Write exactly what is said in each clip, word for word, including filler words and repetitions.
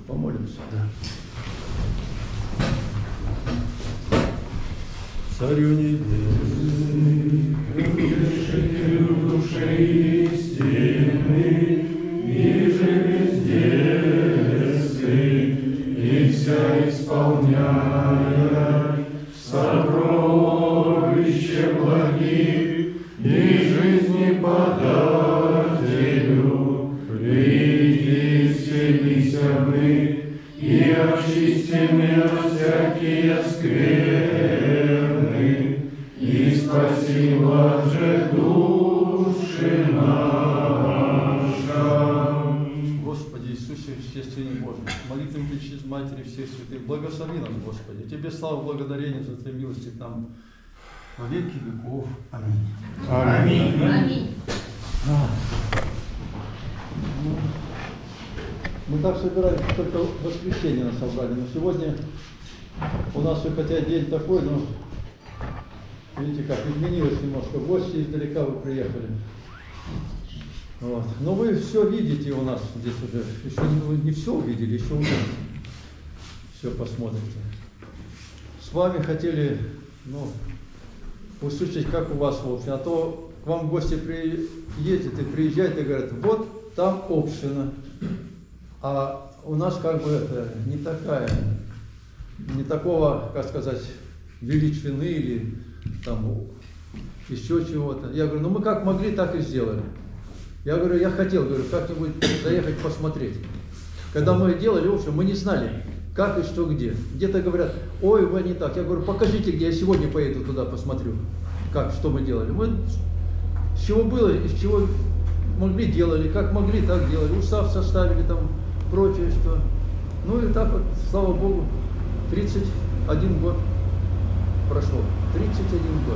Помолимся. Да. Царю небесный, утешителю души истины, ниже везде и вся исполняя сокровище благих и жизни подателю, приди, вселися мы и очистены от всякие скверны, и спаси блаже души наша. Господи Иисусе, естественный Божий, молитвами Пречистой Матери всех святых, благослови нас, Господи. Тебе слава, благодарение за Твои милости к нам во веки веков. Аминь. Аминь. Аминь. Мы так собирались только в воскресенье нас собрали, но сегодня у нас хотя день такой, но видите, как изменилось немножко. Гости издалека вы приехали. Вот. Но вы все видите у нас здесь уже. Еще не, не все увидели, еще увидите. Все посмотрите. С вами хотели, ну, услышать, как у вас в общем. А то к вам гости приедет и приезжают и говорят, вот там община. А у нас как бы это не такая, не такого, как сказать, величины или там еще чего-то. Я говорю, ну мы как могли, так и сделали. Я говорю, я хотел, говорю, как-нибудь заехать посмотреть. Когда мы делали, в общем, мы не знали, как и что где. Где-то говорят, ой, вы не так. Я говорю, покажите, где я сегодня поеду туда посмотрю, как, что мы делали. Мы с чего было, из чего могли, делали, как могли, так делали. Устав составили там, прочее, что. Ну и так вот, слава Богу, тридцать один год прошло. тридцать один год.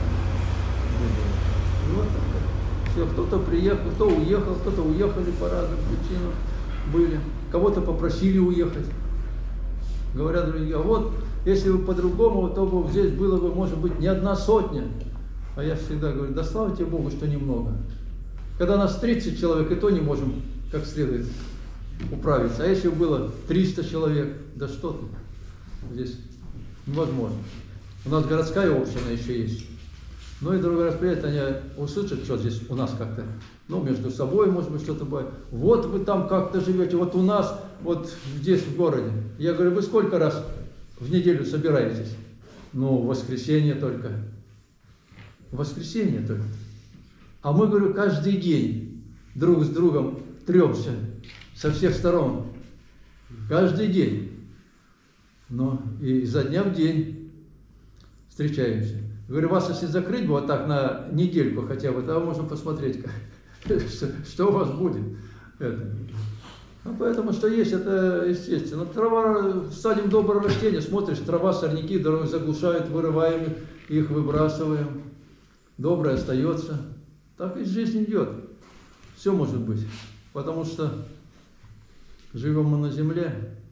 И вот так. Все, кто-то приехал, кто уехал, кто-то уехали по разным причинам были. Кого-то попросили уехать. Говорят, друзья, вот, если бы по-другому, то бы здесь было бы, может быть, не одна сотня. А я всегда говорю, да слава тебе Богу, что немного. Когда нас тридцать человек, и то не можем как следует управиться. А если бы было триста человек, да что ты, здесь невозможно. У нас городская община еще есть. Ну и другой раз приедут, они услышат, что здесь у нас как-то, ну, между собой, может быть, что-то бывает. Вот вы там как-то живете, вот у нас, вот здесь в городе. Я говорю, вы сколько раз в неделю собираетесь? Ну, в воскресенье только. В воскресенье только. А мы, говорю, каждый день друг с другом тремся со всех сторон. Каждый день. Ну, и изо дня в день встречаемся. Говорю, вас если закрыть бы вот так на недельку хотя бы, тогда можно посмотреть, как, что, что у вас будет. Это. Ну, поэтому, что есть, это естественно. Трава, садим доброе растение, смотришь, трава, сорняки, дороги заглушают, вырываем их, выбрасываем. Доброе остается. Так и жизнь идет. Все может быть. Потому что живем мы на земле.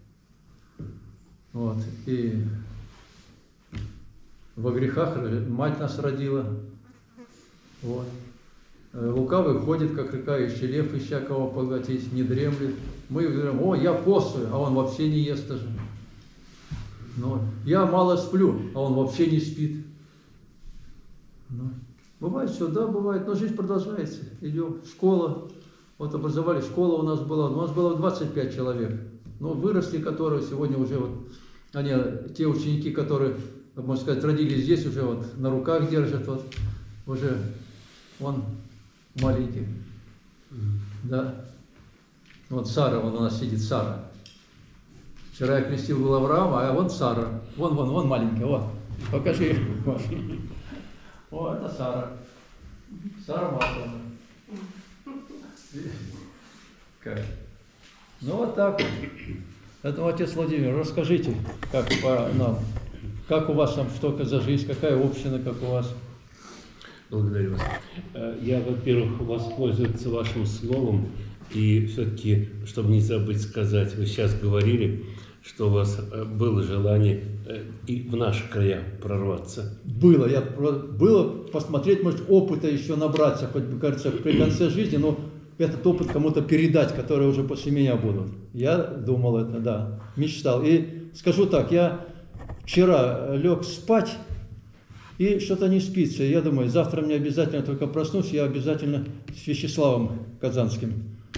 Вот. И во грехах мать нас родила. Вот. Лукавый ходит, как рыкающий лев, ища кого поглотить, не дремлет. Мы говорим, о, я постую, а он вообще не ест даже. Но я мало сплю, а он вообще не спит. Но бывает все, да, бывает, но жизнь продолжается. Идем, школа, вот образовали, школа у нас была, у нас было двадцать пять человек. Но выросли, которые сегодня уже вот, они, те ученики, которые, можно сказать, родились здесь, уже вот на руках держат, вот, уже он маленький, да. Вот Сара, вон у нас сидит, Сара. Вчера я крестил был Авраама, а вон Сара. Вон, вон, вон маленькая, вот. Покажи. Вот, о, это Сара. Сара Марковна. Как? Ну вот так вот. Поэтому, отец Владимир, расскажите, как по нам, как у вас там, что за жизнь, какая община, как у вас? Благодарю вас. Я, во-первых, воспользоваться вашим словом, и все-таки, чтобы не забыть сказать, вы сейчас говорили, что у вас было желание и в наши края прорваться. Было, я, было посмотреть, может, опыта еще набраться, хоть бы, кажется, при конце жизни, но этот опыт кому-то передать, которые уже после меня будут. Я думал это, да, мечтал. И скажу так, я вчера лег спать, и что-то не спится. Я думаю, завтра мне обязательно только проснусь, я обязательно с Вячеславом Казанским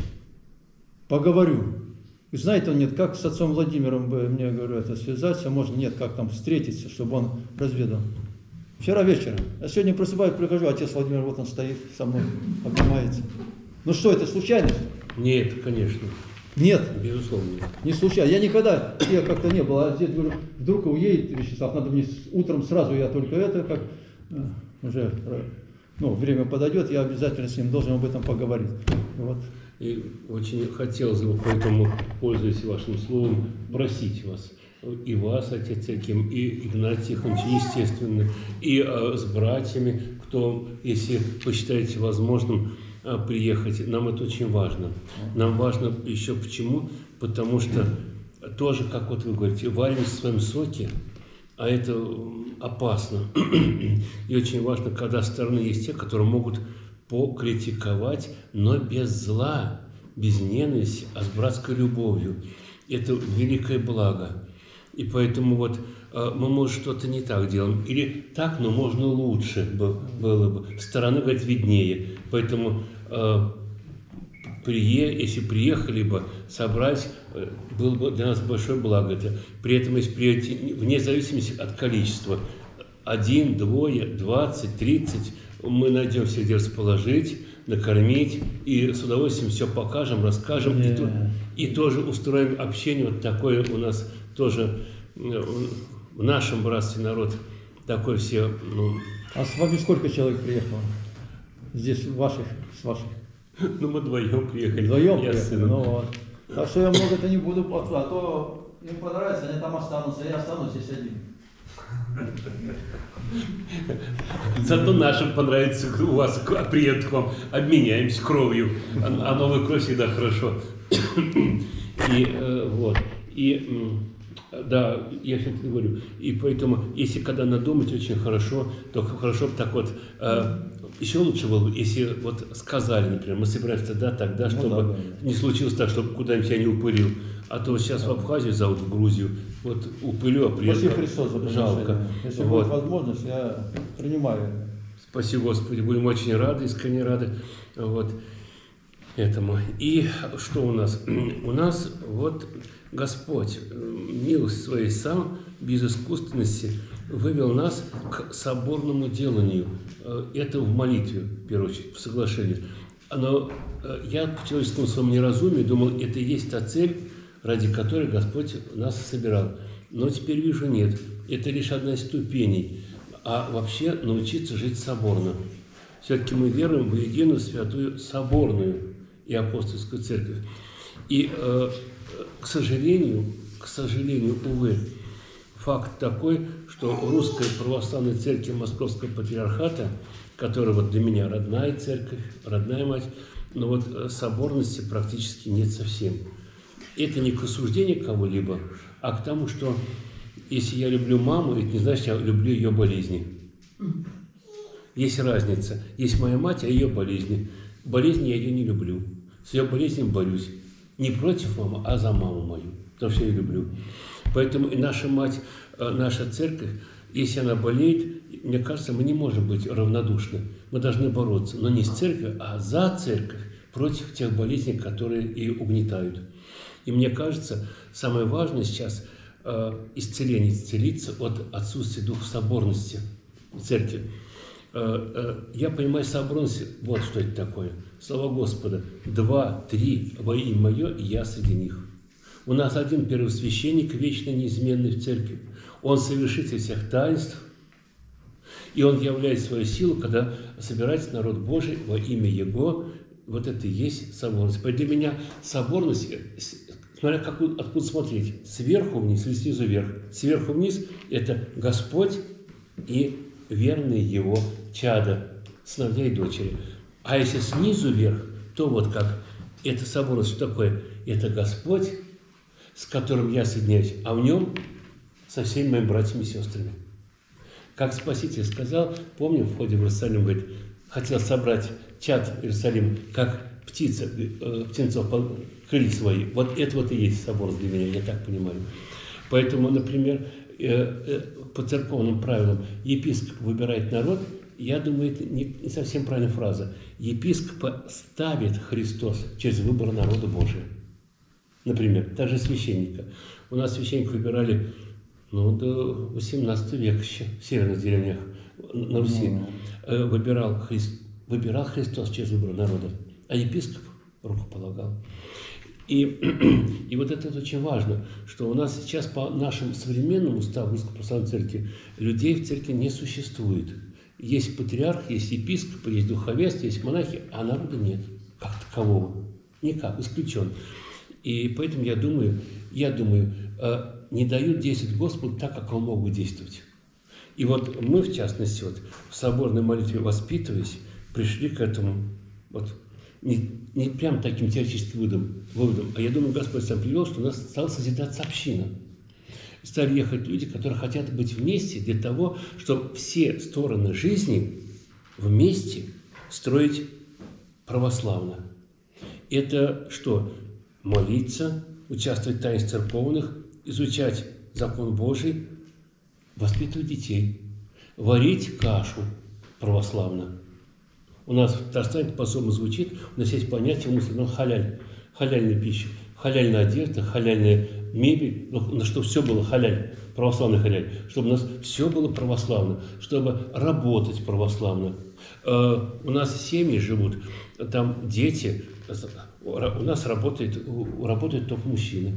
поговорю. И знаете, он нет, как с отцом Владимиром бы мне, говорю, это связаться, можно, нет, как там встретиться, чтобы он разведал. Вчера вечером. А сегодня просыпаюсь, прихожу, отец Владимир, вот он стоит со мной, обнимается. Ну что, это случайность? Нет, конечно. Нет. Безусловно. Не случайно. Я никогда, я как-то не был, а здесь, говорю, вдруг уедет Вячеслав, надо мне утром сразу, я только это, как уже, ну, время подойдет, я обязательно с ним должен об этом поговорить. Вот. И очень хотелось бы, поэтому, пользуясь вашим словом, просить вас, и вас, отец Яким, и Игнатий Тихонович, естественно, и э, с братьями, кто, если посчитаете возможным, э, приехать. Нам это очень важно. Нам важно еще почему? Потому что тоже, как вот вы говорите, варим в своем соке, а это опасно. И очень важно, когда со стороны есть те, которые могут покритиковать, но без зла, без ненависти, а с братской любовью. Это великое благо. И поэтому вот э, мы, может, что-то не так делаем. Или так, но можно лучше было бы. Со стороны, говорит, виднее. Поэтому э, прие, если приехали бы, собрать, э, было бы для нас большое благо. Это, при этом, если приедете, вне зависимости от количества, один, двое, двадцать, тридцать, мы найдем все, где расположить, накормить, и с удовольствием все покажем, расскажем, и, то, и тоже устроим общение. Вот такое у нас тоже в нашем братстве народ такой все. Ну... А с вами сколько человек приехало? Здесь ваших, с ваших? Ну, мы вдвоем приехали. Вдвоем приехали, ну вот. Так что я много-то не буду, а то им понравится, они там останутся, я останусь здесь один. Зато нашим понравится у вас, приедут к вам, обменяемся кровью, а новая кровь всегда хорошо. И э, вот, и да, я все-таки говорю, и поэтому, если когда надумать очень хорошо, то хорошо бы так вот, э, еще лучше было бы, если вот сказали, например, мы собираемся тогда, тогда, чтобы ну, да, да. не случилось так, чтобы куда-нибудь я не упылил. А то сейчас в Абхазию зовут, в Грузию, вот упылю, а приезжаю, жалко. Если вот. будет возможность, я принимаю. Спасибо, Господи, будем очень рады, искренне рады вот этому. И что у нас? У нас вот Господь, милость своей сам, без искусственности, вывел нас к соборному деланию. Это в молитве, в первую очередь, в соглашении. Но я по человеческому своему неразумию думал, это и есть та цель, ради которой Господь нас собирал. Но теперь вижу, нет. Это лишь одна из ступеней. А вообще научиться жить соборно. Все-таки мы веруем в единую святую соборную и апостольскую церковь. И, э, к сожалению, к сожалению, увы, факт такой, что русская православная церковь Московского патриархата, которая вот для меня родная церковь, родная мать, но вот соборности практически нет совсем. Это не к осуждению кого-либо, а к тому, что если я люблю маму, это не значит, что я люблю ее болезни. Есть разница. Есть моя мать, а ее болезни. Болезни я ее не люблю. С ее болезнью борюсь. Не против мамы, а за маму мою. Потому что я ее люблю. Поэтому и наша мать, наша церковь, если она болеет, мне кажется, мы не можем быть равнодушны. Мы должны бороться. Но не с церковью, а за церковь, против тех болезней, которые ее угнетают. И мне кажется, самое важное сейчас э, исцеление, исцелиться от отсутствия духа соборности в церкви. Э, э, я понимаю соборность, вот что это такое. Слава Господа, два, три во имя Мое, и я среди них. У нас один первосвященник, вечно неизменный в церкви. Он совершитель всех таинств, и он являет свою силу, когда собирается народ Божий во имя Его. Вот это и есть соборность. Для меня соборность, смотря как, откуда смотреть, сверху вниз или снизу вверх. Сверху вниз – это Господь и верные Его чада, сыновья и дочери. А если снизу вверх, то вот как. Это соборность, что такое? Это Господь, с которым я соединяюсь, а в Нем со всеми моими братьями и сестрами. Как Спаситель сказал, помню, в входе в Иерусалим, говорит, хотел собрать чад Иерусалим, как птица, э, птенцов крылья свои. Вот это вот и есть собор для меня, я так понимаю. Поэтому, например, э, э, по церковным правилам епископ выбирает народ. Я думаю, это не, не совсем правильная фраза. Епископа ставит Христос через выбор народа Божия. Например, даже священника. У нас священников выбирали ну, до восемнадцатого века еще в северных деревнях на Руси. Mm-hmm. Выбирал, Христ, выбирал Христос через выбор народа, а епископ рукополагал. И, и вот это очень важно, что у нас сейчас по нашему современному уставу Русской Православной Церкви людей в церкви не существует. Есть патриарх, есть епископ, есть духовенство, есть монахи, а народа нет, как такового. Никак, исключен. И поэтому я думаю, я думаю, не дают действовать Господу так, как Он мог бы действовать. И вот мы, в частности, вот, в соборной молитве воспитываясь, пришли к этому, вот, не, не прям таким теоретическим выводом, выводом, а я думаю, Господь сам привел, что у нас стала созидаться община. Стали ехать люди, которые хотят быть вместе для того, чтобы все стороны жизни вместе строить православно. Это что? Молиться, участвовать в таинстве церковных, изучать закон Божий, воспитывать детей, варить кашу православно. У нас в Татарстане по-особому звучит, у нас есть понятие мусульман халяль, халяльная пища, халяльная одежда, халяльная мебель, ну, чтобы все было халяль, православный халяль, чтобы у нас все было православно, чтобы работать православно. Э, у нас семьи живут, там дети, у нас работает, работают только мужчины.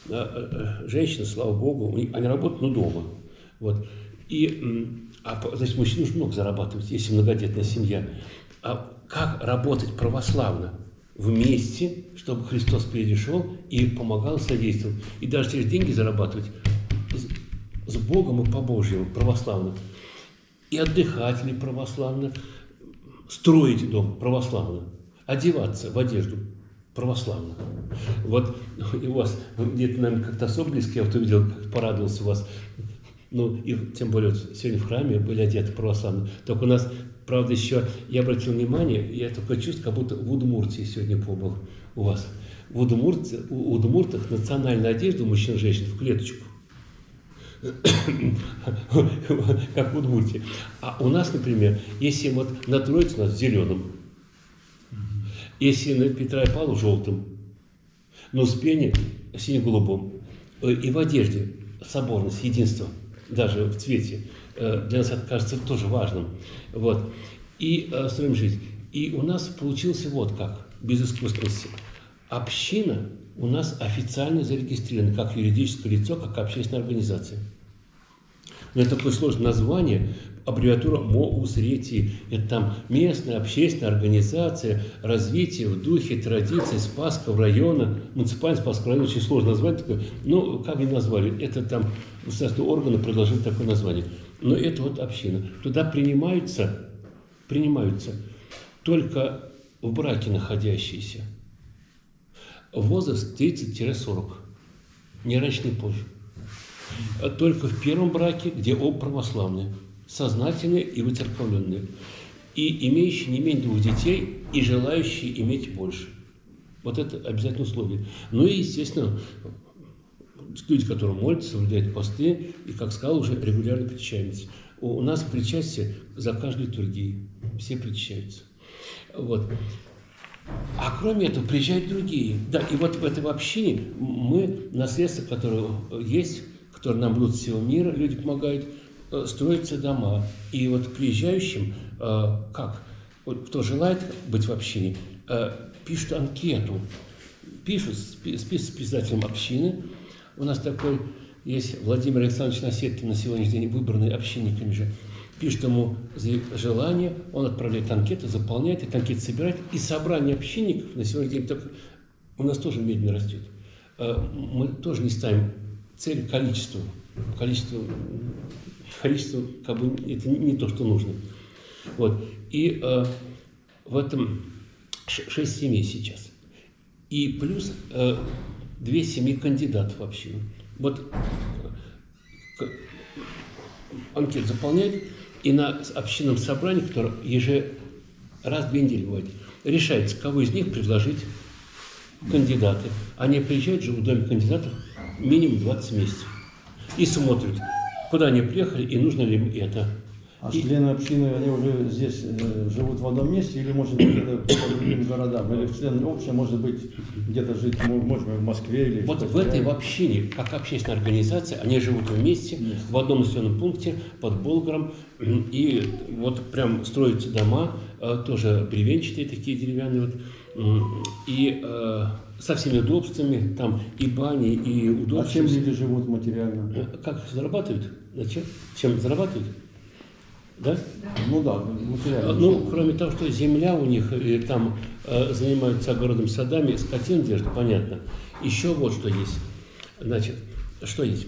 Женщины, слава Богу, они работают, но дома. Вот. И, а, значит, мужчина нужно много зарабатывать, если многодетная семья. А как работать православно? Вместе, чтобы Христос перешел и помогал, содействовал. И даже через деньги зарабатывать с, с Богом и по Божьему, православно. И отдыхать ли православно, строить дом православно, одеваться в одежду православно. Вот и у вас где-то, наверное, как-то особо близко, я вот увидел, как порадовался у вас. Ну, и тем более вот сегодня в храме были одеты православно. Только у нас, правда, еще, я обратил внимание, я такое чувство, как будто в Удмуртии сегодня побыл у вас. В Удмуртии, у удмуртах национальная одежда у мужчин и женщин в клеточку. Как в Удмуртии. А у нас, например, если вот на Троице у нас в зеленом, если на Петра и Павла в желтом, на Успении сине-голубом, и в одежде соборность, единство, даже в цвете, для нас это кажется тоже важным. Вот. И э, строим жизнь. И у нас получился вот как, без искусственности. Община у нас официально зарегистрирована как юридическое лицо, как общественная организация. Но это такое сложное название, аббревиатура МОУСРЕТИ. Это там местная общественная организация развития в духе традиций Спасского района, муниципальный Спасского района, очень сложное название такое. Ну, как они назвали? Это там государственные органы предложили такое название. Но это вот община. Туда принимаются, принимаются только в браке находящиеся. Возраст тридцать-сорок. Не раньше, не позже. Только в первом браке, где оба православные, сознательные и выцерковленные, и имеющие не менее двух детей, и желающие иметь больше. Вот это обязательное условие. Ну и, естественно, люди, которые молятся, соблюдают посты, и, как сказал, уже регулярно причащаются. У нас причастие за каждой литургией. Все причащаются. Вот. А кроме этого приезжают другие. Да, и вот в этой общине мы, наследство, которое есть, которые нам будут всего мира, люди помогают, строятся дома. И вот приезжающим, как? Вот кто желает быть в общине, пишут анкету, пишут список с председателем общины. У нас такой есть Владимир Александрович Насеткин, на сегодняшний день выбранный общинниками же. Пишет ему желание, он отправляет анкеты, заполняет, эти анкеты собирает. И собрание общинников на сегодняшний день только у нас тоже медленно растет. Мы тоже не ставим цель количества. Количество, количество как бы, это не то, что нужно. Вот. И э, в этом шесть семей сейчас. И плюс э, две семьи кандидатов в общину. Вот э, анкету заполняют, и на общинном собрании, которое еже, раз в две недели бывает, решается, кого из них предложить кандидаты. Они приезжают, живут в доме кандидатов минимум двадцать месяцев и смотрят, куда они приехали и нужно ли им это. А И... члены общины, они уже здесь э, живут в одном месте или, может быть, где-то по другим городам? Или члены общины, может быть, где-то жить, может быть, в Москве или... Вот в этой в общине, как общественная организация, они живут вместе, Вместе. в одном населенном пункте под Болгаром. И вот прям строятся дома, э, тоже бревенчатые такие деревянные. Вот, м, и э, со всеми удобствами, там и бани, и А удобства. чем люди живут материально? Э, Как зарабатывают? Зачем? Чем зарабатывают? Да? Ну да, материально. Ну, кроме того, что земля у них, и там э, занимаются огородом, садами, скотину держат, понятно. Еще вот что есть. Значит, что есть?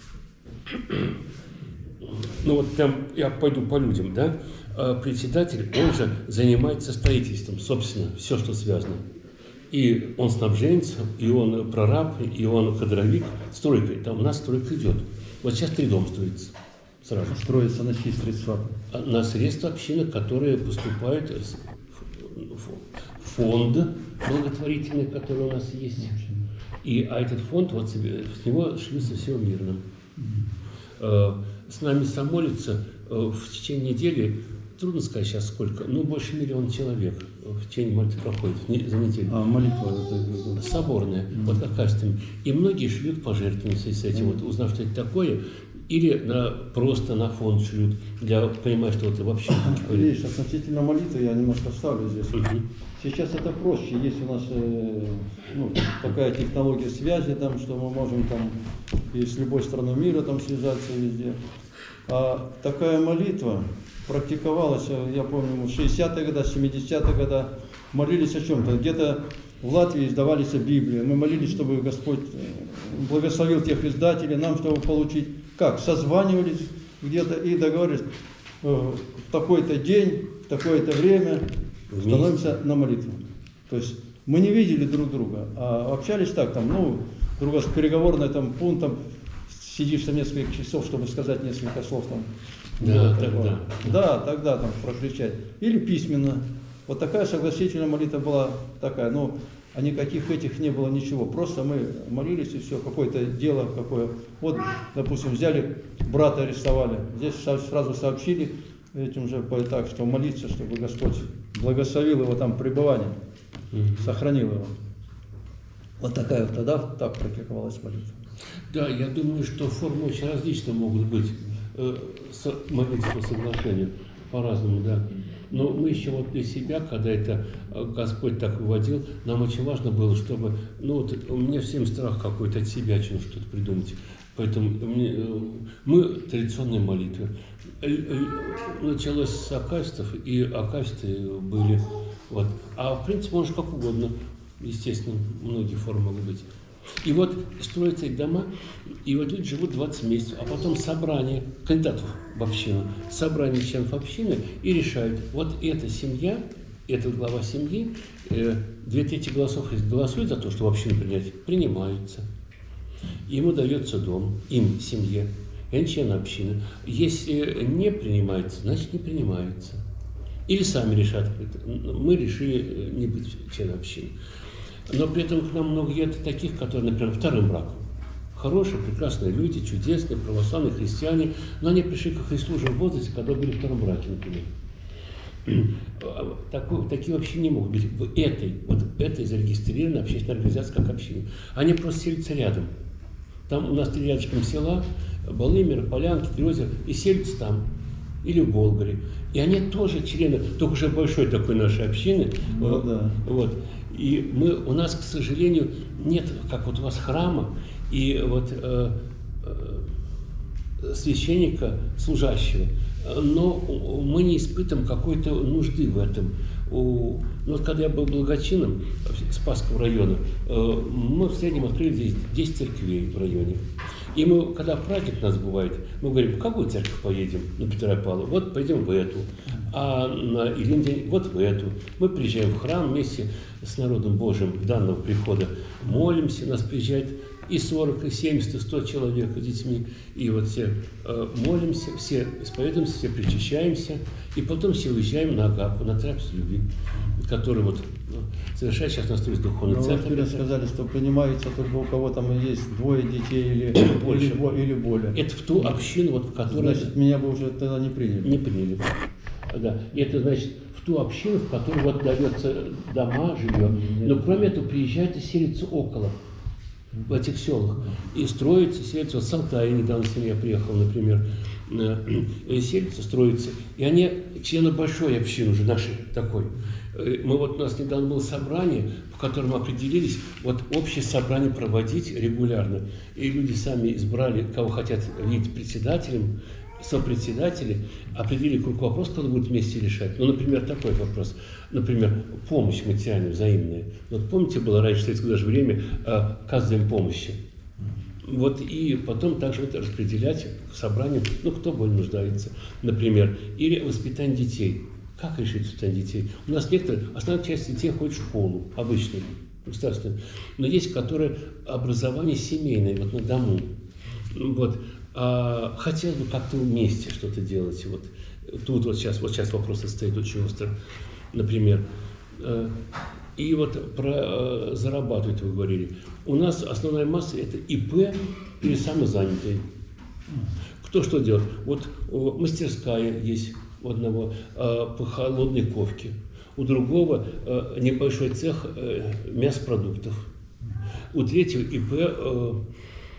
Ну вот прям я пойду по людям, да? Э, председатель, он же занимается строительством, собственно, все, что связано. И он снабженец, и он прораб, и он кадровик, стройкой. Там у нас стройка идет. Вот сейчас три дома строится. Сразу. Строится на чьи средства? На средства общины, которые поступают в фонд благотворительный, который у нас есть. И, а этот фонд, вот себе, с него шли со всего мирно. С нами самолится в течение недели, трудно сказать сейчас сколько, ну больше миллиона человек в течение молитвы проходит за неделю. А молитва? Это... Соборная, mm-hmm. вот как качественная. И многие шлют пожертвования с этим, mm-hmm. вот, узнав, что это такое. Или на, просто на фонд шлют, для понимая, что это вообще... Видишь, относительно молитвы я немножко вставлю здесь. Uh-huh. Сейчас это проще. Есть у нас э, ну, такая технология связи, там, что мы можем там, и с любой страной мира там, связаться везде. А такая молитва практиковалась, я помню, в шестидесятые годы, семидесятые годы молились о чем-то. Где-то в Латвии издавались Библии. Мы молились, чтобы Господь благословил тех издателей, нам, чтобы получить. Как? Созванивались где-то и договорились, э, в такой-то день, в такое-то время становимся на молитву. То есть мы не видели друг друга, а общались так, там, ну, друга с переговорным там, пунктом, сидишь там несколько часов, чтобы сказать несколько слов там. Да, вот, тогда. Да, тогда там прокричать. Или письменно. Вот такая согласительная молитва была такая, ну, а никаких этих не было ничего. Просто мы молились и все, какое-то дело какое. Вот, допустим, взяли, брата арестовали. Здесь сразу сообщили этим же так, что молиться, чтобы Господь благословил его там пребывание, mm-hmm. сохранил его. Вот такая тогда так практиковалась молитва. Да, я думаю, что формы очень различные могут быть. Э, с, молиться по соглашению по-разному, да. Но мы еще вот для себя, когда это Господь так выводил, нам очень важно было, чтобы, ну вот у меня всем страх какой-то от себя что-то придумать. Поэтому мы традиционные молитвы. Началось с акафистов, и акафисты были. Вот. А в принципе, может как угодно. Естественно, многие формы могут быть. И вот строятся эти дома, и вот люди живут двадцать месяцев, а потом собрание кандидатов в общину, собрание членов общины и решают, вот эта семья, этот глава семьи, э, две трети голосов, если голосуют за то, что в общину принять, принимаются. Ему дается дом, им, семье, и они члены общины. Если не принимается, значит не принимается. Или сами решат, мы решили не быть членом общины. Но при этом к нам много едет таких, которые, например, вторым браком. Хорошие, прекрасные люди, чудесные, православные христиане, но они пришли ко Христу уже в возрасте, когда были в втором браке, например. Такой, такие вообще не могут быть в этой, вот этой зарегистрированной общественной организации, как община. Они просто селятся рядом. Там у нас три рядышком села, Балымер, Полянки, Трёзер, и селятся там. Или в Болгаре. И они тоже члены, только уже большой такой нашей общины. Ну, вот, да. вот. И мы, у нас, к сожалению, нет, как вот у вас, храма и вот э, э, священника, служащего. Но мы не испытываем какой-то нужды в этом. У, ну, вот когда я был благочинным Спасского района, э, мы в среднем открыли здесь десять церквей в районе. И мы, когда праздник у нас бывает, мы говорим, в какую церковь поедем? На Петра и Павла. Вот пойдем в эту. А на Ильин день вот в эту. Мы приезжаем в храм вместе с народом Божьим данного прихода. Молимся, нас приезжает и сорок, и семьдесят, и сто человек с детьми. И вот все э, молимся, все исповедуемся, все причащаемся, и потом все уезжаем на Агапу, на трапезу любви, который вот ну, совершает сейчас на строительстве духовный Но вы центр. вчера сказали, что принимается только у кого там есть двое детей или больше, или, или более. Это в ту общину, вот, в которой... Значит, меня бы уже тогда не приняли. Не приняли. Да. И это значит в ту общину, в которой вот дается дома, жилье. Но кроме этого приезжают и селятся около, в этих селах. И строятся, селятся. Вот с Алтая недавно семья приехала, например, и селятся, строятся. И они члены большой общины уже нашей такой. Мы вот, у нас недавно было собрание, в котором определились вот общее собрание проводить регулярно. И люди сами избрали, кого хотят видеть председателем, сопредседатели, определили круг вопросов, кто будет вместе решать. Ну, например, такой вопрос. Например, помощь материальная, взаимная. Вот помните, было раньше в советское даже время касса взаимопомощи. Вот и потом также вот распределять к собранию, ну, кто более нуждается, например. Или воспитание детей. Как решить воспитание детей? У нас некоторые, основная часть детей ходит в школу, обычную, государственную. Но есть, которые образование семейное, вот на дому. Вот. А хотелось бы как-то вместе что-то делать. Вот тут вот сейчас, вот сейчас вопросы стоят очень остро, например. И вот про зарабатывать вы говорили. У нас основная масса это ИП или самозанятые. Кто что делает? Вот мастерская есть у одного по холодной ковке, у другого небольшой цех мясопродуктов, у третьего ИП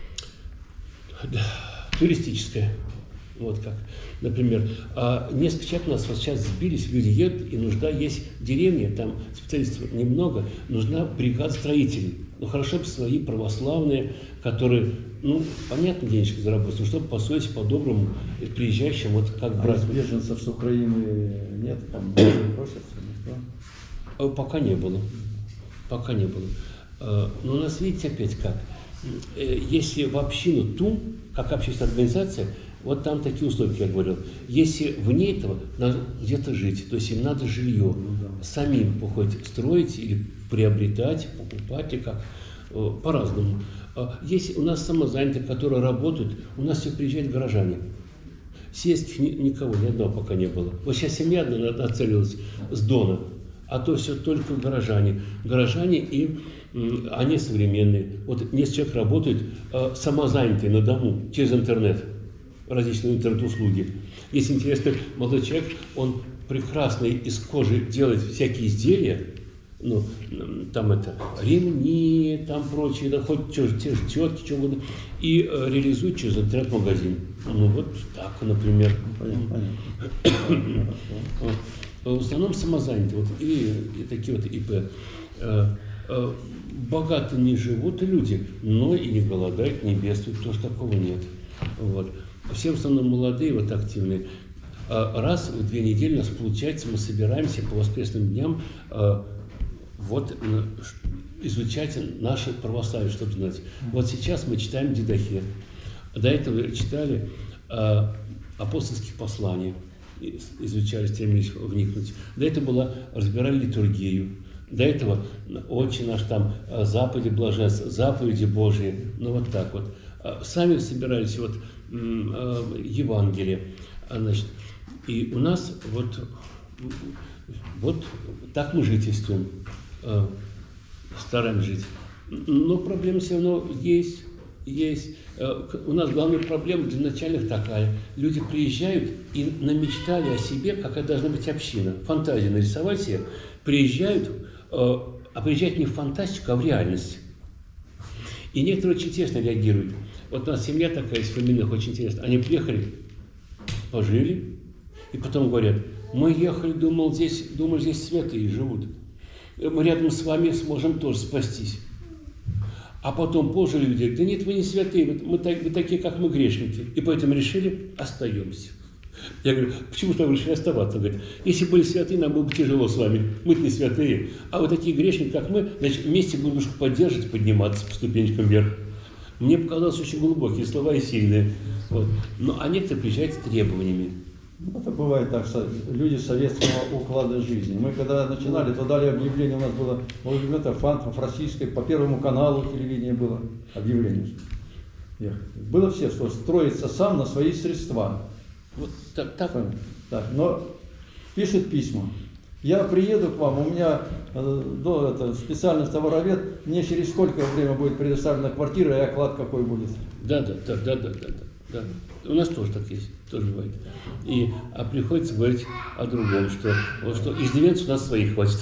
туристическая, вот как, например. А несколько человек у нас вот сейчас сбились, люди едут, и нужда есть в деревне, там специалистов немного, нужна бригада строителей. Ну, хорошо бы свои православные, которые, ну, понятно, денежки заработать, но чтобы построить по-доброму приезжающим, вот как брать. А беженцев с Украины нет, там не просятся никто? Пока не было, пока не было. Но у нас, видите, опять как. Если в общину ту, как общественная организация, вот там такие условия, как я говорил. Если вне этого надо где-то жить, то есть им надо жилье, ну, да. Самим хоть строить или приобретать, покупать, и как, по-разному. Есть у нас самозанятые, которые работают, у нас все приезжают горожане. Сельских никого, ни одного пока не было. Вот сейчас семья одна нацелилась с Дона, а то все только горожане. Горожане и они современные. Вот несколько человек работают э, самозанятые на дому через интернет, различные интернет-услуги. Если интересно, молодой человек, он прекрасно из кожи делает всякие изделия, ну, там это, ремни, там прочие, да, хоть те же четки, что угодно, и э, реализует через интернет-магазин. Ну, вот так, например. Понятно. В основном самозанятые, вот, и, и такие вот ИП. Э, э, богато не живут и люди, но и не голодают, не бедствуют, потому что такого нет. Вот. Все в основном молодые, вот активные. Раз в две недели у нас получается, мы собираемся по воскресным дням вот изучать наше православие, чтобы знать. Вот сейчас мы читаем Дидахе. До этого читали апостольские послания, изучали, стремились вникнуть. До этого было, разбирали литургию. До этого «Отче наш», там заповеди блаженства, заповеди Божьи, ну вот так вот. Сами собирались вот Евангелие, значит, и у нас вот, вот так мы жительствуем, стараемся жить. Но проблема все равно есть, есть. У нас главная проблема для начальных такая. Люди приезжают и намечтали о себе, какая должна быть община. Фантазию нарисовали себе, приезжают, а приезжают не в фантастику, а в реальность. И некоторые очень интересно реагируют. Вот у нас семья такая из фамильных, очень интересно. Они приехали, пожили, и потом говорят: мы ехали, думал, здесь, думали, здесь святые живут. Мы рядом с вами сможем тоже спастись. А потом пожили люди говорят: да нет, вы не святые, мы, мы, вы такие, как мы, грешники. И поэтому решили, остаемся. Я говорю: почему же вы решили оставаться? Он говорит: если были святые, нам было бы тяжело с вами. Мы-то не святые. А вы такие грешники, как мы, значит, вместе будем немножко поддерживать, подниматься по ступенечкам вверх. Мне показалось очень глубокие слова и сильные. Вот. Ну, а некоторые приезжают с требованиями. Ну, это бывает так, что люди советского уклада жизни. Мы когда начинали, то дали объявление, у нас было, это фанфов российской, по Первому каналу телевидения было объявление. Было все, что строится сам на свои средства. Вот так, так. Так, но пишет письма. Я приеду к вам, у меня э, до, это, специальность товаровед, мне через сколько время будет предоставлена квартира и оклад какой будет? Да, да, да, да, да, да, да. У нас тоже так есть, тоже бывает. И, а приходится говорить о другом, что, вот, что издеваться у нас своих хватит.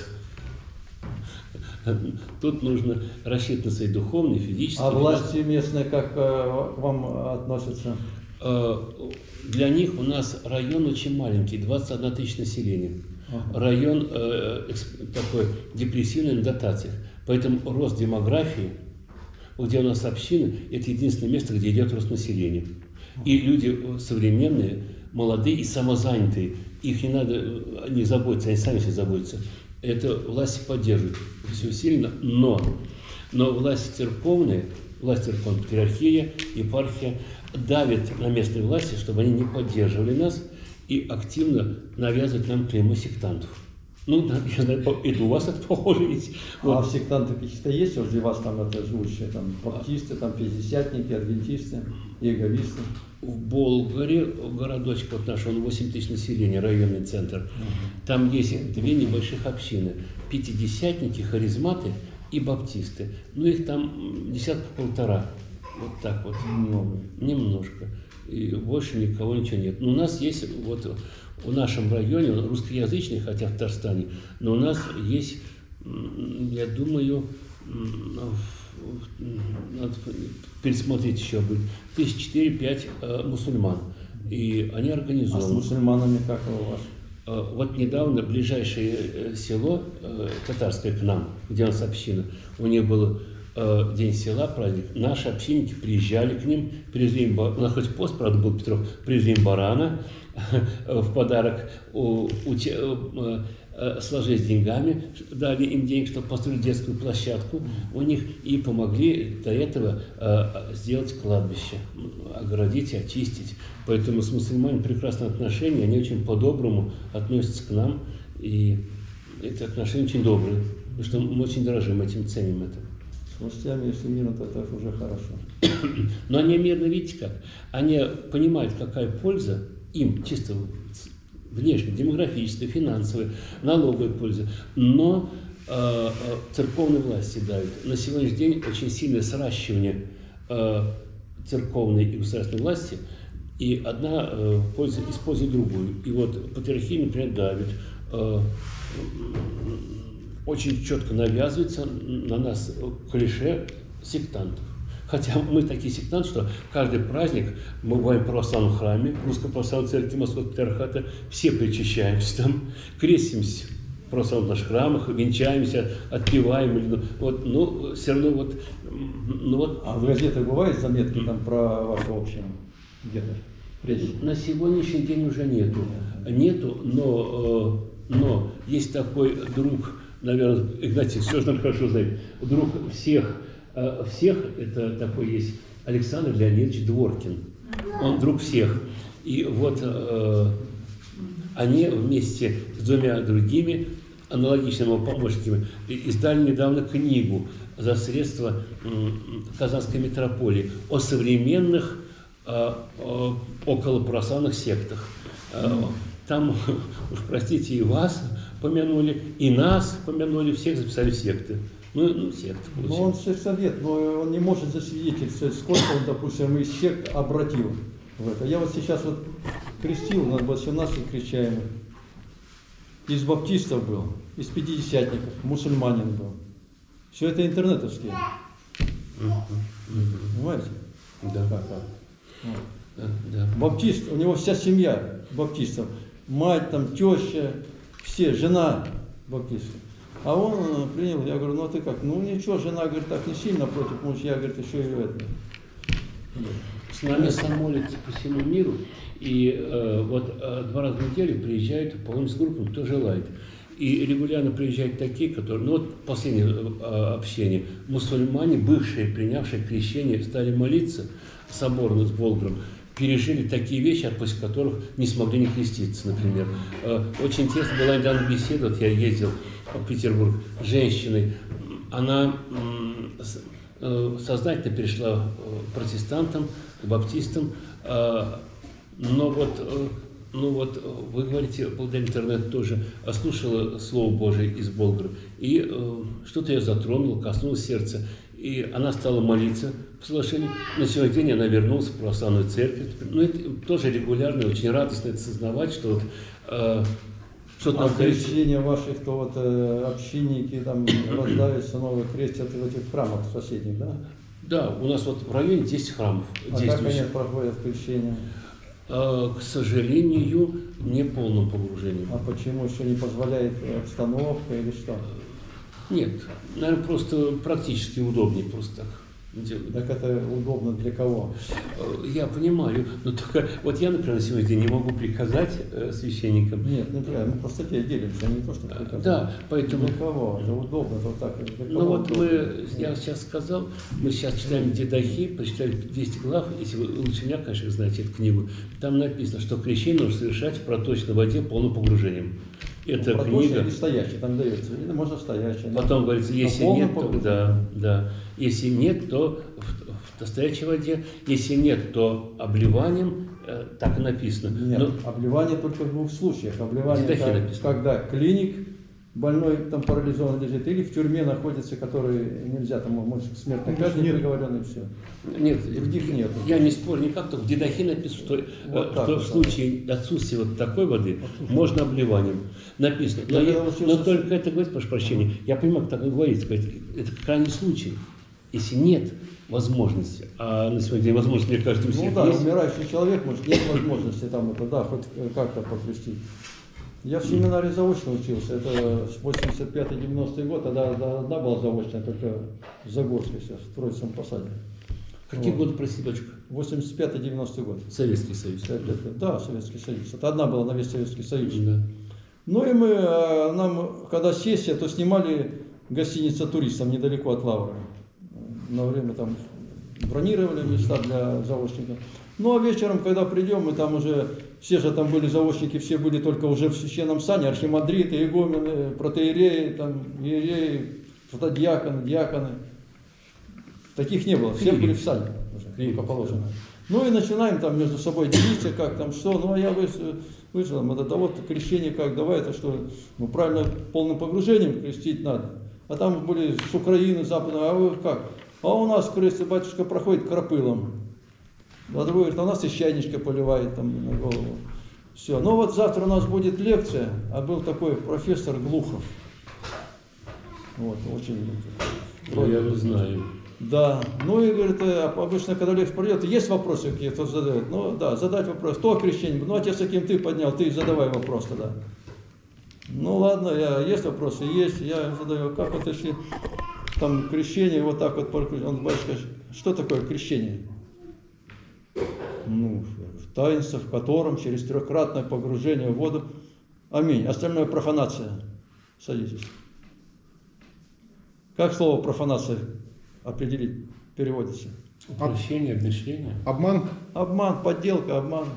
Тут нужно рассчитывать на свои духовные, физические. А власти местные как э, к вам относятся? Для них у нас район очень маленький, двадцать одна тысяча населения. Ага. Район э, такой депрессивный на дотациях. Поэтому рост демографии, где у нас общины, это единственное место, где идет рост населения. И люди современные, молодые и самозанятые, их не надо, не заботиться, они сами все заботятся. Это власти поддерживают все сильно, но, но власти церковные, власть церковная, патриархия, епархия давят на местные власти, чтобы они не поддерживали нас и активно навязывают нам клеймо сектантов. Ну, да, я знаю, это у вас это похоже ведь. Вот. А сектанты какие-то есть возле вас там это живущие, там баптисты, там пятидесятники, адвентисты, иеговисты? В Болгаре, городочек вот наш, он восемь тысяч населения, районный центр. Uh-huh. Там есть две небольших общины. Пятидесятники, харизматы и баптисты. Ну, их там десятка полтора. Вот так вот. Много. Немножко. И больше никого ничего нет. Но у нас есть, вот в нашем районе, русскоязычный, хотя в Татарстане, но у нас есть, я думаю, надо пересмотреть еще будет, тысяч четыре-пять э, мусульман. И они организованы. А с мусульманами как у вас? Э, вот недавно ближайшее село, э, татарское к нам, где у нас община, у них был э, день села, праздник. Наши общинники приезжали к ним, привезли им, у нас хоть пост, правда, был Петров, привезли им барана в подарок, у, у, э, сложили с деньгами, дали им денег, чтобы построить детскую площадку у них, и помогли до этого э, сделать кладбище, огородить и очистить. Поэтому с мусульманами прекрасные отношения, они очень по-доброму относятся к нам, и эти отношения очень добрые, потому что мы очень дорожим этим, ценим это. С властями, если мирно, то это уже хорошо. Но они мирно, видите как, они понимают, какая польза им, чисто внешне, демографическая, финансовая, налоговая польза. Но э, церковные власти давят. На сегодняшний день очень сильное сращивание э, церковной и государственной власти, и одна э, польза использует другую. И вот патриархия, например, давит. Э, очень четко навязывается на нас клише сектантов. Хотя мы такие сектанты, что каждый праздник мы бываем в православном храме, в Русской православной церкви Московского патриархата, все причащаемся там, крестимся в православных наших храмах, венчаемся, отпеваем. Вот, но все равно вот, ну вот. А в газетах бывают заметки там про вашу общину? Где-то? На сегодняшний день уже нету. Нету, но, но есть такой друг, наверное, Игнатий все же хорошо знает, друг всех, всех, это такой есть Александр Леонидович Дворкин. Он друг всех. И вот э, они вместе с двумя другими аналогичными помощниками издали недавно книгу за средства э, Казанской митрополии о современных э, э, околоправославных сектах. Э, там, уж простите, и вас помянули, и нас помянули, всех записали в секты. Ну, ну, сект, ну, он сельсовет, но он не может засвидетельствовать, сколько он, допустим, из сект обратил в это. Я вот сейчас вот крестил, у нас было семнадцать крещаемых. Из баптистов был, из пятидесятников, мусульманин был. Все это интернетовские. Понимаете? Да. Как, как? Вот. Да, да. Баптист, у него вся семья баптистов. Мать, там, теща, все, жена баптистов. А он принял, я говорю, ну а ты как? Ну ничего, жена, говорит, так не сильно против мужа, я, говорит, еще и это. С нами сам молится по всему миру, и э, вот э, два раза в неделю приезжают полностью с группами, кто желает. И регулярно приезжают такие, которые, ну вот последнее э, общение, мусульмане, бывшие, принявшие крещение, стали молиться соборно с Болгаром. пережили такие вещи, после которых не смогли не креститься, например. Очень интересно была недавно беседа, вот я ездил в Петербург с женщиной, она сознательно перешла к протестантам, к баптистам, но вот, ну вот вы говорите, благодаря интернету тоже слушала Слово Божие из Болгара, и что-то ее затронуло, коснулось сердца. И она стала молиться по соглашению. На сегодняшний день она вернулась в православную церковь. Ну, это тоже регулярно, очень радостно это сознавать, что вот э, что-то а нам крещение ваших, то вот э, общинники там рождаются, новые крестят в этих храмах соседних, да? Да, у нас вот в районе десять храмов А действующих. как они проходят крещение? Э, к сожалению, не полным погружением. А почему, что не позволяет обстановка или что? Нет, наверное, просто практически удобнее просто так делать. Так это удобно для кого? Я понимаю, но только вот я, например, на сегодняшний день не могу приказать э, священникам. Нет, например, мы просто тебе делимся, не то, что приказать. Да, поэтому... Для кого? Это удобно, вот так. Для Ну кого вот удобно? мы, я сейчас сказал, мы сейчас читаем Дедахи, прочитали двести глав, если вы лучше меня, конечно, знаете эту книгу, там написано, что крещение нужно совершать в проточной воде полным погружением. Это ну, книга. Или стоящий, там дается. Или можно стоящий. Потом говорится, если нет, то да, да. Если нет, то в, в стоячей воде. Если нет, то обливанием. Э, так и написано. Нет, Но... обливание только в двух случаях. Обливание, Дедахи как, написано. когда клиник больной там парализован лежит, или в тюрьме находится, который нельзя, там может к смертной казни приговорен, и все. Нет, других нет. Я не спорю никак, только в Дедахе написано, что, Вот что так, в случае отсутствия вот такой воды можно обливанием. Написано. Но, Я я, научился- но только это говорит, прошу прощения, я понимаю, как так говорится, говорит, это крайний случай. Если нет возможности, а на сегодня день возможность, мне кажется, у всех Ну да, есть. умирающий человек, может, нет возможности там это, да, хоть как-то покрестить. Я в семинаре заочно учился, это с восемьдесят пятый девяностый год, тогда одна была заочная, только в Загорске сейчас, в Троицком посаде. Какие Вот. годы, прости, дочка? восемьдесят пятый девяностый год. Советский Союз. Пять лет. Да, Советский Союз. Это одна была на весь Советский Союз. Да. Ну и мы, э, нам, когда сессия, то снимали гостиница туристам недалеко от Лавры. На время там бронировали места для заочников. Ну а вечером, когда придем, мы там уже, все же там были заочники, все были только уже в священном сане, архимандриты, игумены, протоиереи, там, иереи, протодиаконы, диаконы. Таких не было, все были в сане уже, как положено. Ну и начинаем там между собой делиться, как там что, ну а я вышел, это да вот крещение как, давай это что, ну правильно полным погружением крестить надо. А там были с Украины, Запада, а вы как? А у нас крест, батюшка проходит крапылом. А другой говорит, а у нас и чайничка поливает там на голову. Все. Ну вот завтра у нас будет лекция, а был такой профессор Глухов. Вот, очень... Ну, я его знаю. Да, ну и говорит, обычно, когда лекция пройдет, есть вопросы какие-то, задают. Ну да, задать вопрос, кто крещение? Ну, отец, каким ты поднял, ты задавай вопрос тогда. Ну ладно, я, есть вопросы? Есть, я задаю, как вот если там крещение, вот так вот, он, батюшка, что такое крещение? Ну, таинство, в котором через трехкратное погружение в воду, аминь, остальное профанация. Садитесь. Как слово профанация определить, переводится? Упрощение, обмышление. Обман? Обман, подделка, обман.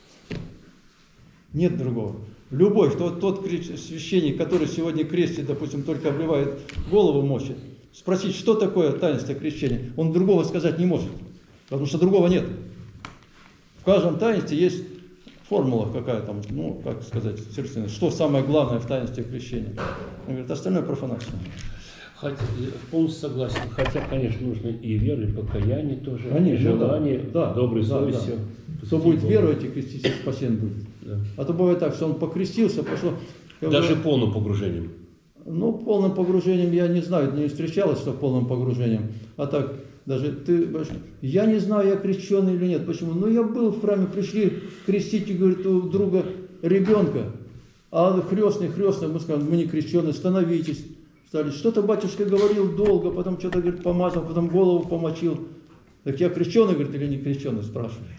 Нет другого. Любой, тот, тот священник, который сегодня крестит, допустим, только обливает голову, мочит, спросить, что такое таинство крещения, он другого сказать не может, потому что другого нет. В каждом таинстве есть формула какая-то, ну, как сказать, что самое главное в таинстве крещения. Он говорит, остальное профанация. Хотя, полностью согласен. Хотя, конечно, нужно и вера, и покаяние тоже, Конечно, и желание, да, доброй да, совестью. да. Кто будет веровать и креститься, спасен будет. Да. А то бывает так, что он покрестился, пошло... Даже полным погружением. Ну, полным погружением я не знаю, не встречалось, что полным погружением. А так, даже ты, я не знаю, я крещеный или нет. Почему? Ну, я был в храме, пришли крестить, и говорит, у друга ребенка. А хрестный, хрестный, мы сказали, мы не крещеные, становитесь. Стали, что-то батюшка говорил долго, потом что-то, говорит, помазал, потом голову помочил. Так я крещеный, говорит, или не крещеный, спрашиваю.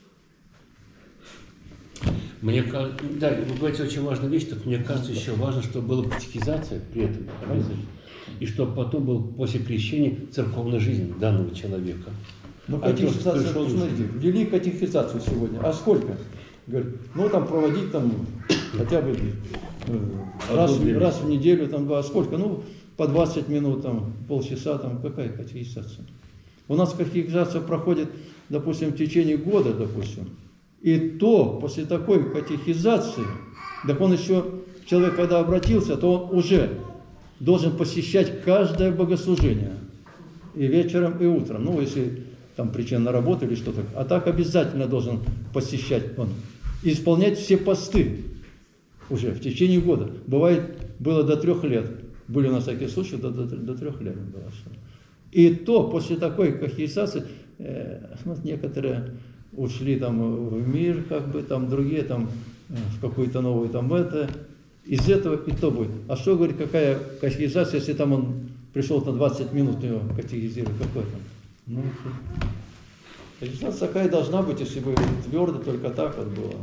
Мне кажется, да, вы говорите очень важную вещь, так мне кажется, еще важно, чтобы была катехизация при этом, понимаете? И чтобы потом был после крещения церковная жизнь данного человека. Ну, А катехизация, пришел смотрите, ввели катехизацию сегодня. А сколько? Говорит, ну там проводить там хотя бы э, раз, раз в неделю, там два, сколько? Ну, по двадцать минут, там, полчаса, там, какая катехизация? У нас катехизация проходит, допустим, в течение года, допустим. И то после такой катехизации, так он еще, человек когда обратился, то он уже должен посещать каждое богослужение. И вечером, и утром. Ну, если там причина на работу или что-то. А так обязательно должен посещать он. И исполнять все посты уже в течение года. Бывает, было до трех лет. Были у нас такие случаи, до, до, до трех лет было. И то после такой катехизации э, вот некоторые ушли там в мир, как бы там другие там в какую-то новую там это. Из этого и то будет. А что говорит, какая катехизация, если там он пришел на двадцать минут его катехизировать, какой там? Ну, катехизация такая должна быть, если бы твердо только так вот было.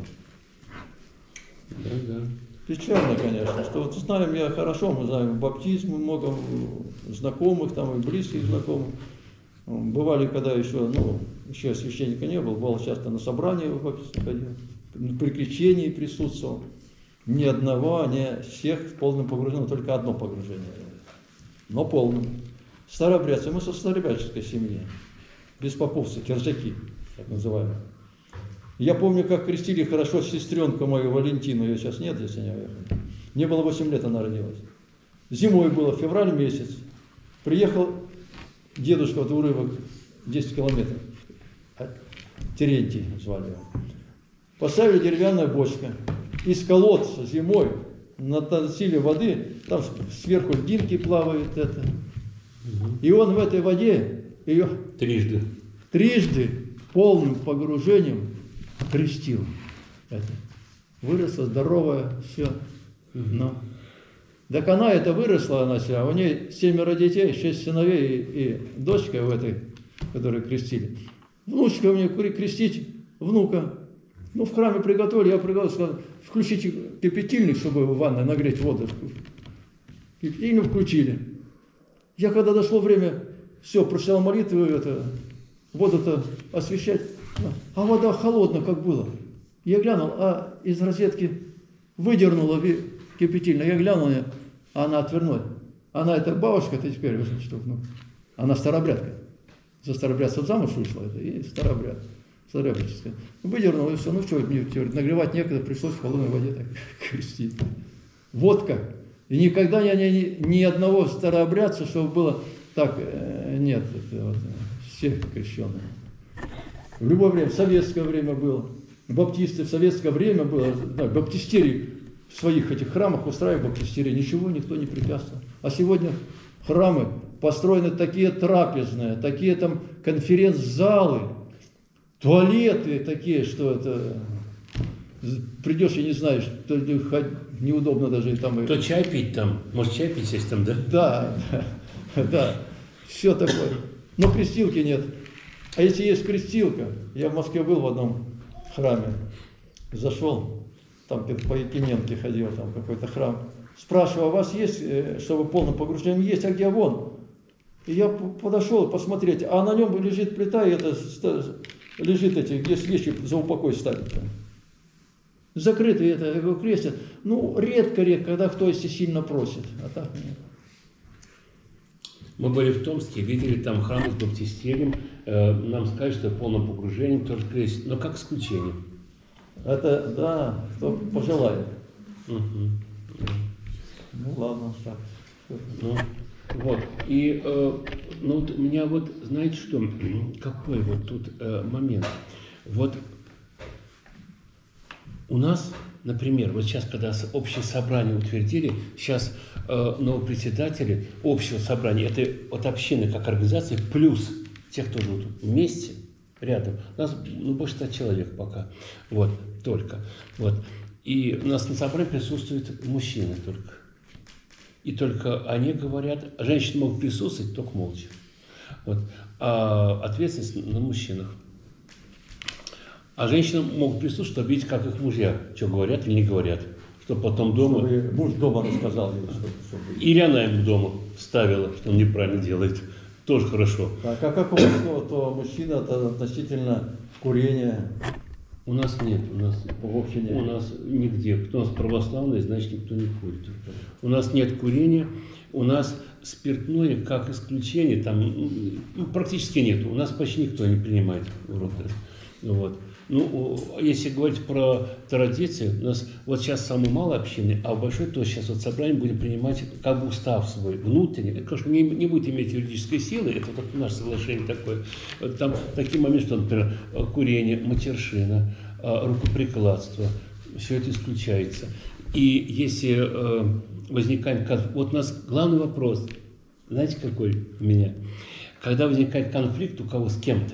Да, да. Печально, конечно, что вот знаем я хорошо, мы знаем баптизм, много знакомых, там и близких знакомых. Бывали, когда еще, ну, еще священника не было, бывал часто на собрании в баптизме ходил, при крещении присутствовал. Ни одного, ни всех в полном погружении, только одно погружение. Но полным. Старообрядцы, мы со старообрядческой семьи, беспоповцы, киржаки, так называемые. Я помню, как крестили хорошо сестренку мою Валентину, ее сейчас нет, если не уехали. Мне было восемь лет, она родилась. Зимой было, февраль месяц. Приехал дедушка, вот урывок, десять километров. Терентий звали его. Поставили деревянную бочку. Из колодца зимой натащили воды, там сверху льдинки плавают это. И он в этой воде ее Трижды. трижды полным погружением крестил. Это. Выросла здоровая, все. Но. Так она это выросла, она вся. У нее семеро детей, шесть сыновей и, и дочка в этой, которую крестили. Внучка у нее крестить, внука. Ну, в храме приготовили, я приготовил, сказал, включите кипятильник, чтобы в ванной нагреть воду. Кипятильник включили. Я когда дошло время, все, прочитал молитву, это, воду-то освещать, а вода холодная, как было. Я глянул, а из розетки выдернула кипятильник. Я глянул, а она отвернула. Она, эта бабушка-то теперь, что, ну, она старообрядка. За старообрядцев замуж вышла, это и старообряд. Старообрядческая. Выдернула и все, ну что, мне нагревать некогда, пришлось в холодной воде так крестить. Вот как. И никогда я ни, ни одного старообрядца, чтобы было так, нет, это вот, все крещенные. В любое время, в советское время было, баптисты в советское время было, да, баптистерии в своих этих храмах устраивали баптистерии, ничего никто не препятствовал. А сегодня храмы построены такие трапезные, такие там конференц-залы, туалеты такие, что это придешь и не знаешь, то неудобно даже и там. То чай пить там, может чай пить есть там, да? Да, да, да, все такое. Но крестилки нет. А если есть крестилка, я в Москве был в одном храме, зашел, там по Якименке ходил, там какой-то храм. Спрашиваю, а у вас есть, чтобы полное погружение? Есть, а где вон? И я подошел посмотреть, а на нем лежит плита, и это лежит эти, где свечи за упокой ставят. Закрытые это, я говорю, крестят. Ну, редко-редко, когда кто если сильно просит, а так нет. Мы были в Томске, видели там храм с баптистерием. Э, нам сказали, что полным погружением тоже крестят, но как исключение. Это, да, кто пожелает. Угу. Ну, ладно, так. Ну, вот. И э, ну, вот у меня вот, знаете что, какой вот тут э, момент. Вот у нас, например, вот сейчас, когда общее собрание утвердили, сейчас э, новые председатели общего собрания, это от общины как организации, плюс тех, кто живут вместе, рядом. У нас ну, больше ста человек пока, вот, только. Вот. И у нас на собрании присутствуют мужчины только. И только они говорят, женщины могут присутствовать только молча. Вот. А ответственность на мужчинах. А женщины могут присутствовать, чтобы видеть, как их мужья что говорят или не говорят. Чтобы потом дома... Чтобы муж дома рассказал. Чтобы... Или она ему дома вставила, что он неправильно делает. тоже хорошо. Так, а как у мужского, то мужчина это относительно курения У нас нет, у нас, вообще нет. у нас нигде. Кто у нас православный, значит никто не курит. У нас нет курения, у нас спиртное как исключение там ну, практически нет. У нас почти никто не принимает в рот. Вот. Ну, если говорить про традиции, у нас вот сейчас самые малые общины, а в большой, то сейчас вот собрание будем принимать как бы устав свой внутренний. Это, конечно, не, не будет иметь юридической силы, это вот наше соглашение такое. Там такие моменты, что, например, курение, матершина, рукоприкладство, все это исключается. И если возникает, вот у нас главный вопрос, знаете, какой у меня? Когда возникает конфликт у кого с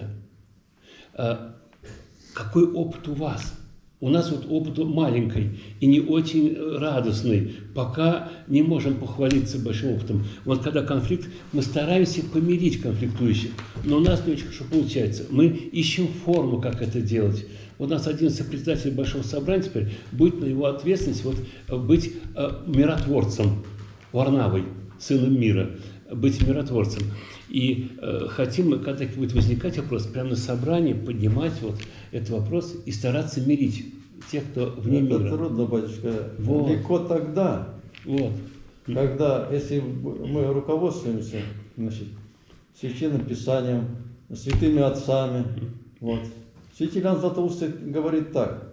кем-то, какой опыт у вас? У нас вот опыт маленький и не очень радостный, пока не можем похвалиться большим опытом. Вот когда конфликт, мы стараемся помирить конфликтующих, но у нас не очень хорошо получается. Мы ищем форму, как это делать. Вот у нас один председатель Большого собрания теперь будет на его ответственность вот, быть э, миротворцем, Варнавой, сыном мира, быть миротворцем. И э, хотим мы, когда будет возникать вопрос, прямо на собрании поднимать вот этот вопрос и стараться мирить тех, кто вне это мира. Это трудно, батюшка. Вот. Легко тогда, вот. когда, если мы руководствуемся, значит, Священным Писанием, святыми отцами, вот. Святитель Иоанн Златоуст говорит так: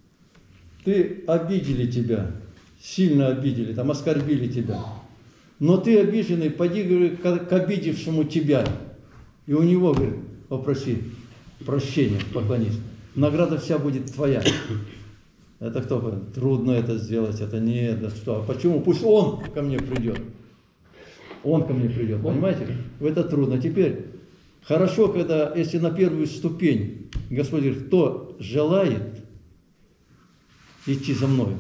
ты обидели тебя, сильно обидели, там оскорбили тебя. Но ты, обиженный, поди, говорит, к обидевшему тебя. И у него, говорит, попроси прощения, поклонись. Награда вся будет твоя. Это кто говорит? Трудно это сделать, это не это. Что? Почему? Пусть он ко мне придет. Он ко мне придет, понимаете? Это трудно. Теперь, хорошо, когда, если на первую ступень Господь говорит, кто желает идти за мною,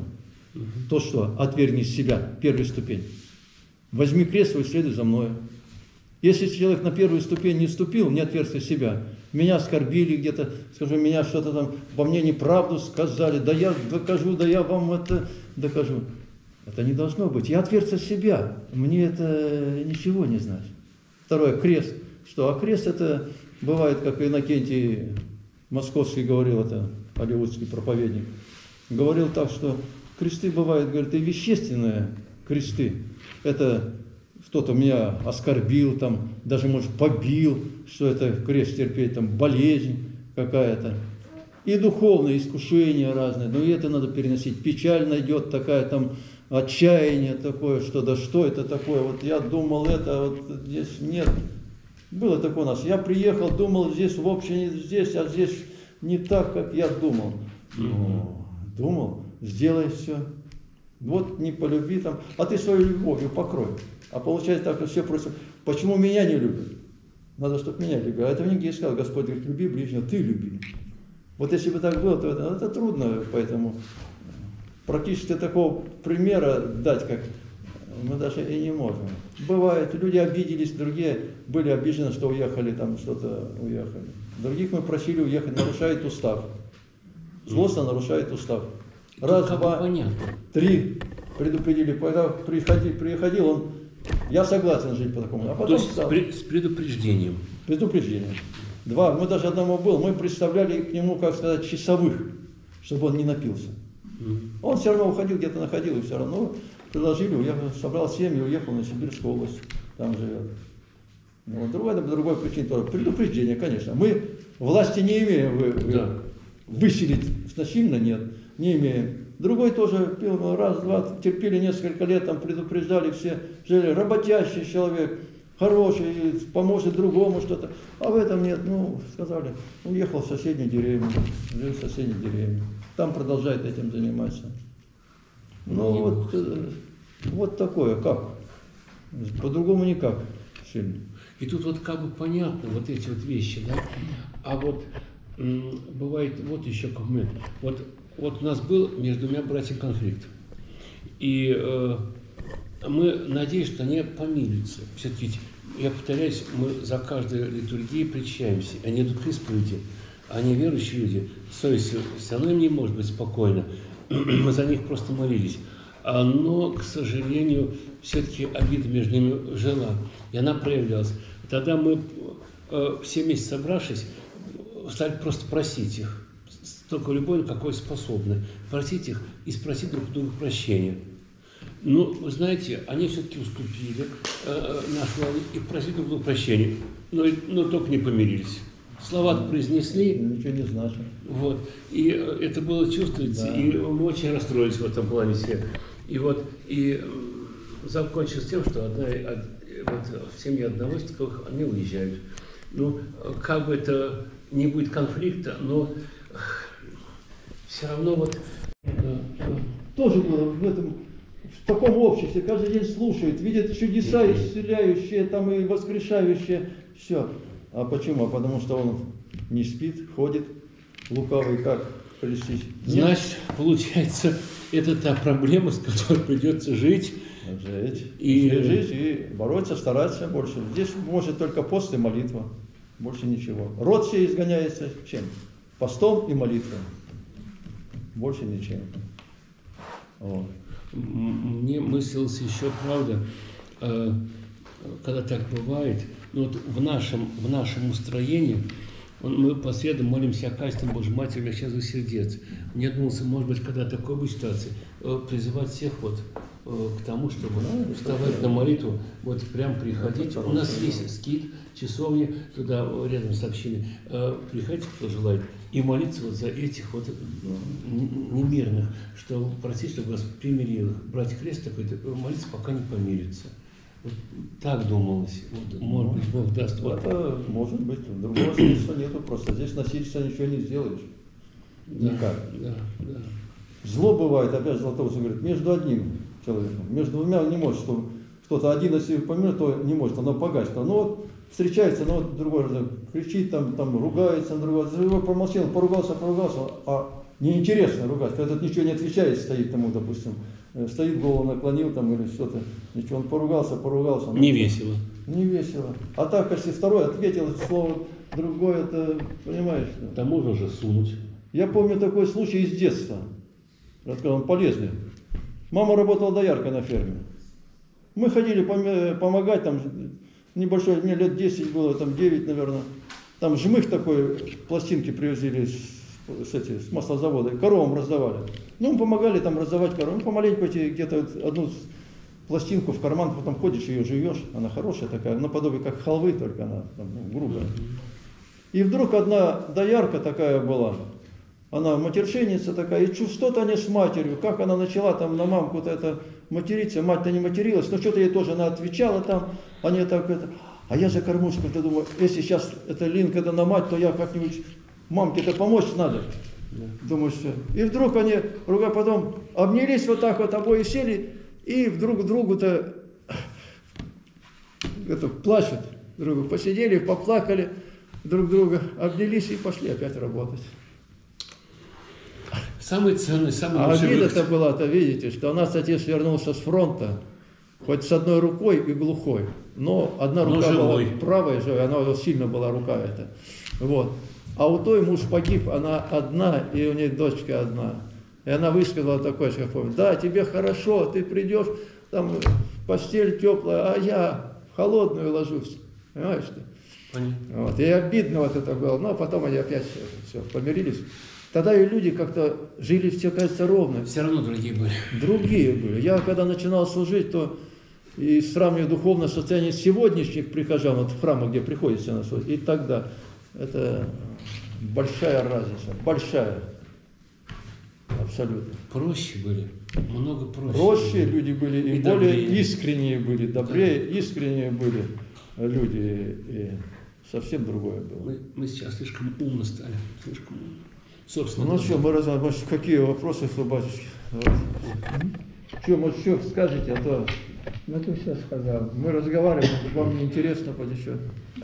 то что? Отвергни себя, первую ступень. Возьми крест свой, следуй за мною. Если человек на первую ступень не ступил, не отвергся себя, меня оскорбили где-то, скажу, меня что-то там, во мне неправду сказали, да я докажу, да я вам это докажу. Это не должно быть. Я отвергся себя, мне это ничего не значит. Второе, крест. Что? А крест это бывает, как Иннокентий Московский говорил, это голливудский проповедник, говорил так, что кресты бывают, говорит, и вещественные кресты. Это кто-то меня оскорбил, там, даже, может, побил, что это крест терпеть, там, болезнь какая-то. И духовные искушения разные, но и это надо переносить. Печаль найдет такая, там, отчаяние такое, что да что это такое, вот я думал это, вот здесь нет. Было такое у нас. Я приехал, думал, здесь в общем здесь, а здесь не так, как я думал. Ну, думал, сделай все. Вот не полюби там, а ты свою любовью покрой. А получается так, что все просят, почему меня не любят? Надо, чтобы меня любили. А это в Нигде сказал, Господь говорит, люби ближнего, ты люби. Вот если бы так было, то это, это трудно, поэтому практически такого примера дать, как мы даже и не можем. Бывает, люди обиделись, другие были обижены, что уехали, там что-то уехали. Других мы просили уехать, нарушает устав. Злостно нарушает устав. Раз, два, понятно. Три предупредили. Когда приходил, приходил он, я согласен жить по такому. А потом То есть стал. с предупреждением. Предупреждение. Два. Мы даже одному был, мы представляли к нему, как сказать, часовых, чтобы он не напился. Mm. Он все равно уходил, где-то находил, и все равно предложили, уехал, собрал семью, уехал на Сибирскую область, там живет. Ну, другой, по другой причине тоже. Предупреждение, конечно. Мы власти не имеем вы, да. выселить насильно, нет. Не имеем. Другой тоже пил, раз, два, терпели несколько лет, там предупреждали все, жили, работящий человек, хороший, поможет другому что-то. А в этом нет, ну, сказали, уехал в соседнюю деревню, жил в соседней деревне. Там продолжает этим заниматься. Ну, вот, вот такое, как? По-другому никак сильно. И тут вот как бы понятно вот эти вот вещи, да? А вот м, бывает вот еще как мы, вот Вот у нас был между двумя братьями конфликт. И э, мы надеемся, что они помирятся. Все-таки, я повторяюсь, мы за каждой литургией причащаемся. Они идут к исповеди. Они верующие люди. Совесть все равно им не может быть спокойно. Мы за них просто молились. Но, к сожалению, все-таки обида между ними жила. И она проявлялась. тогда мы э, все вместе собравшись, стали просто просить их, столько любовь, какой способны, просить их и спросить друг друга прощения. Ну, вы знаете, они все-таки уступили э, нашу и просили друг друга прощения, но, но только не помирились. Слова произнесли. Ничего не значит. Вот. И э, это было чувствуется, да. И мы очень расстроились в этом плане все. И вот, и э, закончилось тем, что одна, од, вот, в семье одного из таковых они уезжают. Ну, как бы это не будет конфликта, но э, все равно вот... Э, тоже было в этом... В таком обществе каждый день слушают, видят чудеса исцеляющие, там и воскрешающие, все. А почему? А потому что он не спит, ходит, лукавый, как прельстить. Значит, получается, это та проблема, с которой придется жить. Жить. И... жить и бороться, стараться больше. Здесь может только пост и молитва, больше ничего. Род все изгоняется чем? Постом и молитвой. Больше ничем. Вот. Мне мыслилось еще, правда, когда так бывает, ну вот в нашем, в нашем устроении мы по средам молимся о качественном Божьей Матери, для счастья сердец. Мне думалось, может быть, когда такой будет ситуация, призывать всех вот к тому, чтобы вставать на молитву, вот прям приходить. У нас есть скит, часовня, туда рядом с общиной. Приходите, кто желает, и молиться вот за этих вот немирных, что просить, чтобы вас примирил их. Брать крест такой, молиться, пока не помирится. Вот так думалось. Вот, может быть, Бог даст. Вот. Это может быть. Другого смысла нету просто. Здесь насильство ничего не сделаешь. Да, никак. Да, да. Зло бывает, опять Златоуст говорит, между одним человеком, между двумя не может, что кто-то один, если помнит, то не может, оно погасит. Ну вот встречается, ну вот другой раз кричит, там, там ругается на другого, его промолчал, поругался, поругался, а неинтересно ругать, когда тот ничего не отвечает, стоит тому, допустим, стоит, голову наклонил там или что-то, ничего, он поругался, поругался. Не весело. Не весело. А так, если второй ответил слово другое, это, понимаешь? Да можно же сунуть. Я помню такой случай из детства, он полезный. Мама работала дояркой на ферме. Мы ходили помогать, там небольшой, мне лет десять было, там девять, наверное. Там жмых такой, пластинки привезли с, с, эти, с маслозавода, коровам раздавали. Ну, мы помогали там раздавать коровам. Помаленьку эти, где-то одну пластинку в карман, потом ходишь, ее жуешь. Она хорошая такая, наподобие как халвы, только она там, ну, грубая. И вдруг одна доярка такая была, она матершинница такая, и что-то они с матерью, как она начала там на мамку-то это материться, мать-то не материлась, но что-то ей тоже она отвечала там, они так это, а я за кормушку, я думаю, если сейчас это Линка да на мать, то я как-нибудь, мамке-то помочь надо. Думаю, что. И вдруг они, рука потом обнялись вот так вот, обои сели, и вдруг другу-то это, плачут, другу посидели, поплакали, друг друга обнялись и пошли опять работать. Самый ценный, самый А лучший обида-то была-то, видите, что у нас отец вернулся с фронта, хоть с одной рукой и глухой, но одна но рука живой. была правая, живая, она вот сильно была рука эта. Вот. А у той муж погиб, она одна, и у нее дочка одна. И она высказала такое, что я помню, да, тебе хорошо, ты придешь, там постель теплая, а я в холодную ложусь. Понимаешь ты? Понятно. Вот. И обидно вот это было, но потом они опять все, все помирились. Тогда и люди как-то жили, все, кажется, ровно. Все равно другие были. Другие были. Я когда начинал служить, то и сравниваю духовное состояние сегодняшних прихожан, вот в храмах, где приходится на служить, и тогда. Это большая разница, большая. Абсолютно. Проще были, много проще. Проще люди были и, и более добрее. искренние были, добрее, да. искренние были люди. И совсем другое было. Мы, мы сейчас слишком умно стали, слишком умно. Собственно, ну что, мы разобрали, какие вопросы, что, батюшки? Что, может, что скажете, а то... Ну, ты все сказал. Мы разговариваем, вам не интересно, подещет.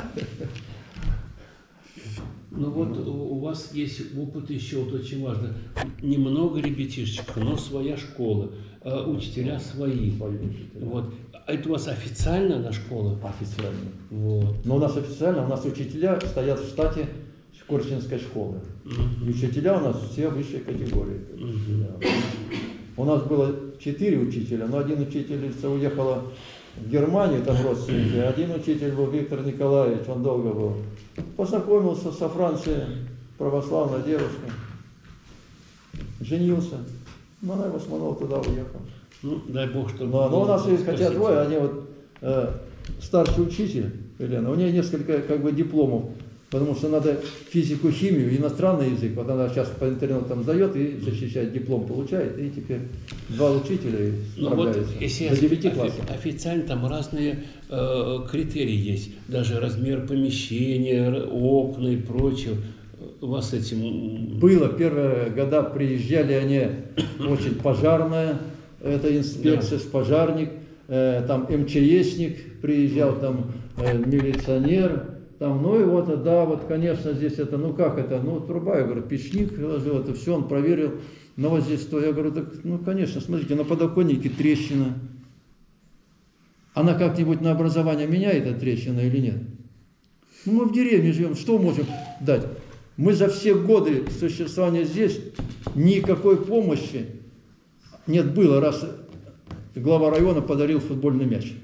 Ну вот у вас есть опыт еще, вот очень важно, немного ребятишек, но своя школа, учителя свои. Вот. А это у вас официально на школа? Официально. Вот. Но у нас официально, у нас учителя стоят в штате Корчинской школы. Uh-huh. И учителя у нас все высшей категории. Uh-huh. У нас было четыре учителя, но один учительница уехала в Германии, там родственники. Один учитель был, Виктор Николаевич, он долго был. Познакомился со Францией, православной девушкой. Женился. Ну, она его с Манова туда уехала. Ну, дай Бог, чтобы... Но, но у нас есть, хотя Спасибо. двое, они вот, э, старший учитель, Елена, у нее несколько как бы дипломов, потому что надо физику, химию, иностранный язык, вот она сейчас по интернету там сдает и защищает диплом, получает, и теперь два учителя и Ну вот, справляются. если До девяти офи- классов. официально там разные э, критерии есть, даже размер помещения, р- окна и прочее. У вас с этим... Было, первые года приезжали они, очень пожарная, это инспекция, Да. пожарник, э, там МЧСник приезжал, там э, милиционер, там, ну и вот, да, вот, конечно, здесь это, ну как это, ну труба, я говорю, печник ложил, это все, он проверил, но вот здесь то, я говорю, так, ну конечно, смотрите, на подоконнике трещина, она как-нибудь на образование меняет, эта трещина или нет? Ну мы в деревне живем, что можем дать? Мы за все годы существования здесь никакой помощи нет, было, раз глава района подарил футбольный мяч.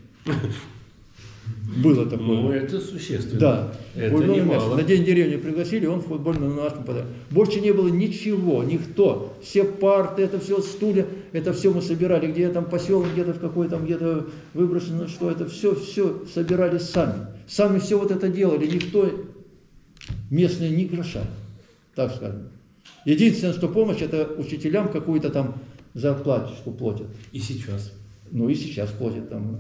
Было такое. Ну, это существенно. Да. Это Футбольный мяч. немало. На день деревни пригласили, он футбольный на нашем подарил. Больше не было ничего, никто. Все парты, это все стулья, это все мы собирали, где там поселок, где-то в какой там, где-то выброшено, что это все, все собирали сами. Сами все вот это делали, никто, местные, ни гроша, так скажем. Единственное, что помощь, это учителям какую-то там зарплаточку платят. И сейчас. Ну и сейчас платят там.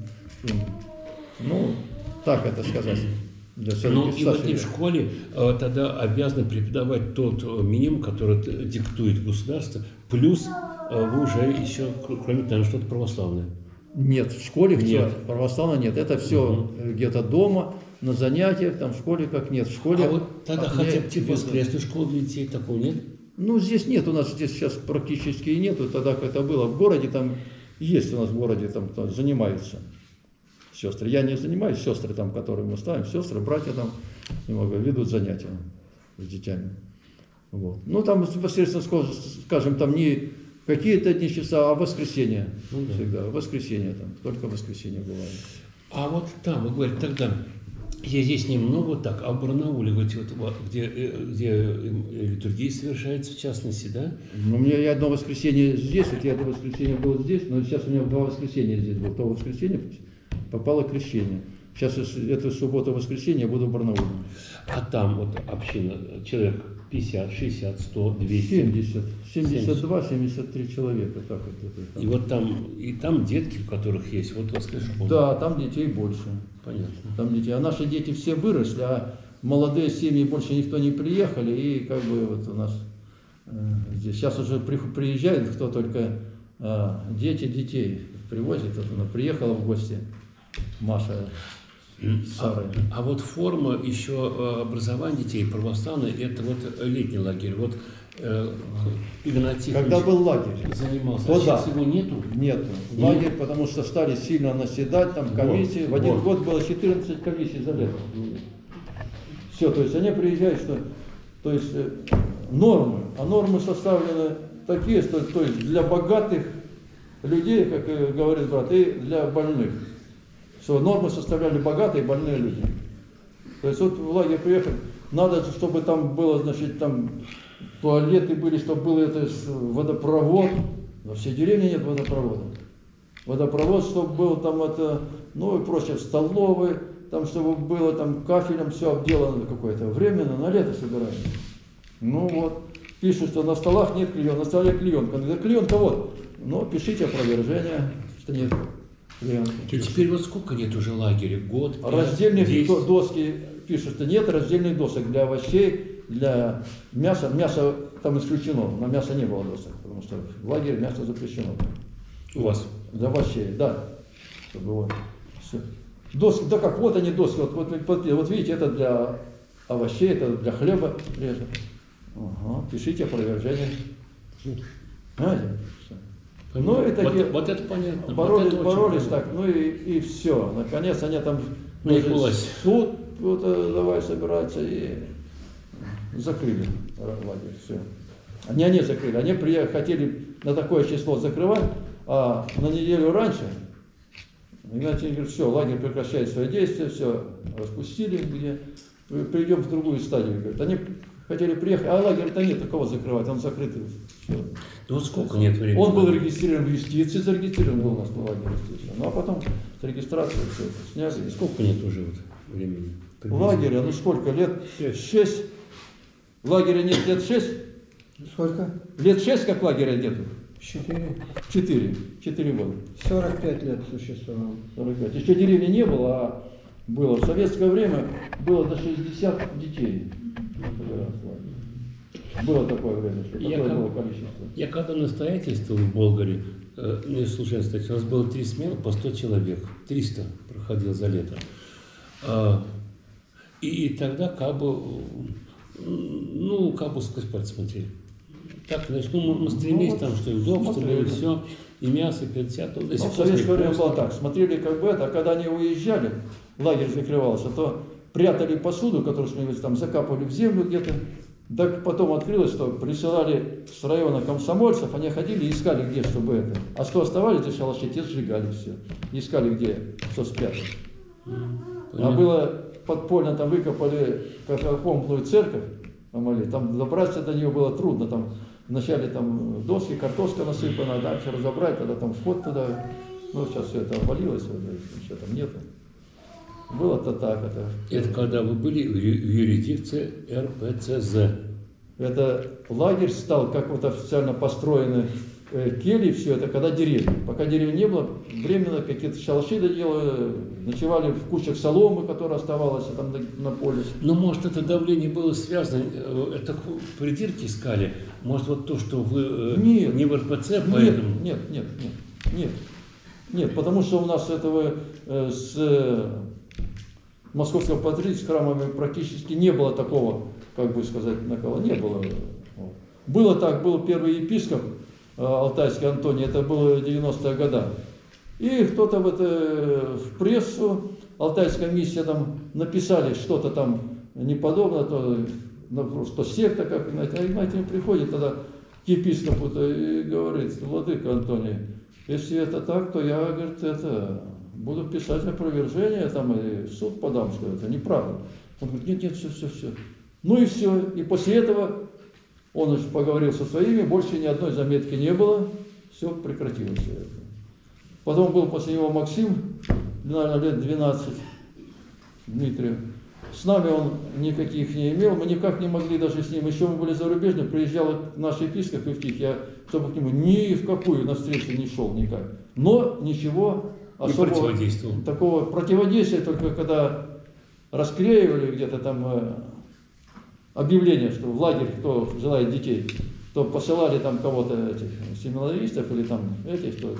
Ну, так это сказать. Для Ну и вот и и в школе э, тогда обязаны преподавать тот э, минимум, который т- диктует государство, плюс э, вы уже еще, кр- кроме того, что-то православное. Нет, в школе в Нет. православно нет. Это все где-то дома, на занятиях, там в школе как нет. В школе. А вот тогда от хотя меня бы типа без- воскресную школу для детей такого нет? Ну, здесь нет, у нас здесь сейчас практически и нету. Тогда как это было в городе, там есть у нас в городе, там кто занимаются сестры. Я не занимаюсь, сестры там, которые мы ставим, сестры, братья там немного ведут занятия с детьми. Вот. Ну, там непосредственно, скажем, там не какие-то дни часа, а воскресенье. Ну, да. Всегда. Воскресенье там, только воскресенье бывает. А вот там, вы говорите, тогда, я здесь немного так, а в Барнауле, вот, вот, где, э, где э, литургия совершается, в частности, да? Ну, у меня я одно воскресенье здесь, вот я одно воскресенье был здесь, но сейчас у меня два воскресенья здесь было. То воскресенье попало крещение. Сейчас эту субботу-воскресенье я буду в Барнауле. А там вот община, человек пятьдесят, шестьдесят, сто, двести. семьдесят, семьдесят два, семьдесят три человека. Так вот, это, И вот там, и там детки, у которых есть, вот воскресная школа. да, там детей больше. Понятно. Там детей. А наши дети все выросли, а молодые семьи больше никто не приехали. И как бы вот у нас э, здесь сейчас уже при, приезжают, кто только э, дети детей привозят. Вот она приехала в гости, Маша с Сарой. А, а вот форма еще э, образования детей православной, это вот летний лагерь. Вот э, Игнатий Когда был лагерь? занимался, Вот а сейчас да. его нету? Нет, лагерь, потому что стали сильно наседать, там комиссии. В один вот. год было четырнадцать комиссий за лето. Все, то есть они приезжают, что, то есть э, нормы, а нормы составлены такие, что то есть для богатых людей, как э, говорит брат, и для больных. Что нормы составляли богатые и больные люди. То есть вот в лагерь приехали, надо, чтобы там было, значит, там туалеты были, чтобы был это водопровод. Во всей деревне нет водопровода. Водопровод, чтобы был там это, ну и прочее, в столовой, там, чтобы было там кафелем все обделано какое-то. Временно, на лето собираем. Ну вот, пишут, что на столах нет клеенка, на столе клеенка. Когда клеенка вот, ну пишите опровержение, что нет клеенки. И теперь вот сколько нет уже лагеря? Год? пять, Раздельные десять? доски пишут, что нет раздельных досок для овощей, для мяса. Мясо там исключено, на мясо не было досок, потому что в лагере мясо запрещено. У вас? Для овощей, да. Чтобы вот, все. Доски, да как, вот они доски, вот, вот, вот, вот видите, это для овощей, это для хлеба режет. Ага, пишите опровержение. Знаете? Ну и такие, вот, вот это понятно. боролись, вот это боролись очень так, ну и, и все. Наконец они там Ну, их даже власть. суд, вот, э, давай собираться, и закрыли лагерь, все. Они, они закрыли, они приехали, хотели на такое число закрывать, а на неделю раньше Игнатий говорит, все, лагерь прекращает свои действия, все, распустили, где перейдем в другую стадию. Говорит, они хотели приехать, а лагерь-то нет, кого закрывать, он закрытый. Все. Ну вот сколько нет времени? Он был регистрирован в юстиции, зарегистрирован был у нас на лагере здесь. Ну а потом с регистрацией все это сняли. Сколько нет уже вот времени? Лагеря, ну сколько лет? Шесть. Лагеря нет лет шесть? Сколько? Лет шесть, как лагеря нету? Четыре. Четыре. Четыре года. Сорок пять лет существовал. сорок пять. Еще деревни не было, а было. В советское время было до шестидесяти детей. Было такое время, что Я такое как- было количество. Я когда настоятельствовал в Болгаре, э, ну, если случайно, кстати, у нас было три смены по сто человек, триста проходил за лето. А, и, и тогда как бы, ну, как бы сквозь пальцы смотрели. Так, значит, ну, мы, мы стремились Ну, там, что и удобство, смотрели. и все, и мясо, и пятьдесят, ну, до Ну, сих в пор советское время просто. было так. Смотрели как бы это, а когда они уезжали, лагерь закрывался, то прятали посуду, которую что-нибудь там закапывали в землю где-то. Так потом открылось, что присылали с района комсомольцев, они ходили и искали, где, чтобы это. А что оставались за шалаши, те сжигали все. Искали, где, что спрятать. А Понятно. было подпольно, там выкопали катакомбную церковь, Амали, там добраться до нее было трудно, там вначале там доски, картошка насыпана, а дальше разобрать, тогда там вход туда, ну сейчас все это обвалилось, ничего там нету. Было-то так, это. Это когда вы были в ю- в юрисдикции эр пэ цэ зэ. Это лагерь стал, как вот официально построены э, кельи, все это, когда деревни. Пока деревни не было, временно какие-то шалаши доделали, ночевали в кучах соломы, которая оставалась там на, на поле. Ну, может, это давление было связано, э, это ху- придирки искали? Может, вот то, что вы э, Нет. не в эр пэ цэ, Нет, поэтому... нет, нет, нет, нет. Нет, потому что у нас этого э, с э, московского патриархата с храмами практически не было такого, как бы сказать, накала, не было. Вот. Было так, был первый епископ э, Алтайский Антоний, это было в девяностые годы. И кто-то в, это, в прессу, Алтайская миссия там написали что-то там неподобное, то, ну, что секта, как Игнатий, а Игнатий приходит тогда к епископу-то и говорит, владыка Антоний, если это так, то я, говорит, это, буду писать опровержение, там, и в суд подам, что это неправда. Он говорит, нет, нет, все, все, все. Ну и все. И после этого он уж поговорил со своими, больше ни одной заметки не было, все прекратилось. Все это. Потом был после него Максим, наверное, лет двенадцать, Дмитрий. С нами он никаких не имел, мы никак не могли даже с ним, еще мы были зарубежны, приезжал наш епископ Евтих, я, чтобы к нему ни в какую навстречу не шел никак. Но ничего Не особого, противодействовал. такого противодействия, только когда расклеивали где-то там э, объявление, что в лагерь, кто желает детей, то посылали там кого-то, этих семинаристов или там этих, что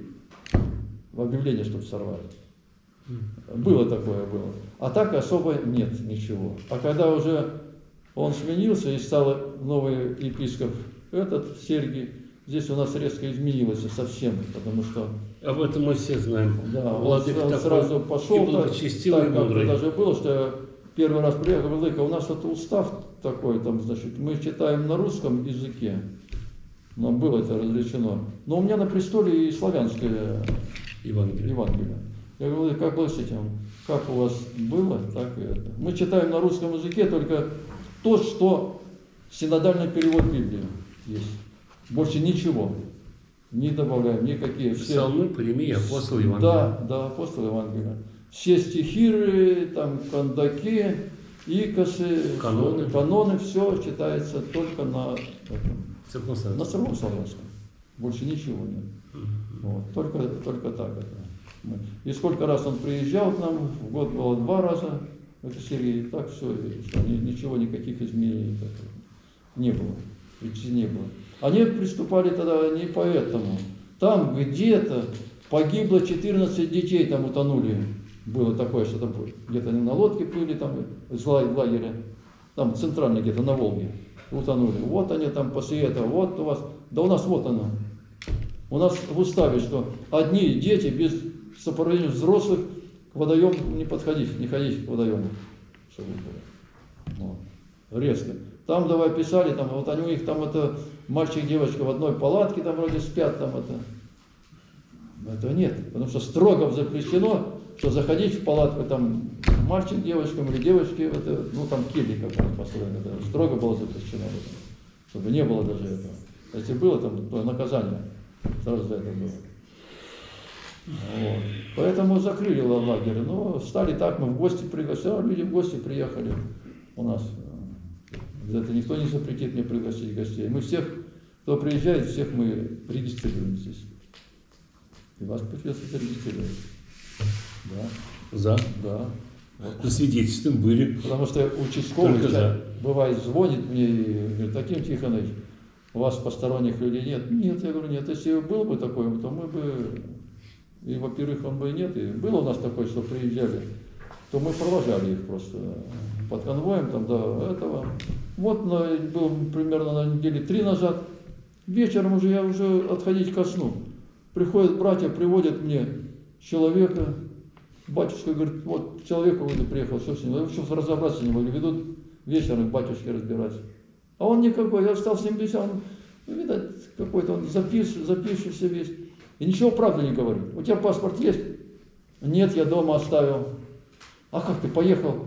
в объявление, чтобы сорвали. Было такое, было. А так особо нет ничего. А когда уже он сменился и стал новый епископ, этот Сергий, здесь у нас резко изменилось совсем, потому что Об этом мы все знаем. да, он, Владыка он такой сразу пошел, и так, благочестивый, так и как-то мудрый. даже было, что я первый раз приехал, Владыка, у нас вот устав такой, там, значит, мы читаем на русском языке, нам было это разрешено, но у меня на престоле и славянское Евангелие. Евангелие. Я говорю, как было с этим? Как у вас было, так и это. Мы читаем на русском языке только то, что синодальный перевод Библии есть. Больше ничего. Не добавляем никакие. Все... Псалмы, Паремия, апостол Евангелия. Да, да, апостол Евангелия. Все стихиры, там, кандаки, икосы, Каноны. каноны, все читается только на, этом, Церковнославянский. на церковнославянском. Больше ничего нет. Вот, только, только так это. И сколько раз он приезжал к нам, в год было два раза, это Сергей, и так все, и что ни- ничего, никаких изменений так, не было, почти не было. Они приступали тогда не поэтому. Там где-то погибло четырнадцать детей, там утонули. Было такое, что там где-то они на лодке плыли, там из лагеря, там центрально где-то на Волге, утонули. Вот они там после этого, вот у вас, да у нас вот оно. У нас в уставе, что одни дети без сопровождения взрослых к водоему не подходить, не ходить к водоему. Чтобы было. Вот. Резко. Там давай писали, там, вот они у них там это мальчик, девочка в одной палатке там вроде спят, там это. Этого нет, потому что строго запрещено, что заходить в палатку там мальчик девочкам или девочки, это, ну там кельи как раз построены, это строго было запрещено, чтобы не было даже этого. Если было, там то наказание сразу за это было. Вот. Поэтому закрыли лагерь. Но стали так, мы в гости пригласили, люди в гости приехали у нас. Это никто не запретит мне пригласить гостей. Мы всех, кто приезжает, всех мы регистрируем здесь. И вас придется зарегистрировать. Да. За? Да. Вот. За свидетельством были. Потому что участковый Только за. бывает звонит мне и говорит: Аким Тихонович, у вас посторонних людей нет? Нет, я говорю, нет. Если был бы такой, то мы бы, и во-первых, он бы и нет, и было у нас такое, что приезжали, то мы провожали их просто под конвоем там до этого. Вот на, был примерно на неделе три назад, вечером уже я уже отходить ко сну. Приходят братья, приводят мне человека, батюшка говорит, вот человек какой-то приехал, что с ним, я вообще разобраться не могли, ведут вечером к батюшке разбирать. А он никакой, я стал с ним беседовать, он, ну, видать, какой-то он запишет, запишется весь. И ничего правды не говорит. У тебя паспорт есть? Нет, я дома оставил. А как ты поехал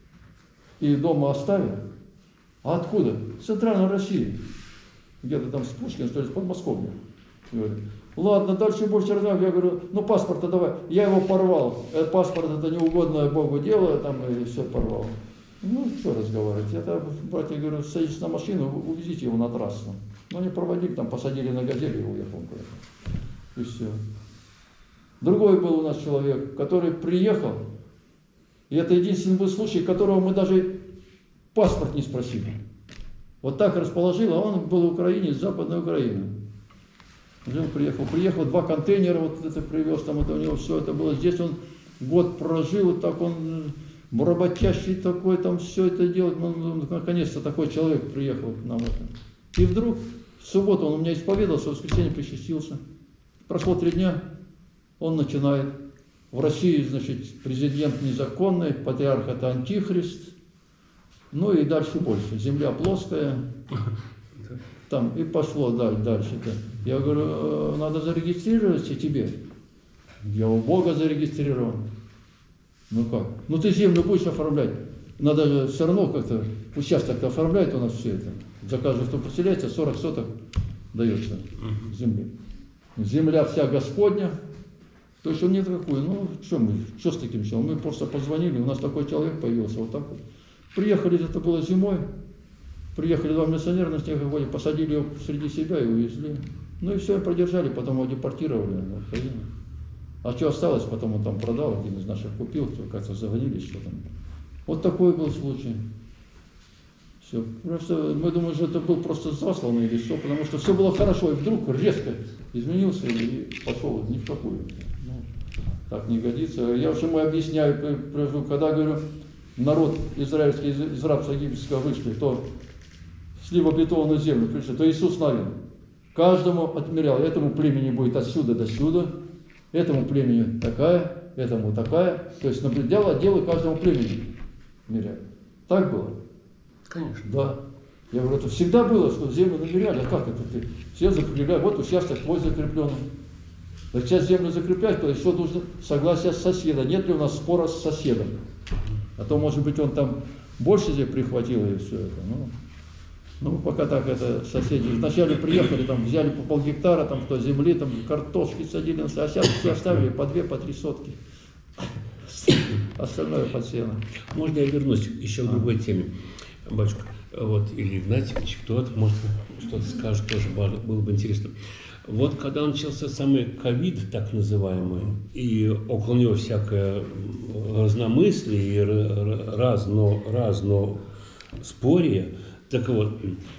и дома оставил? А откуда? С Центральной России. Где-то там с Пушкина, что ли, с Подмосковья. Говорит, ладно, дальше больше разговаривать. Я говорю, ну паспорт-то давай. Я его порвал. Паспорт это неугодное Богу дело, там и все порвал. Ну, что разговаривать? Я, братья, говорю, садитесь на машину, увезите его на трассу. Ну, они проводили, там, посадили на газель и уехал куда-то. И все. Другой был у нас человек, который приехал, и это единственный был случай, которого мы даже паспорт не спросили. Вот так расположил, а он был украинец, Западной Украины. Жил, приехал. Приехал, два контейнера, вот это привез, там это у него все это было. Здесь он год прожил, вот так он работящий такой, там все это делает. Ну, наконец-то такой человек приехал к нам. И вдруг в субботу он у меня исповедовался, в воскресенье причастился. Прошло три дня, он начинает. В России, значит, президент незаконный, патриарх это антихрист. Ну и дальше больше. Земля плоская. Там и пошло дальше. дальше-то. Я говорю, надо зарегистрироваться тебе. Я у Бога зарегистрирован. Ну как? Ну ты землю будешь оформлять. Надо же все равно как-то участок-то оформляет у нас все это. За каждого, кто поселяется, сорок соток дается земли. Земля вся Господня. То есть он нет какой. Ну что мы, что с таким человеком? Мы просто позвонили, у нас такой человек появился. Вот так вот. Приехали, это было зимой. Приехали два милиционера на снегоходе, посадили его среди себя и увезли. Ну и все, продержали, потом его депортировали на Украину. А что осталось, потом он там продал, один из наших купил, как-то заводили, что там. Вот такой был случай. Все. Просто мы думаем, что это был просто засланный или что, потому что все было хорошо, и вдруг резко изменился и пошел ни в какую. Ну, так не годится. Я уже ему объясняю, когда говорю, народ израильский из рабства египетского вышли, кто сливобетонную землю пришли, то Иисус Навин каждому отмерял, этому племени будет отсюда до сюда, этому племени такая, этому такая, то есть наблюдал отделы каждому племени меряли. Так было? Конечно. Да. Я говорю, это всегда было, что землю намеряли, а как это ты? Все закрепляют, вот участок твой закрепленный. А сейчас землю закреплять, то еще нужно согласие с соседом. Нет ли у нас спора с соседом? А то, может быть, он там больше здесь прихватил и все это. Ну, ну пока так это соседи. Вначале приехали, там взяли по полгектара, там кто земли, там картошки садили, а сейчас все оставили по две, по три сотки. Остальное под сено. Можно я вернусь еще к другой теме, батюшка? Вот, или Игнатьевич, кто-то, может, что-то скажет, тоже было бы интересно. Вот когда начался самый ковид, так называемый, и около него всякое разномыслие и разно, разно спорье, так вот,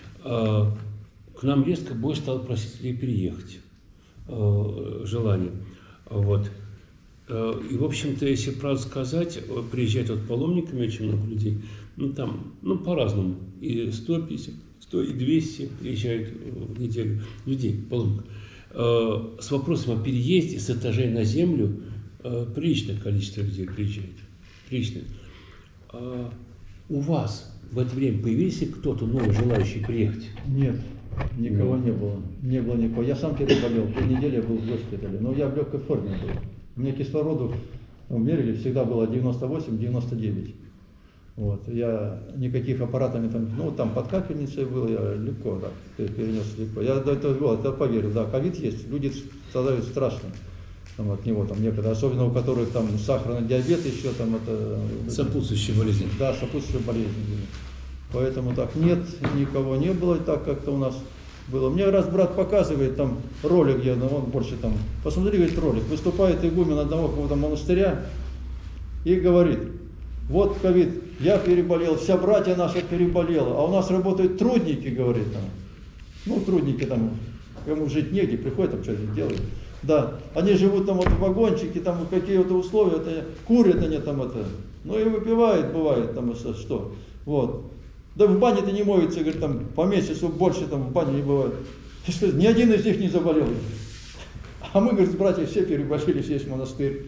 к нам резко больше стало просителей переехать, желание. Вот. И, в общем-то, если правду сказать, приезжать вот паломниками очень много людей, ну, там, ну, по-разному, и сто пятьдесят, сто и двести приезжают в неделю людей, паломников. С вопросом о переезде с этажей на землю приличное количество людей приезжает, приличное. У вас в это время появился кто-то новый, желающий приехать? Нет. Никого Ну. не было. Не было никого. Я сам переболел. Две недели я был в госпитале. Но я в легкой форме был. У меня кислороду ну, мерили, всегда было девяносто восемь — девяносто девять. Вот. Я никаких аппаратами там, ну там под капельницей был, я легко так перенес легко. Я до этого был, это поверил, да, ковид есть, люди страдают страшно там, от него, там некогда, особенно у которых там сахарный диабет еще там это... Сопутствующие болезни. Да, сопутствующие болезни были. Поэтому так нет, никого не было так, как-то у нас было. Мне раз брат показывает там ролик, где ну, он больше там, посмотри, говорит, ролик, выступает игумен одного какого-то монастыря и говорит: вот ковид, я переболел, вся братья наша переболела, а у нас работают трудники, говорит там. Ну, трудники там, кому жить негде, приходят там что-то делают. Да, они живут там вот в вагончике, там какие-то условия, это, курят они там это, ну и выпивают, бывает там что. Вот. Да в бане-то не моются, говорит, там по месяцу больше там в бане не бывает. Ни один из них не заболел. А мы, говорит, братья все переболели, все есть монастырь.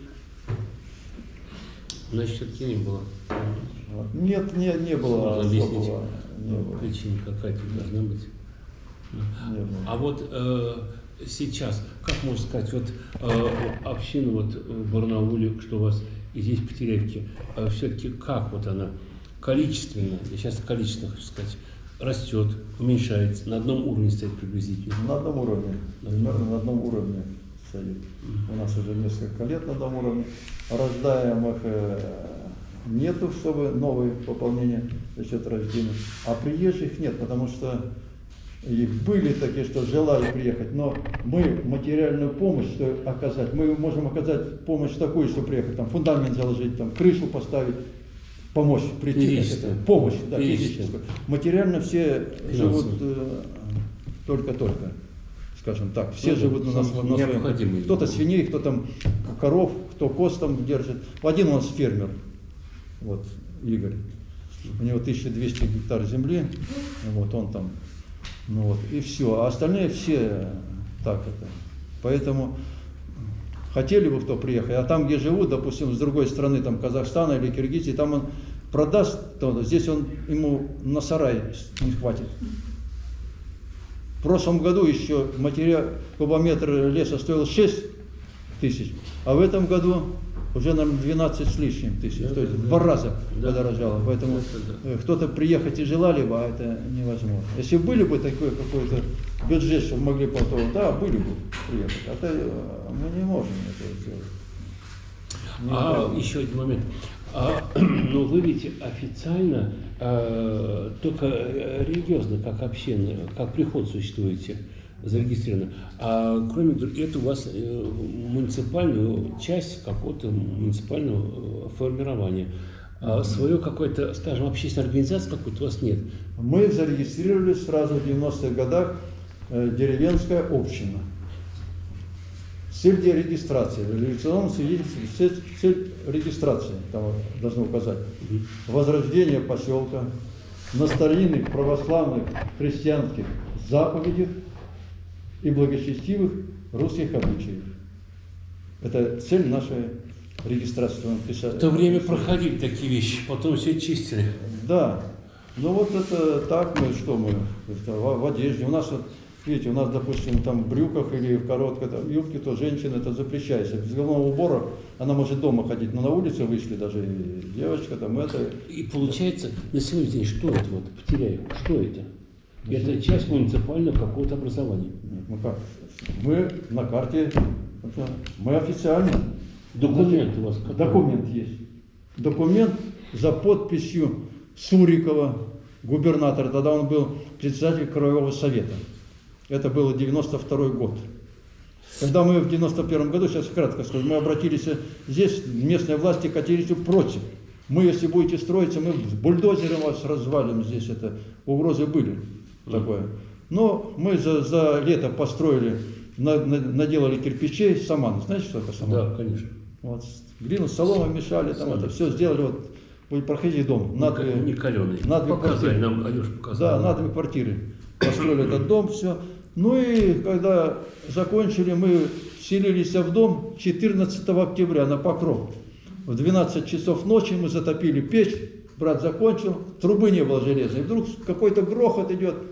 Значит, все-таки не было. Нет, не, не было. Можно объяснить. Особого, не было. Причина какая-то должна быть. Не было. А вот э, сейчас, как можно сказать, вот э, община вот в Барнауле, что у вас и здесь в Петеревке, э, все-таки как вот она количественно, я сейчас количественно хочу сказать, растет, уменьшается, на одном уровне стоит приблизительно? На одном уровне, примерно на одном уровне стоит. У нас уже несколько лет на одном уровне. Рождаемых э, нету, чтобы новые пополнения за счет рождения. А приезжих нет, потому что и были такие, что желали приехать, но мы материальную помощь что оказать, мы можем оказать помощь такую, что приехать, там фундамент заложить, там крышу поставить, помочь прийти. Физическую. Помощь, да, Физическую. физическую. Материально все Финансово. живут э, только-только, скажем так. Все Ну, живут у нас сам- на своем. необходимые. Кто-то свиней, кто там коров, кто коз там держит. Один у нас фермер, вот, Игорь. У него тысяча двести гектар земли, вот он там, ну вот, и все. А остальные все так это. Поэтому хотели бы кто приехать, а там, где живут, допустим, с другой стороны, там Казахстана или Киргизии, там он продаст, то здесь он ему на сарай не хватит. В прошлом году еще материал, кубометр леса стоил шесть тысяч, а в этом году уже, наверное, двенадцать с лишним тысяч, Да, то есть да, в да. два раза Да. подорожало. Поэтому Это да. э, кто-то приехать и желали бы, а это невозможно. Если были бы такой какой-то бюджет, чтобы могли потом, да, были бы приехать, а то э, мы не можем этого сделать. Не А можем. еще один момент. А, но вы ведь официально э, только религиозно, как община, как приход существуете, зарегистрировано. А кроме этого у вас э, муниципальную часть какого-то муниципального э, формирования. А свое какое-то, скажем, общественная организация какой-то у вас нет. Мы зарегистрировали сразу в девяностых годах э, деревенская община. Цель регистрации, регистрационном свидетельстве, цель, цель регистрации, там должны указать. Возрождение поселка на старинных православных христианских заповедях и благочестивых русских обычаев. Это цель нашей регистрации. В то время проходили такие вещи, потом все чистили. Да. Ну вот это так мы, что мы, это в, в одежде. У нас вот, видите, у нас, допустим, там в брюках или в короткой там, юбке, то женщина это запрещается. Без головного убора она может дома ходить, но на улице вышли даже и девочка там это. И получается, на сегодняшний день, что это вот, потеряю, что это? Это часть муниципального какого-то образования. Нет, мы как? Мы на карте, это, мы официально. Документ у вас какой? Документ есть. Документ за подписью Сурикова, губернатора. Тогда он был председатель Краевого совета. Это был девяносто второй год. Когда мы в девяносто первом году, сейчас кратко скажу, мы обратились, здесь местные власти категорически против. Мы, если будете строиться, мы с бульдозером вас развалим здесь. Это угрозы были. Такое. Но мы за, за лето построили, на, на, наделали кирпичей, саман. Знаете, что это саман? Да, конечно. Вот, глину с соломой мешали, там это все сделали. Вот, вы проходите дом. На две, Не каленый. на две Показали квартиры. нам, Алеша показал. Да, на две квартиры. Построили этот дом, все. Ну и когда закончили, мы вселились в дом четырнадцатого октября на Покров. В двенадцать часов ночи мы затопили печь, брат закончил, трубы не было железной. Вдруг какой-то грохот идет.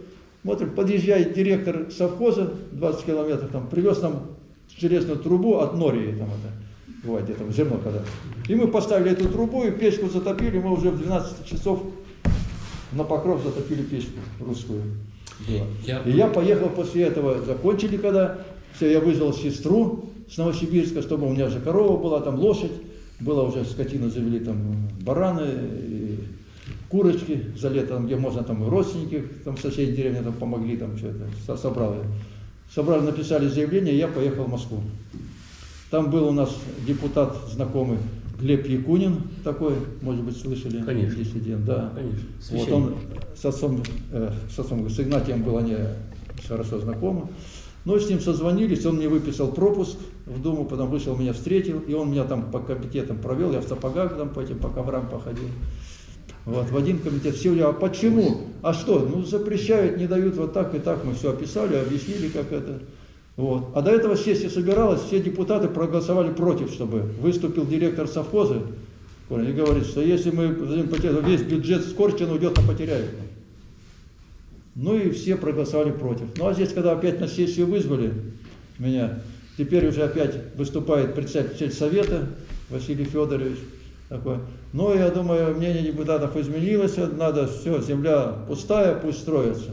Смотрим, подъезжает директор совхоза, двадцать километров, там, привез нам железную трубу от Нории, там это, бывает где-то зерно когда. И мы поставили эту трубу и печку затопили, мы уже в двенадцать часов на Покров затопили печку русскую. Я... И я поехал после этого, закончили когда, все, я вызвал сестру с Новосибирска, чтобы у меня же корова была, там лошадь, была уже скотина, завели там бараны, и курочки за лето, там, где можно, там и родственники, там в соседней деревне там помогли, там что-то, собрал я. Собрали, написали заявление, я поехал в Москву. Там был у нас депутат знакомый Глеб Якунин такой, может быть, слышали? Конечно. Диссидент, да. Конечно. Вот он с отцом, э, с отцом, с Игнатием был, они хорошо знакомы. Ну, с ним созвонились, он мне выписал пропуск в Думу, потом вышел, меня встретил, и он меня там по комитетам провел, я в сапогах там по этим, по коврам походил. Вот, в один комитет, все, а почему? А что? Ну, запрещают, не дают вот так и так, мы все описали, объяснили, как это. Вот. А до этого сессия собиралась, все депутаты проголосовали против, чтобы выступил директор совхоза и говорит, что если мы весь бюджет Скорчина уйдет на Потеряевку. Ну и все проголосовали против. Ну а здесь, когда опять на сессию вызвали меня, теперь уже опять выступает председатель совета Василий Федорович. Такой. Ну, я думаю, мнение депутатов изменилось, надо, все, земля пустая, пусть строится.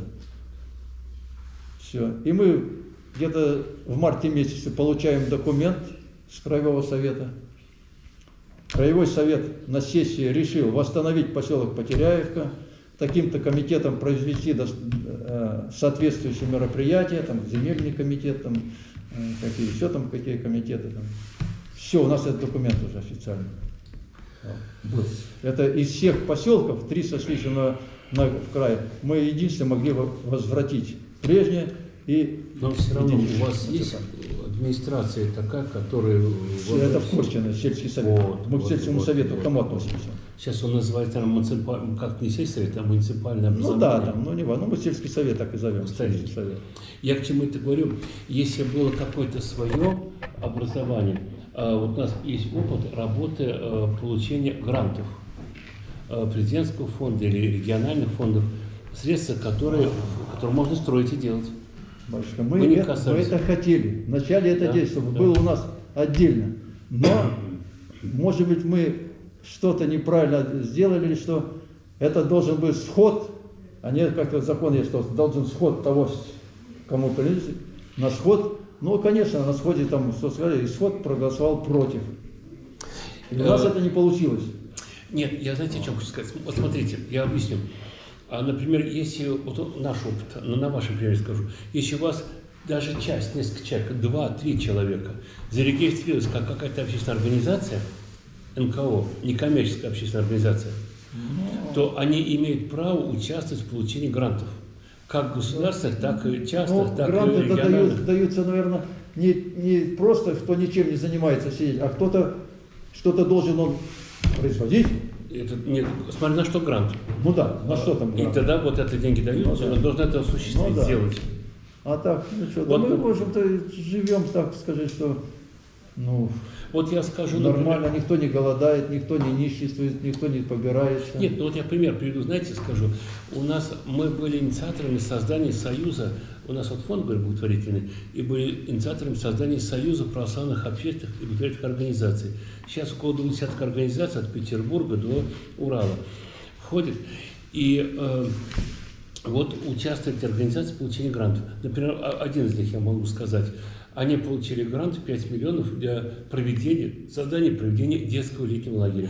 Все. И мы где-то в марте месяце получаем документ с Краевого совета. Краевой совет на сессии решил восстановить поселок Потеряевка, таким-то комитетом произвести соответствующие мероприятия, там земельный комитет, там, какие еще там, какие комитеты. Там. Все, у нас этот документ уже официально. Был. Это из всех поселков, три сошлись на, на, в крае, мы единственное могли возвратить прежнее. И но все равно у вас есть администрация такая, которая... Это в Корчино, сельский совет. Вот, мы вот, к сельскому вот, совету, вот, к кому относимся? Сейчас он называется муниципальный, как не сельский совет, а муниципальное образование. Ну да, там, ну не важно, ну мы сельский совет так и зовем. Сельский совет. Я к чему это говорю? Если было какое-то свое образование, вот у нас есть опыт работы получения грантов президентского фонда или региональных фондов, средства, которые, которые можно строить и делать. Батюшка, мы, мы, это, мы это хотели. Вначале это да, действие да. было у нас отдельно. Но, может быть, мы что-то неправильно сделали, или что это должен быть сход, а не как-то закон есть, что должен сход того, кому принадлежит, на сход. Ну, конечно, на сходе там, что сказали, исход проголосовал против. И у нас это не получилось. Нет, я знаете, о чем хочу сказать? Вот смотрите, я объясню. А, например, если, вот наш опыт, ну, на вашем примере скажу, если у вас даже часть, несколько человек, два-три человека зарегистрировалась как какая-то общественная организация, эн ка о, некоммерческая общественная организация, но... то они имеют право участвовать в получении грантов. Как государственных, так и частных, ну, так гранты и региональных. Дают, даются, наверное, не, не просто, кто ничем не занимается сидеть, а кто-то что-то должен он производить. Это, нет, смотри, на что грант. Ну да, на а, что там грант. И тогда вот это деньги дают, ну, да. Он должен это осуществить, ну, да. сделать. А так, ну что, вот, да мы, в общем-то, живем, так сказать, что, ну, вот я скажу, нормально, например, никто не голодает, никто не ниществует, никто не побирается. Нет, ну вот я пример приведу, знаете, скажу. У нас, мы были инициаторами создания союза, у нас вот фонд был благотворительный, и были инициаторами создания союза православных общественных и благотворительных организаций. Сейчас около двух десяток организаций от Петербурга до Урала входит. И э, вот участвуют эти организации в получении грантов. Например, один из них я могу сказать. Они получили грант пять миллионов для проведения, создания и проведения детского летнего лагеря.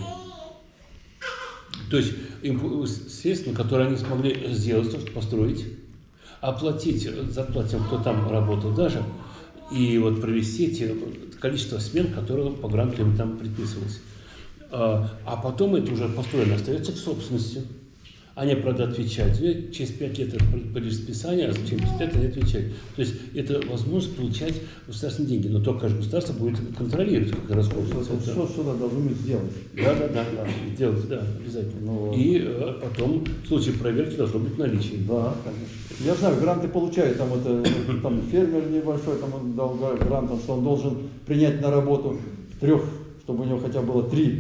То есть средства, которые они смогли сделать, построить, оплатить зарплату, кто там работал даже, и вот провести те, количество смен, которые по гранту им там предписывалось. А, а потом это уже построено, остается к собственности. Они, правда, отвечают. Через пять лет это по расписанию, а через пять лет они отвечают. То есть это возможность получать государственные деньги. Но только государство будет контролировать, как расходуются. Что сюда должны сделать? Да, да, да, да. Сделать, да, обязательно. Ну, и э, потом в случае проверки должно быть наличие. Да, конечно. Я знаю, гранты получают. Там, это, там фермер небольшой, там он дал грант, что он должен принять на работу трех, чтобы у него хотя бы было три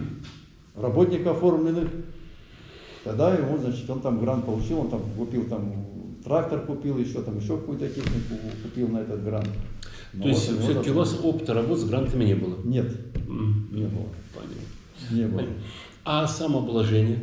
работника оформленных. Тогда ему, значит, он там грант получил, он там купил там трактор купил, еще там еще какую-то технику купил на этот грант. То Ну, есть вот, все-таки у вот, вас опыта работы с грантами не было? Нет, М, не было. Понятно. Не было. Понятно. А самообложение?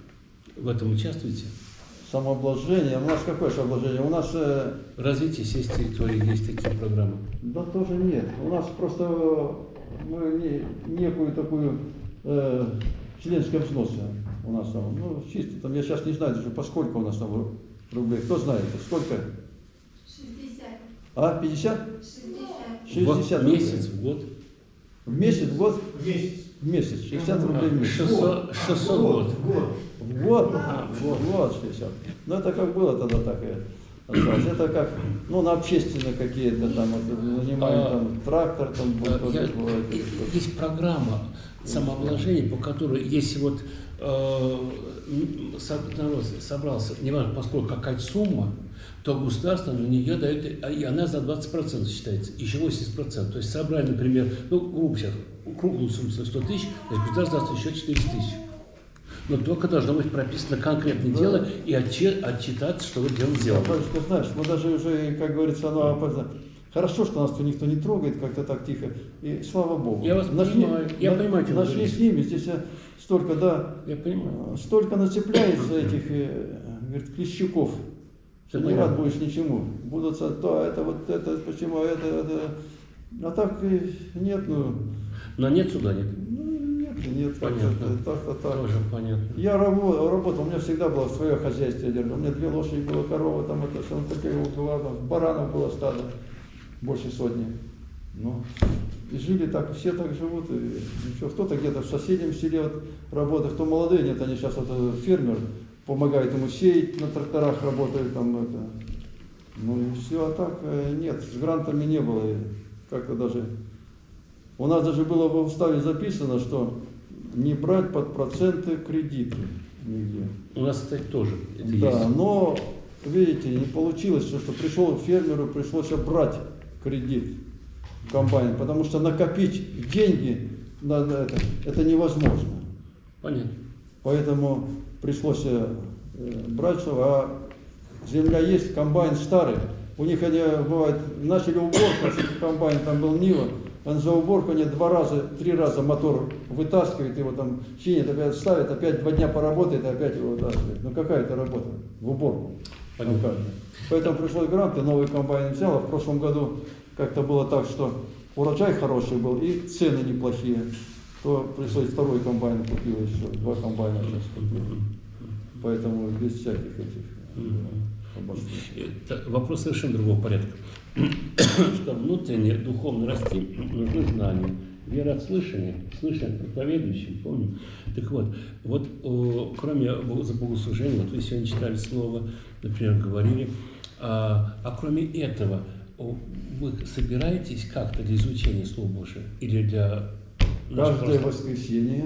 В этом участвуете? Самообложение. У нас какое же обложение? У нас, э, Развитие сеть территории, есть такие программы? да тоже нет. У нас просто э, мы не, некую такую э, членские взносы у нас там. Ну, чисто там, я сейчас не знаю даже, по сколько у нас там рублей. Кто знает, сколько? шестьдесят. А, пятьдесят? шестьдесят. шестьдесят В рублей. месяц, в год? В месяц, в год? В месяц. В месяц. шестьдесят рублей в месяц. шестьсот, шестьсот в год. В год. В год? В год, вот шестьдесят. Ну это как было тогда, так и осталось. Это как, ну на общественные какие-то там, вот, занимаем там трактор, там А, вот, я- вот, вот, и- вот. Есть программа самообложения, по которой, если вот э, м, со- народ собрался, неважно, поскольку какая-то сумма, то государство на нее дает, а- и она за двадцать процентов считается, еще восемьдесят процентов. То есть собрали, например, ну, грубо сейчас, круглую сумму сто тысяч, значит, государство даст еще четыреста тысяч. Но только должно быть прописано конкретное Да. дело и отчет, отчитаться, что вы дело сделали. Батюшка, знаешь, мы даже уже, как говорится, оно опоздано. Хорошо, что нас тут никто не трогает, как-то так тихо. И слава Богу. Я вас понимаю, я понимаю, о чем вы Нашли говорите. с ними, здесь э, столько, да, Я понимаю. э, столько нацепляется этих, э, говорит, клещуков, что Я не понимаю. рад будешь ничему. Будут, то, это, вот это, почему, это, это. А так э, нет, ну, Но нет суда, нет. ну, нет, нет, Понятно. так-то, так-то, так. Тоже понятно. Я работал, работал, у меня всегда было свое хозяйство, я держал. У меня две лошади было, корова, там это все, ну, такая вот была, там, баранов было стадо, больше сотни. Ну, и жили так, все так живут, и ничего. Кто-то где-то в соседнем селе вот работает, кто молодые, нет, они сейчас вот э, фермер, помогает ему сеять, на тракторах работают, там это. Ну и все, а так э, нет, с грантами не было, и как-то даже. У нас даже было в уставе записано, что не брать под проценты кредиты нигде. У нас, кстати, тоже это Да, есть. но, видите, не получилось, что, что пришел фермеру, пришлось брать кредит в комбайн, потому что накопить деньги на на это, это невозможно. Понятно. Поэтому пришлось э, брать, что, а земля есть, комбайн старый. У них они, бывает, начали уборку, комбайн, там был Нива, он за уборку они два раза, три раза мотор вытаскивает, его там чинит, опять ставит, опять два дня поработает, и опять его вытаскивает. Ну какая это работа? В уборку. Понятно. Ну, как же. Поэтому пришлось гранты, новый комбайн взял, а в прошлом году как-то было так, что урожай хороший был и цены неплохие. То пришлось второй комбайн купил еще, два комбайна сейчас купил. Поэтому без всяких этих э, обоснований. Это вопрос совершенно другого порядка. Чтобы внутренне духовно расти, нужны знания. Вера от слышания, слышание от проповедующих, помню. Так вот, вот о, кроме бог- за богослужения, вот вы сегодня читали слово, например, говорили, а, а кроме этого, о, вы собираетесь как-то для изучения Слова Божия или для... Каждое просто- воскресенье,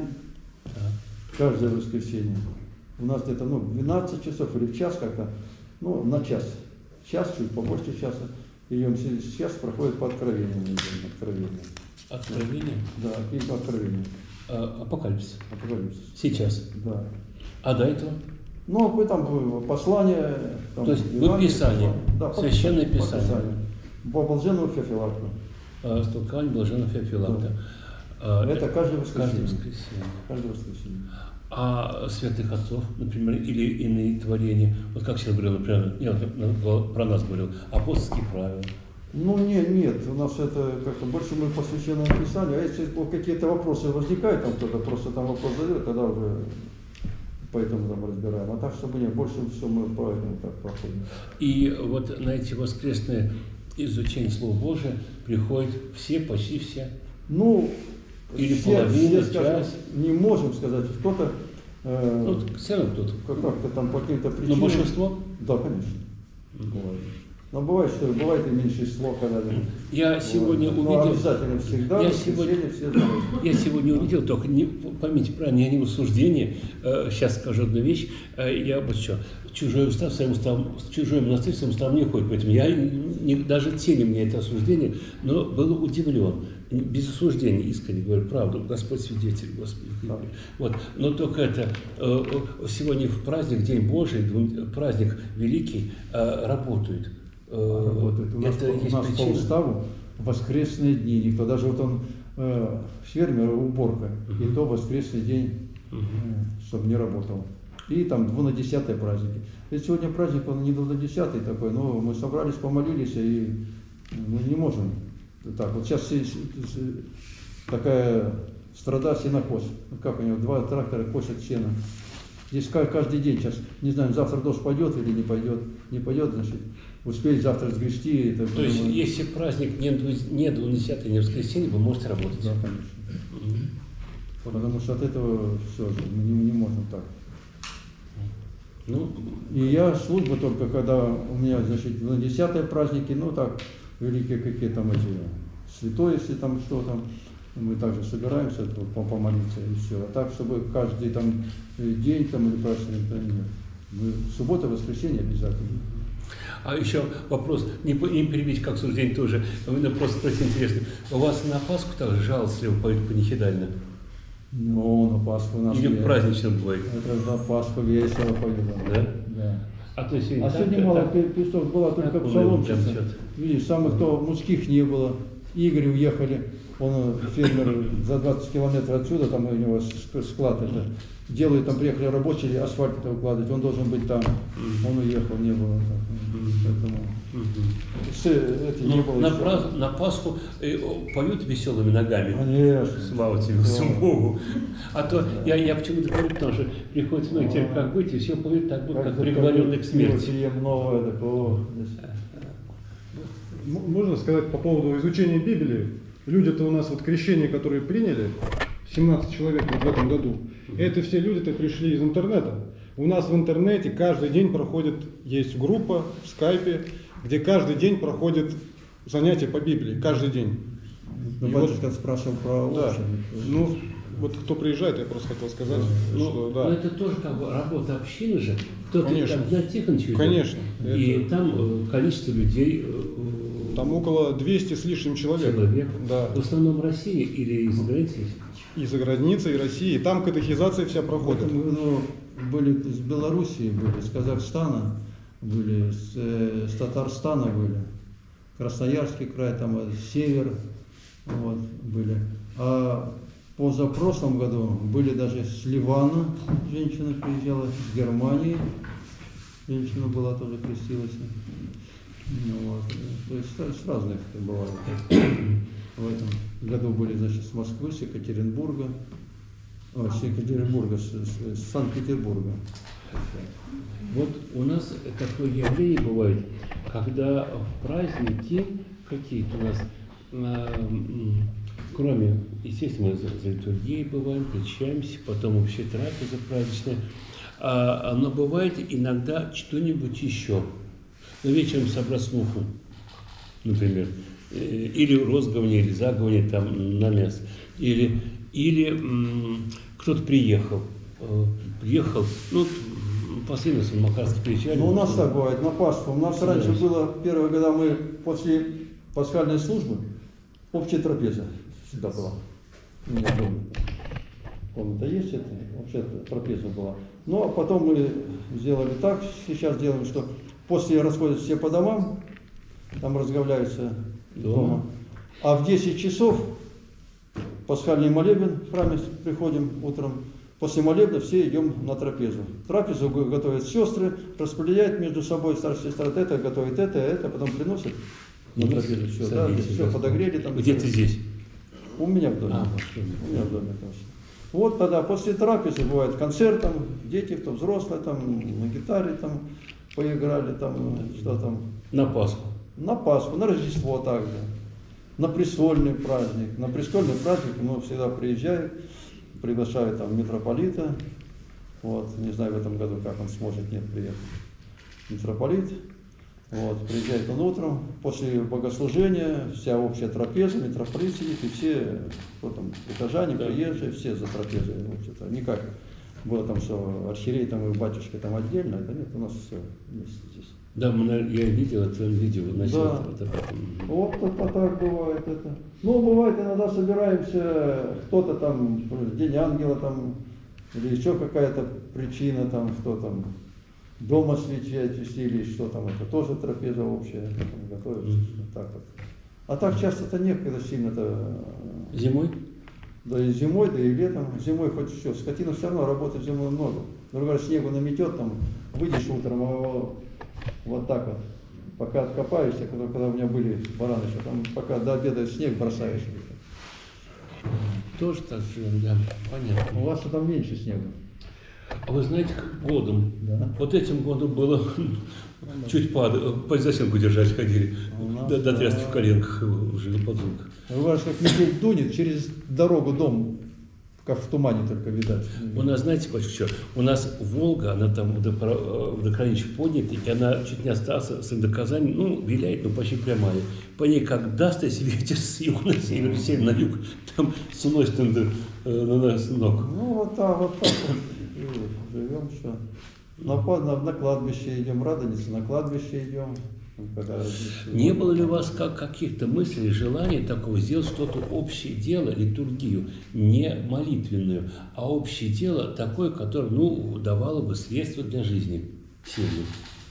Да. каждое воскресенье, у нас где-то ну, двенадцать часов или в час как-то, ну на час, час, чуть побольше часа, идем сейчас проходит по откровению, мы идем, откровение. Откровение, Да, книга откровения, а, апокалипсис. апокалипсис. Сейчас. Да. А до этого? Ну, вы там э, послание, там, То есть вы Евангелие, Писание, да, по священное Писанию, по Писание. Писанию. По блаженному Феофилакту. А, Столкование блаженного Феофилакта. Да. А, Это каждое каждое воскресенье. воскресенье. Каждое воскресенье. А святых отцов, например, или иные творения, вот как сейчас говорил, например, я вот про нас говорил, апостольские правила. Ну, не, нет, у нас это как-то больше мы по священному писанию, а если какие-то вопросы возникают, там кто-то просто там вопрос задает, тогда уже поэтому там разбираем. А так, чтобы нет, больше всего мы по этому так проходим. И вот на эти воскресные изучения Слова Божия приходят все, почти все. Ну, Или все, половина, все, скажем, часть. не можем сказать, кто-то э, Ну, все равно кто-то. как- как-то там по каким-то Но причинам. большинство? Да, конечно. Бывает. Но бывает, что бывает и меньшинство, когда... Я сегодня вот. Но увидел... обязательно всегда, я в сегодня, воскресенье все здоровы. я сегодня увидел, только не, поймите правильно, я не в суждении, э, сейчас скажу одну вещь, э, я вот что, чужой устав своим уставом, чужой монастырь своим уставом не ходит, поэтому я не, даже тени мне это осуждение, но был удивлен, без осуждения, искренне говорю, правду, Господь свидетель, Господи. Да. Вот. Но только это, э, сегодня в праздник, День Божий, праздник великий, э, работают. Э, Работает. У нас, это у есть нас по причина. уставу воскресные дни, никто, даже вот он э, фермер, уборка, Мгм. и то воскресный день, Мгм. э, чтобы не работал. И там двунадесятые праздники. И сегодня праздник, он не двунадесятый такой, но мы собрались, помолились, и мы не можем. Так, вот сейчас такая страда сенокос. Ну, как у него, два трактора косят сено. Здесь каждый день сейчас, не знаю, завтра дождь пойдет или не пойдет. Не пойдет, значит, успеть завтра сгрести. Это, То есть, ну, если праздник не дву- не двунадесятый, не воскресенье, вы можете работать. да, конечно. Мгм. Потому что от этого все же, мы не, не можем так. Ну, И я службу только, когда у меня, значит, на десятые праздники, ну так, великие какие там эти, святой, если там что там, мы также собираемся по- помолиться и все. А так, чтобы каждый там день там или праздник, да, нет. Мы суббота, воскресенье обязательно. а еще вопрос, не, по- не перебить как суждение тоже, но просто спросить интересно. У вас на Пасху также жалостливо поют панихидально? Ну, на Пасху у нас Или есть. празднично бывает? Это на Пасху весело поют. Да? Да. А то есть сегодня А так- сегодня мало так- пе- певцов, была только так, псаломщица. прям чё-то. Видишь, самых кто мужских не было. Игорь уехали, он фермер за двадцать километров отсюда, там у него ск- склад это. Делают, там приехали рабочие, асфальт это укладывать, он должен быть там. Он уехал, не было. Поэтому Мгм. с- эти не Ну, было на, еще. праз- на Пасху э, о, поют веселыми ногами. Конечно. Слава тебе, Слава. Богу. А то я, я почему-то говорю, потому что приходится, ну, теперь как быть, и все поют так будет, как приговоренный к смерти. Пьем новое, такого. М- Можно сказать по поводу изучения Библии? Люди-то у нас вот крещение, которые приняли, семнадцать человек вот в этом году, это все люди-то пришли из интернета. У нас в интернете каждый день проходит, есть группа в скайпе, где каждый день проходит занятия по Библии, каждый день. Ну, И батюшка спрашивал про Да. общее. Ну, вот кто приезжает, я просто хотел сказать, Ну, что но да. это тоже как бы работа общины же. Кто-то Конечно. там Игнат Тихонович ведет. Конечно. И Это- там э, количество людей, э, Там около двухсот с лишним человек. человек. Да. В основном России или из границы. И за границей, и России. И там катехизация вся проходит. Вот мы, ну, были из Белоруссии, были из Казахстана, были с, э, с Татарстана были, Красноярский край, там э, север, вот, были. А позапрошлом году были даже с Ливана, женщина приезжала, с Германии, женщина была, тоже крестилась. Ну, вот. То есть с- с разных это бывало. В этом году были, значит, с Москвы, с Екатеринбурга, о, с Екатеринбурга, с, с- с Санкт-Петербурга. Вот у нас такое явление бывает, когда в праздники какие-то у нас, а, м, кроме, естественно, мы за, за литургией бываем, причащаемся, потом вообще трапеза праздничная, а, но бывает иногда что-нибудь еще. Ну, вечером собрать муху, например, э, или розгование, или загование там на мясо, или, или м, кто-то приехал, э, приехал, ну, последний раз в Макарске приезжали. Ну, у нас так бывает, на Пасху. У нас раньше было, первые года мы после пасхальной службы, общая трапеза всегда была. У меня в доме. Комната есть, это общая трапеза была. Ну, а потом мы сделали так, сейчас делаем, что после расходят все по домам, там разговляются Дома. дома. А в десять часов пасхальный молебен в храме приходим утром. После молебна все идем на трапезу. Трапезу го- готовят сестры, распределяют между собой, старшая сестра это готовит это, это, потом приносят на трапезу все, да, Садитесь, все подогрели там. Где-то здесь. У меня в доме. А, пошли. У меня в доме, конечно. Вот тогда после трапезы бывает концерт, там, дети, кто взрослые, там, на гитаре там поиграли, там, что там, На Пасху. на Пасху, на Рождество также, на престольный праздник. На престольный праздник мы всегда приезжаем, приглашают там митрополита, вот, не знаю в этом году, как он сможет, нет, приехать. Митрополит, Вот, приезжает он утром, после богослужения, вся общая трапеза, митрополитчик и все, кто там, прихожане, приезжие, все за трапезой, в общем-то. Не как было там, что архиерей там и батюшка там отдельно, это нет, у нас все вместе здесь. Да, мы, я видел это видео, начал Да. вот об этом. Вот это так бывает это. Ну, бывает, иногда собираемся, кто-то там, День ангела там, или еще какая-то причина там, кто там, дом освещать или что там, это тоже трапеза общая, там, готовится, вот так вот. А так часто-то некогда сильно-то. Зимой? Да и зимой, да и летом. Зимой хоть что, скотина все равно работает зимой много. Другой раз снегу наметет, там, выйдешь утром, а его вот так вот, пока откопаешься, когда, когда у меня были бараны еще, там пока до обеда снег бросаешь. Тоже так живем, да, понятно. У вас там меньше снега. А вы знаете, как годом? Да. Вот этим годом было чуть падало, по засенку держать ходили, У нас, до, до тряски да. в коленках уже под звук. У вас как метель дунет, через дорогу дом, как в тумане только видать. У нас, знаете, почему что? У нас Волга, она там водохранилище поднята, и она чуть не осталась с доказанием, ну, виляет, но почти прямая. По ней как даст, если ветер с юга на север, с севера на юг, там сносит на, на нас ног. Ну вот так, вот так вот и живем, что. На, на, на кладбище идем, Радоница, на кладбище идем. Когда Не было ли у вас как, каких-то мыслей, желаний такого сделать что-то общее дело, литургию, не молитвенную, а общее дело такое, которое, ну, давало бы средства для жизни семьи?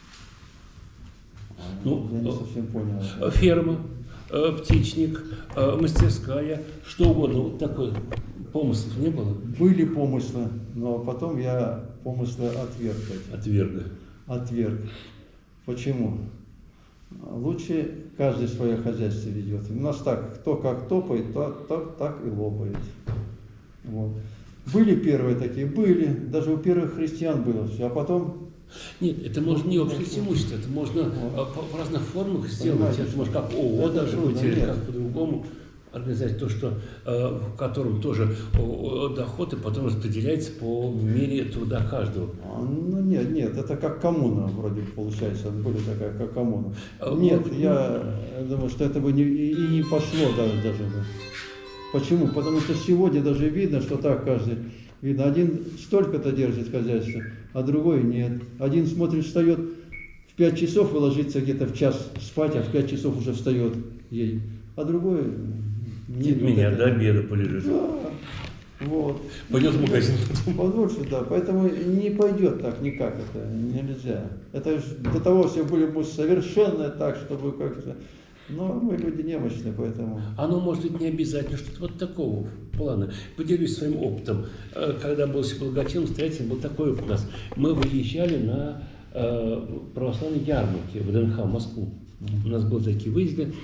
Ну, я не совсем понял. Ферма, э, птичник, э, мастерская, что угодно. Вот такой помыслов не было? Были помыслы, но потом я помыслы отверг. эти. Отверга. Отверг. Почему? Лучше каждый свое хозяйство ведет. У нас так, кто как топает, то, то так и лопает. Вот. Были первые такие, были, даже у первых христиан было все, а потом... Нет, это можно не общее имущество, это можно Вот. по- в разных формах сделать. Понимаете, Это может как ООО это даже трудно, быть, или нет. как по-другому организовать то, что, э, в котором тоже о, о, доход и потом распределяется по мере труда каждого. А, Ну нет, нет, это как коммуна вроде получается, были такая, как коммуна. А, Нет, вот, я думаю, что это бы не, и и не пошло даже, даже бы. Почему? Потому что сегодня даже видно, что так каждый, видно, один столько-то держит хозяйство, а другой нет. Один смотрит, встает в пять часов и ложится где-то в час спать, а в пять часов уже встает ей, а другой не Типа меня это. до обеда полежит. Да, вот. Пойдет в магазин. Лучше, да. Поэтому не пойдет так никак, это нельзя. Это ж до того все были бы совершенно так, чтобы как-то... Но мы люди немощные, поэтому... Оно может быть не обязательно, что-то вот такого плана. Поделюсь своим опытом. Э, Когда был благочинным строителем, был такой опыт у нас. Мы выезжали на э, православные ярмарки в ДНХ, в Москву. У нас были такие выезды.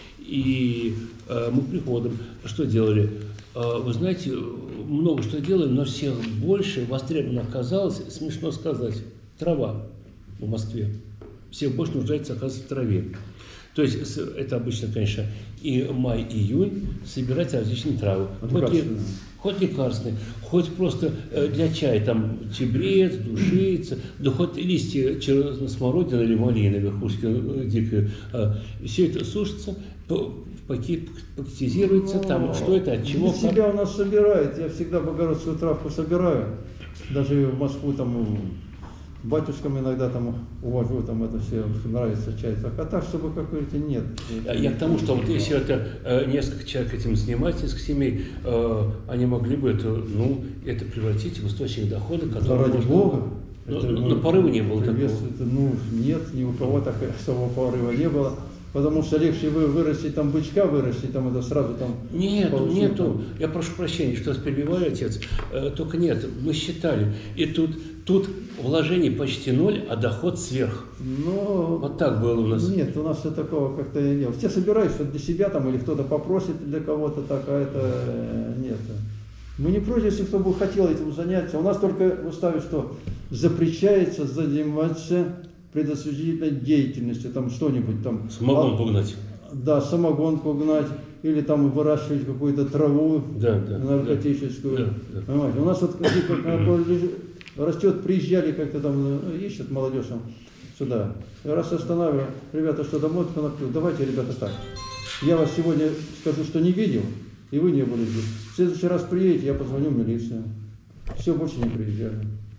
И э, мы приходом что делали? Э, вы знаете, много что делали, но всех больше востребовано оказалось, смешно сказать, трава в Москве. Всех больше нуждается, оказывается, в траве. То есть с- это обычно, конечно, и май, и июнь собирать различные травы. А Хоть, ли- лекарственные? хоть лекарственные, хоть просто э, для чая, там чебрец, душица, да хоть листья чер- смородины или малины, верхушки э, дикие. Э, все это сушится, п- паки- пакетизируется, там, Ну, что это, от чего, для себя у нас собирает. Я всегда богородскую травку собираю. Даже в Москву там батюшкам иногда там увожу, там это все нравится чай. Так, а так, чтобы, как говорите, нет. Я к тому, что вот если это э, несколько человек этим занимается, несколько семей, э, они могли бы это, ну, это превратить в источник дохода, Да который ради можно- Бога. Ну, Это, ну, ну, на порыва не было такого. приветствую, это, ну, нет, ни у кого так особого порыва не было. Потому что легче вы вырастить там бычка, вырастить там это сразу там... Нету, получить, нету. там. Я прошу прощения, что вас перебиваю, отец. Э, только нет, мы считали. И тут, тут вложений почти ноль, а доход сверх. Но... Вот так было у нас. Нет, у нас все такого как-то не было. Все собирают, что для себя там, или кто-то попросит для кого-то, так, а это э, нет. Мы не против, если кто бы хотел этим заняться. У нас только в уставе, что запрещается заниматься предосудительной деятельностью, там что-нибудь там. Самогон А- погнать. Да, самогонку гнать, или там выращивать какую-то траву Да, да. наркотическую. Да, да. Понимаете? У нас вот где как лежит- растет, приезжали как-то там, ну, ищут молодежь там. сюда. И раз останавливаю, ребята, что домой коноплю? Давайте, ребята, так. Я вас сегодня скажу, что не видел, и вы не были здесь. В следующий раз приедете, я позвоню в милицию. Все, больше не приезжали.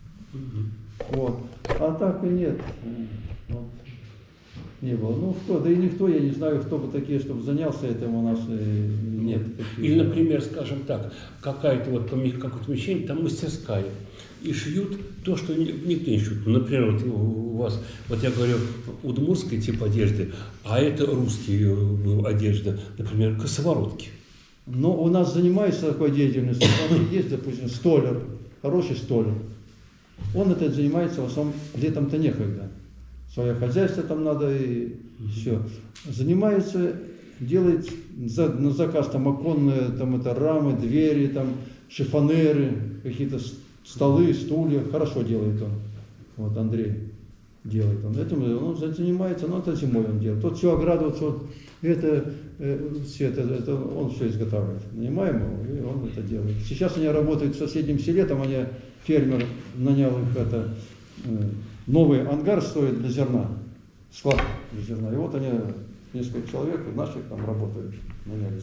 Вот. А так и нет. Вот. Не было. Ну, кто? Да и никто, я не знаю, кто бы такие, чтобы занялся этим у нас. И нет. Таких. Или, например, скажем так, какая-то вот какое-то помещение, там мастерская. И шьют то, что никто не шьют. Например, вот у вас, вот я говорю, удмуртский тип одежды, а это русские одежда, например, косоворотки. Но у нас занимается такой деятельностью. У нас есть, допустим, столяр, хороший столяр. Он это занимается в основном летом-то некогда. Свое хозяйство там надо и все. Занимается, делает за, на заказ там оконные, там это рамы, двери, там шифонеры, какие-то столы, стулья. Хорошо делает он. Вот Андрей делает он. Этим он занимается, но это зимой он делает. Тот все ограду, вот, это, э, все это, это он все изготавливает. Нанимаем его, и он это делает. Сейчас они работают в соседнем селе, там они, фермер нанял их, это, э, новый ангар стоит для зерна, склад для зерна. И вот они, несколько человек наших там работают, нанялись.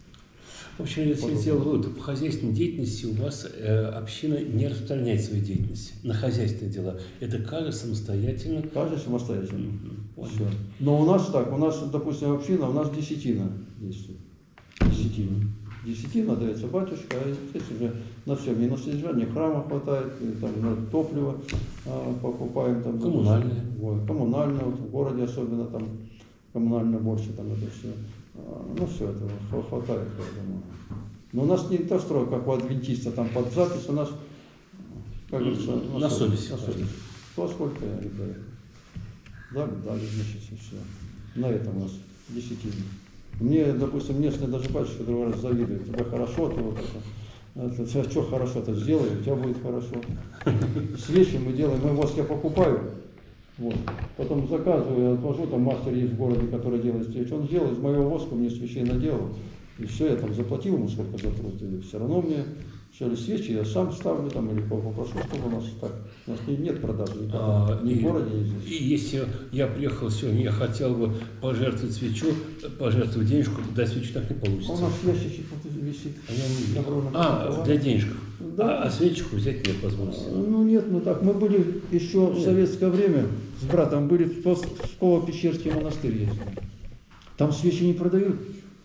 В общем, я сделал вывод, по хозяйственной деятельности у вас э, община не распространяет свою деятельность на хозяйственные дела. Это каждый самостоятельно. Каждый самостоятельно. Mm-hmm. Все. Но у нас так, у нас, допустим, община, у нас десятина действует. Десятина. Десятина дается батюшка, а здесь уже на все, и на содержание храма хватает, и там на топливо а, покупаем. Там, коммунальное. Вот, коммунальное, вот, в городе особенно там коммунальное больше, там это все. Ну все, этого хватает, я думаю. Но у нас не то строй, как у адвентиста, там под запись у нас, как говорится, на, на совесть. На совесть. То сколько я говорю. Дали, дали, значит, и все. На этом у нас десятина. Мне, допустим, местные даже батюшка другой раз завидуют. У тебя хорошо, ты вот это, это что хорошо-то сделай, у тебя будет хорошо. Свечи мы делаем, мы воск я покупаю. Вот. Потом заказываю, отвожу, там мастер есть в городе, который делает свечи. Он делает из моего воска, мне свечей наделал. И все, я там заплатил ему сколько за труд. И все равно мне все свечи я сам ставлю там или попрошу, чтобы у нас так. У нас нет продажи ни, а, ни и, в городе, ни здесь. И если я приехал сегодня, я хотел бы пожертвовать свечу, пожертвовать денежку, дать свечу так не получится. У нас ящичек вот висит. А, я не Добро, а для денежков. Да. А, а свечку взять нет возможности. Ну нет, ну так. Мы были еще в советское время с братом были в Псково-Печерский монастырь ездили. Там свечи не продают.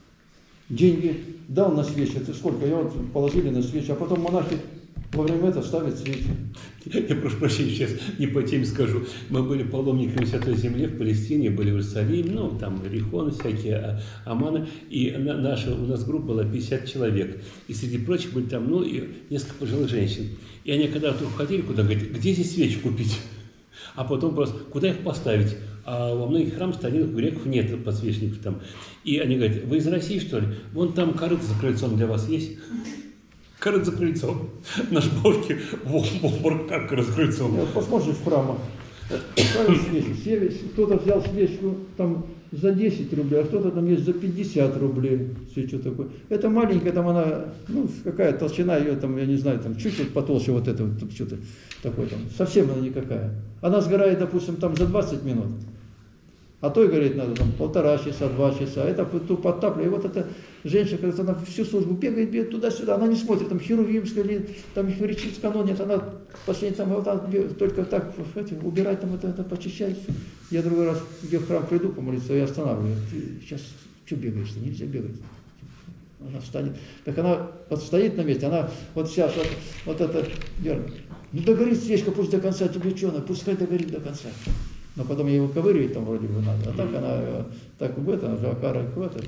Деньги дал на свечи, ты сколько? Я вот положили на свечи, а потом монахи во время этого ставят свечи. Я прошу прощения, сейчас не по теме скажу. Мы были паломниками Святой Земли в Палестине, были в Иерусалиме, ну, там рихоны всякие, аманы. И на, наша, у нас группа была пятьдесят человек. И среди прочих были там, ну, и несколько пожилых женщин. И они когда-то уходили куда, говорят, где здесь свечи купить? А потом просто, куда их поставить? А во многих храмах старинных греков нет подсвечников там. И они говорят, вы из России, что ли? Вон там корыто за крыльцом для вас есть? Корыто за крыльцом. Наш божки в обморок, как за крыльцом. Вот посмотришь в храмах, ставят свечи. Сели, кто-то взял свечку там за десять рублей, а кто-то там есть за пятьдесят рублей свечу такую. Это маленькая, там она, ну, какая толщина ее, там, я не знаю, там чуть-чуть потолще вот это вот, что-то такое там. Совсем она никакая. Она сгорает, допустим, там за двадцать минут. А той, говорит, надо там полтора часа, два часа. Это ту подтапливает. И вот эта женщина, когда она всю службу бегает, бегает туда-сюда, она не смотрит, там херувимская или там речит канон, нет, она последний там вот так, только так эти, убирать там это, это почищает. Я другой раз, где в храм приду помолиться, я останавливаю. Ты сейчас что бегаешь-то? Нельзя бегать. Она встанет. Так она вот стоит на месте, она вот сейчас вот, вот это дернет. Ну догорит свечка, пусть до конца, тебе что, пускай догорит до конца. Но потом ее выковыривать там вроде бы надо. А так она, так в этом, жакара и хватит.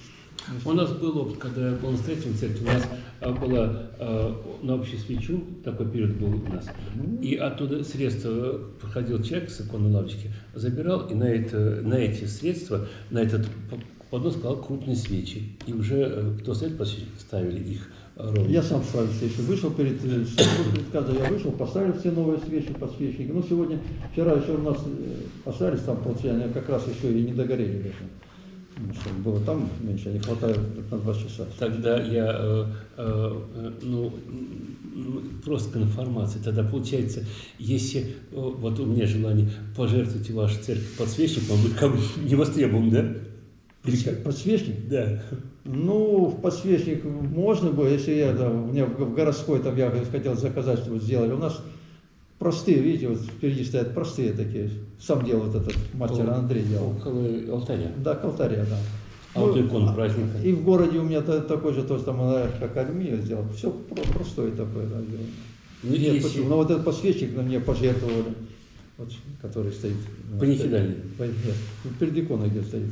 У нас был опыт, когда я был на строительной церкви, у нас была на общую свечу, такой период был у нас, и оттуда средства, проходил человек с иконной лавочки, забирал, и на, это, на эти средства, на этот поднос клал крупные свечи. И уже кто стоит, ставили их ровно. Я сам ставил свечи. Вышел перед, перед казой, я вышел, поставил все новые свечи, подсвечники. Ну, сегодня, вчера еще у нас остались там полцвета, как раз еще и не догорели даже. Ну, чтобы было там меньше, не хватает на два часа. Тогда я, э, э, э, ну, ну, просто к информации. Тогда получается, если э, вот у меня желание пожертвовать вашу церковь подсвечником, он будет как бы не востребован, да? Или как? Подсвечник? Да. Ну, в подсвечник можно было, если я там, у меня в городской там я хотел заказать, чтобы сделали. У нас простые, видите, вот впереди стоят простые такие. Сам делал вот этот мастер Андрей делал. Около алтаря. Да, к алтаря, да. А вот икон праздника. И в городе у меня та- такой же тоже там, э, как Армия сделал. Все простое такое, да, сделано. Ну, Нет, если- почему? Но вот этот подсвечник на мне пожертвовали, вот, который стоит. Панихидальный? Нет, перед иконой где стоит.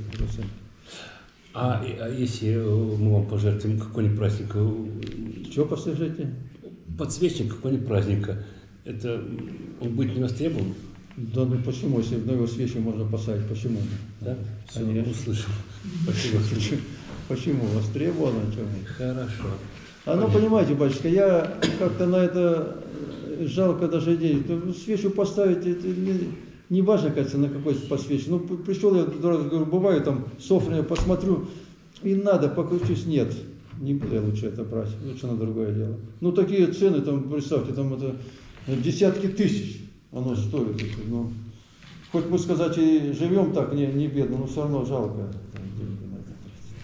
А, а если э, мы вам пожертвуем какой-нибудь праздник, э, Что послужите? подсвечник какой-нибудь праздника, это м, он будет не востребован? Да ну почему, если на его свечи можно поставить, почему? Да? Все, Конечно. услышал. Спасибо. Почему, почему востребовано? Чего? Хорошо. А ну, понимаете, батюшка, я как-то на это э, жалко даже денег. Ну, свечу поставить, это не, не важно, кажется, на какой посвечи. Ну, п- пришел я, раз, говорю, бываю, там, софры я посмотрю, и надо, покручусь, нет. Не буду я лучше это брать, лучше на другое дело. Ну, такие цены, там, представьте, там, это десятки тысяч оно стоит. Это, ну, хоть мы сказать и живем так, не, не бедно, но все равно жалко там, деньги на это тратить.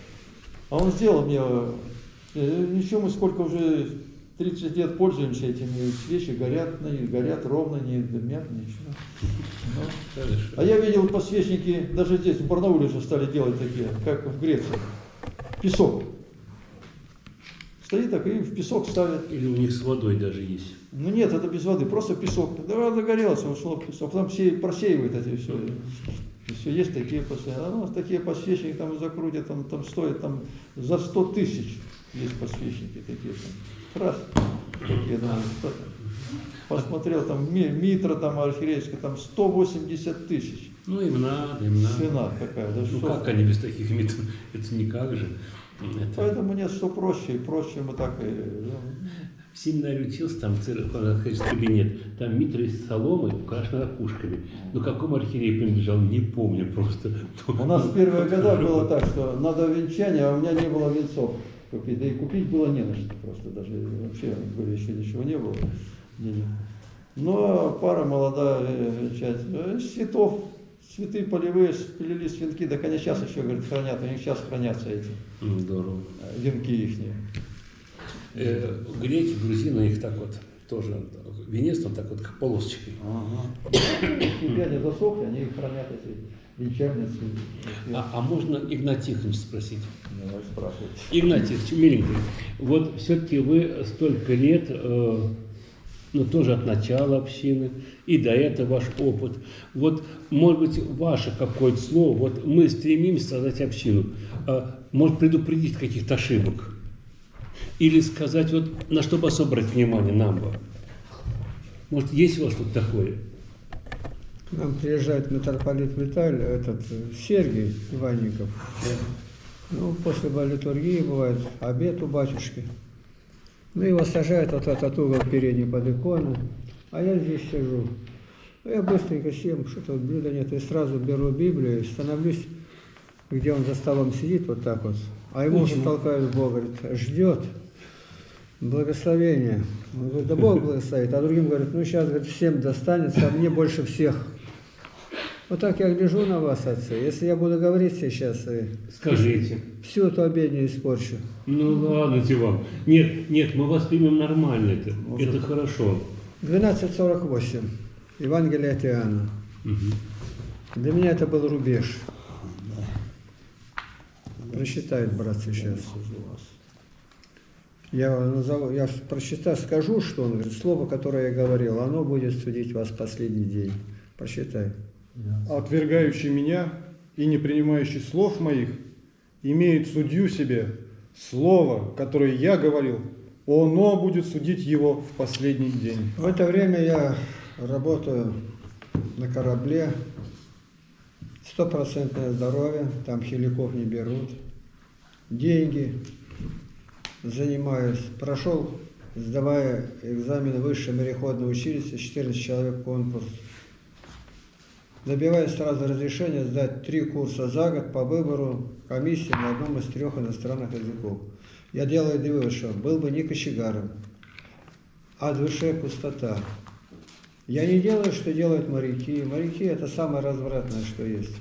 А он сделал мне, э, ничего, мы сколько уже, тридцать лет пользуемся этими, свечи горят, они горят ровно, не дымят, ничего. Ну. Хорошо. А я видел подсвечники, даже здесь, в Барнауле же стали делать такие, как в Греции. Песок. Стоит так и в песок ставят. Или у них с водой даже есть. Ну нет, это без воды, просто песок. Да, загорелся, ушло в песок. Потом все просеивают это все. И все, есть такие подсвечники. А ну, такие подсвечники там закрутят, там, там стоят там за сто тысяч. Есть подсвечники такие там. Раз. Такие, да. Посмотрел, там Ми- Митра, там архиерейская, там сто восемьдесят тысяч. Ну, им надо, им надо. Цена какая. Да Ну, что как ты. они без таких метров? Это никак же. Это... Поэтому нет, что проще, и проще мы так и... ну, В семинаре учился, там церковь, кабинет, там митра из соломы, украшена ракушками. Но какому архиерею принадлежал, не помню просто. У нас в первые года было так, что надо венчание, а у меня не было венцов купить. Да и купить было не на что просто, даже вообще были еще ничего не было. денег. Но пара молодая венчать. Цветов, цветы полевые, сплели с венки, так они сейчас еще, говорят, хранят, у них сейчас хранятся эти Здорово. венки ихние. Э, греки, грузины, их так вот тоже, венец там так вот как полосочкой. Ага. Если они засохли, они их хранят, эти венчальницы. А, а можно Игнатия Тихоновича спросить? Давай спрашивать. Игнатий Тихонович, миленький, вот все-таки вы столько лет, э, ну тоже от начала общины, и до этого ваш опыт. Вот, может быть, ваше какое-то слово, вот мы стремимся создать общину, э, может предупредить каких-то ошибок? Или сказать, вот на что бы особо брать внимание нам бы? Может, есть у вас что-то такое? К нам приезжает митрополит Виталий, этот Сергий Иванников. Ну, после литургии бывает обед у батюшки. Ну, его сажают вот этот угол передний под икону, а я здесь сижу. Я быстренько съем, что-то блюда нет, и сразу беру Библию и становлюсь, где он за столом сидит, вот так вот. А ему уже толкают Бог, говорит, ждет благословения. Он говорит, да Бог благословит. А другим говорит, ну сейчас, говорит, всем достанется, а мне больше всех. Вот так я гляжу на вас, отцы. Если я буду говорить сейчас, и Скажите. всю эту обедню испорчу. Ну ладно вам. Нет, нет, мы воспримем нормально это. Может. Это хорошо. двенадцать сорок восемь. Евангелие от Иоанна. Угу. Для меня это был рубеж. Прочитает, братцы, сейчас. Я, назову, я прочитаю, скажу, что он говорит, слово, которое я говорил, оно будет судить вас в последний день. Прочитай. Отвергающий меня и не принимающий слов моих имеет судью себе. Слово, которое я говорил, оно будет судить его в последний день. В это время я работаю на корабле, стопроцентное здоровье, там хиликов не берут, деньги, занимаюсь, прошел, сдавая экзамены в высшее мореходное училище, четырнадцать человек конкурс, добиваюсь сразу разрешения сдать три курса за год по выбору комиссии на одном из трех иностранных языков. Я делаю вывод, что был бы не кочегаром, а в душе пустота. Я не делаю, что делают моряки. Моряки – это самое развратное, что есть.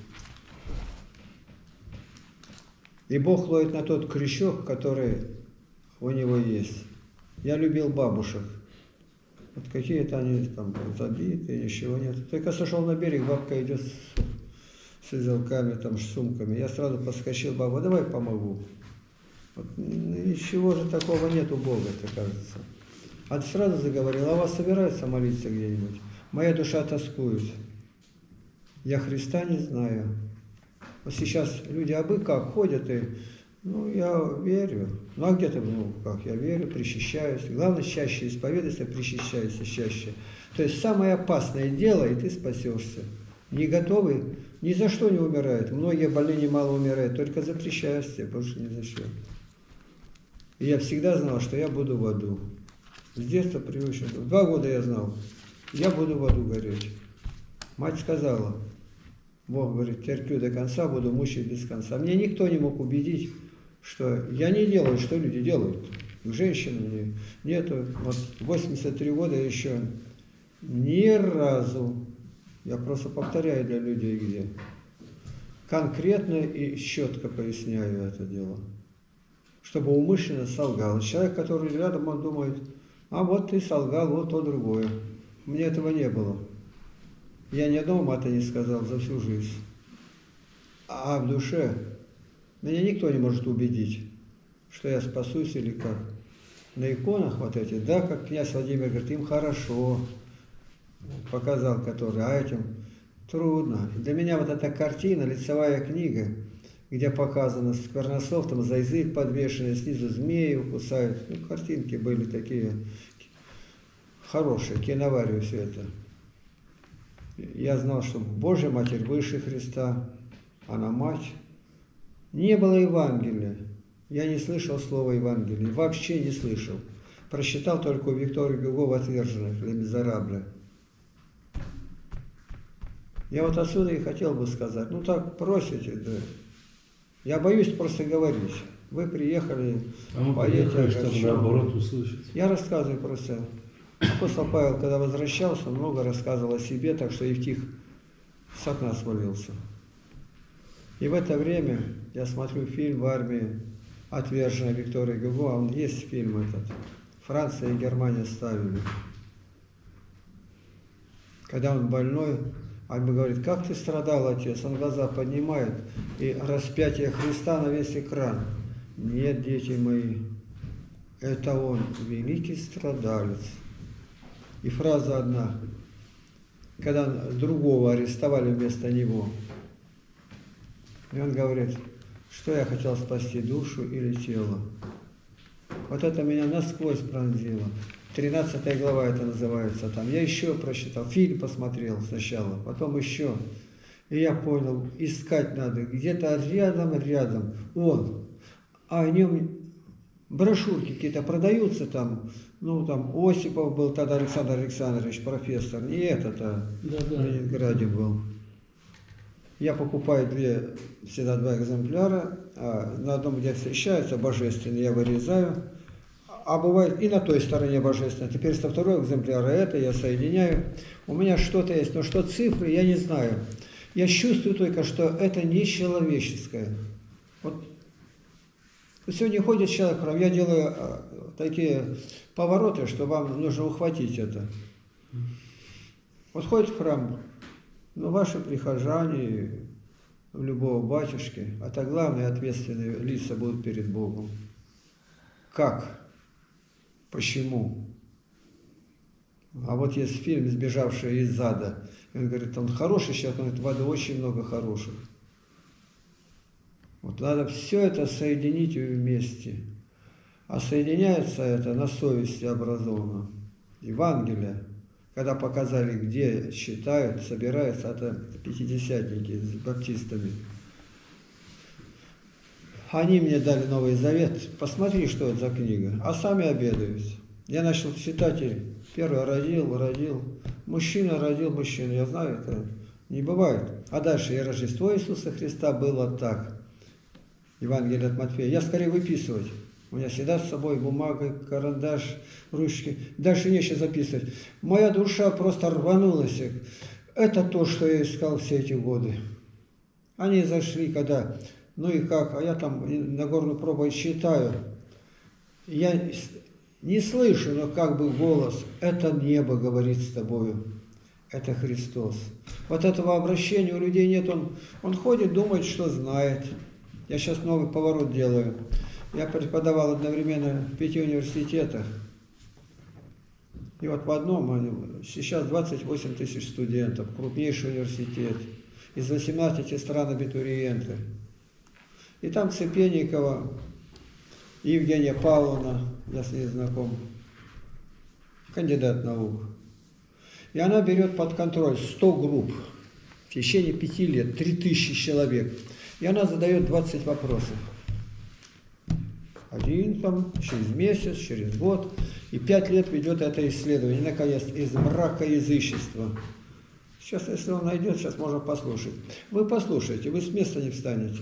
И Бог ловит на тот крючок, который у него есть. Я любил бабушек. Вот какие-то они там забитые, ничего нет. Только сошел на берег, бабка идет с, с узелками, там, с сумками. Я сразу подскочил, баба, давай помогу. Вот, ничего же такого нет у Бога, это кажется. А сразу заговорил, а вас собираются молиться где-нибудь? Моя душа тоскует. Я Христа не знаю. Вот сейчас люди абы как ходят и, ну, я верю. Ну, а где-то, ну, как, я верю, причащаюсь. Главное, чаще исповедуйся, причащайся чаще. То есть самое опасное дело, и ты спасешься. Не готовый, ни за что не умирает. Многие больные немало умирают, только за причастие, больше ни за что. И я всегда знал, что я буду в аду. С детства привычно. Два года я знал, я буду в аду гореть. Мать сказала, Бог говорит, терплю до конца, буду мучить без конца. Мне никто не мог убедить, что я не делаю, что люди делают. Женщины нету. Вот восемьдесят три года еще ни разу, я просто повторяю для людей, где конкретно и четко поясняю это дело. Чтобы умышленно солгал. Человек, который рядом, он думает, а вот ты солгал, вот то другое. Мне этого не было. Я ни одного мата не сказал за всю жизнь. А в душе меня никто не может убедить, что я спасусь или как. На иконах вот эти, да, как князь Владимир говорит, им хорошо, показал который, а этим трудно. Для меня вот эта картина, лицевая книга, где показано сквернослов, там за язык подвешенный, снизу змеи кусают. Ну, картинки были такие хорошие, киноварию все это. Я знал, что Божья Матерь выше Христа, она мать. Не было Евангелия. Я не слышал слова Евангелия, вообще не слышал. Прочитал только у Виктора Гюго в «Отверженных» «Ле Мизерабле». Я вот отсюда и хотел бы сказать, ну так просите, да. Я боюсь просто говорить. Вы приехали, а мы поедете, приехали, чтобы наоборот услышать. Я рассказываю просто. Апостол Павел, когда возвращался, много рассказывал о себе, так что Евтих с окна свалился. И в это время я смотрю фильм в армии «Отверженная» Виктора Гюго, а он есть фильм этот. Франция и Германия ставили. Когда он больной, он мне говорит, как ты страдал, отец? Он глаза поднимает, и распятие Христа на весь экран. Нет, дети мои, это он, великий страдалец. И фраза одна, когда другого арестовали вместо него. И он говорит, что я хотел спасти, душу или тело. Вот это меня насквозь пронзило. тринадцатая глава это называется там. Я еще прочитал, фильм посмотрел сначала, потом еще. И я понял, искать надо где-то рядом-рядом. Он. А о нем брошюрки какие-то продаются там. Ну, там Осипов был тогда, Александр Александрович, профессор. Не этот-то в Ленинграде был. Я покупаю две, всегда два экземпляра. А на одном, где встречаются божественные, я вырезаю. А бывает и на той стороне божественной. Теперь со второго экземпляра это я соединяю. У меня что-то есть, но что цифры, я не знаю. Я чувствую только, что это не человеческое. Вот сегодня ходит человек в храм, я делаю такие повороты, что вам нужно ухватить это. Вот ходит в храм, но ваши прихожане, любого батюшки, а то главные ответственные лица будут перед Богом. Как? Почему? А вот есть фильм «Сбежавший из ада». И он говорит, он хороший человек, он говорит, в аду очень много хороших. Вот надо все это соединить вместе. А соединяется это на совести образовано. Евангелие, когда показали, где читают, собираются, это пятидесятники с баптистами. Они мне дали Новый Завет, посмотри, что это за книга, а сами обедают. Я начал читать, и первый родил, родил, мужчина родил мужчину, я знаю это, Не бывает. А дальше и Рождество Иисуса Христа было так. Евангелие от Матфея. Я скорее выписывать. У меня всегда с собой бумага, карандаш, ручки. Дальше нечего записывать. Моя душа просто рванулась. Это то, что я искал все эти годы. Они зашли, когда... Ну и как? А я там Нагорную проповедь читаю. Я не слышу, но как бы голос. Это небо говорит с тобою. Это Христос. Вот этого обращения у людей нет. Он, он ходит, думает, что знает. Я сейчас новый поворот делаю. Я преподавал одновременно в пяти университетах. И вот в одном сейчас двадцать восемь тысяч студентов, крупнейший университет. Из восемнадцати стран абитуриенты. И там Цепенникова, Евгения Павловна, я с ней знаком, кандидат наук. И она берет под контроль сто групп в течение пяти лет, три тысячи человек. И она задает двадцать вопросов. Один там, через месяц, через год. И пять лет ведет это исследование. И, наконец, из мрака язычества. Сейчас, если он найдет, сейчас можно послушать. Вы послушайте, вы с места не встанете.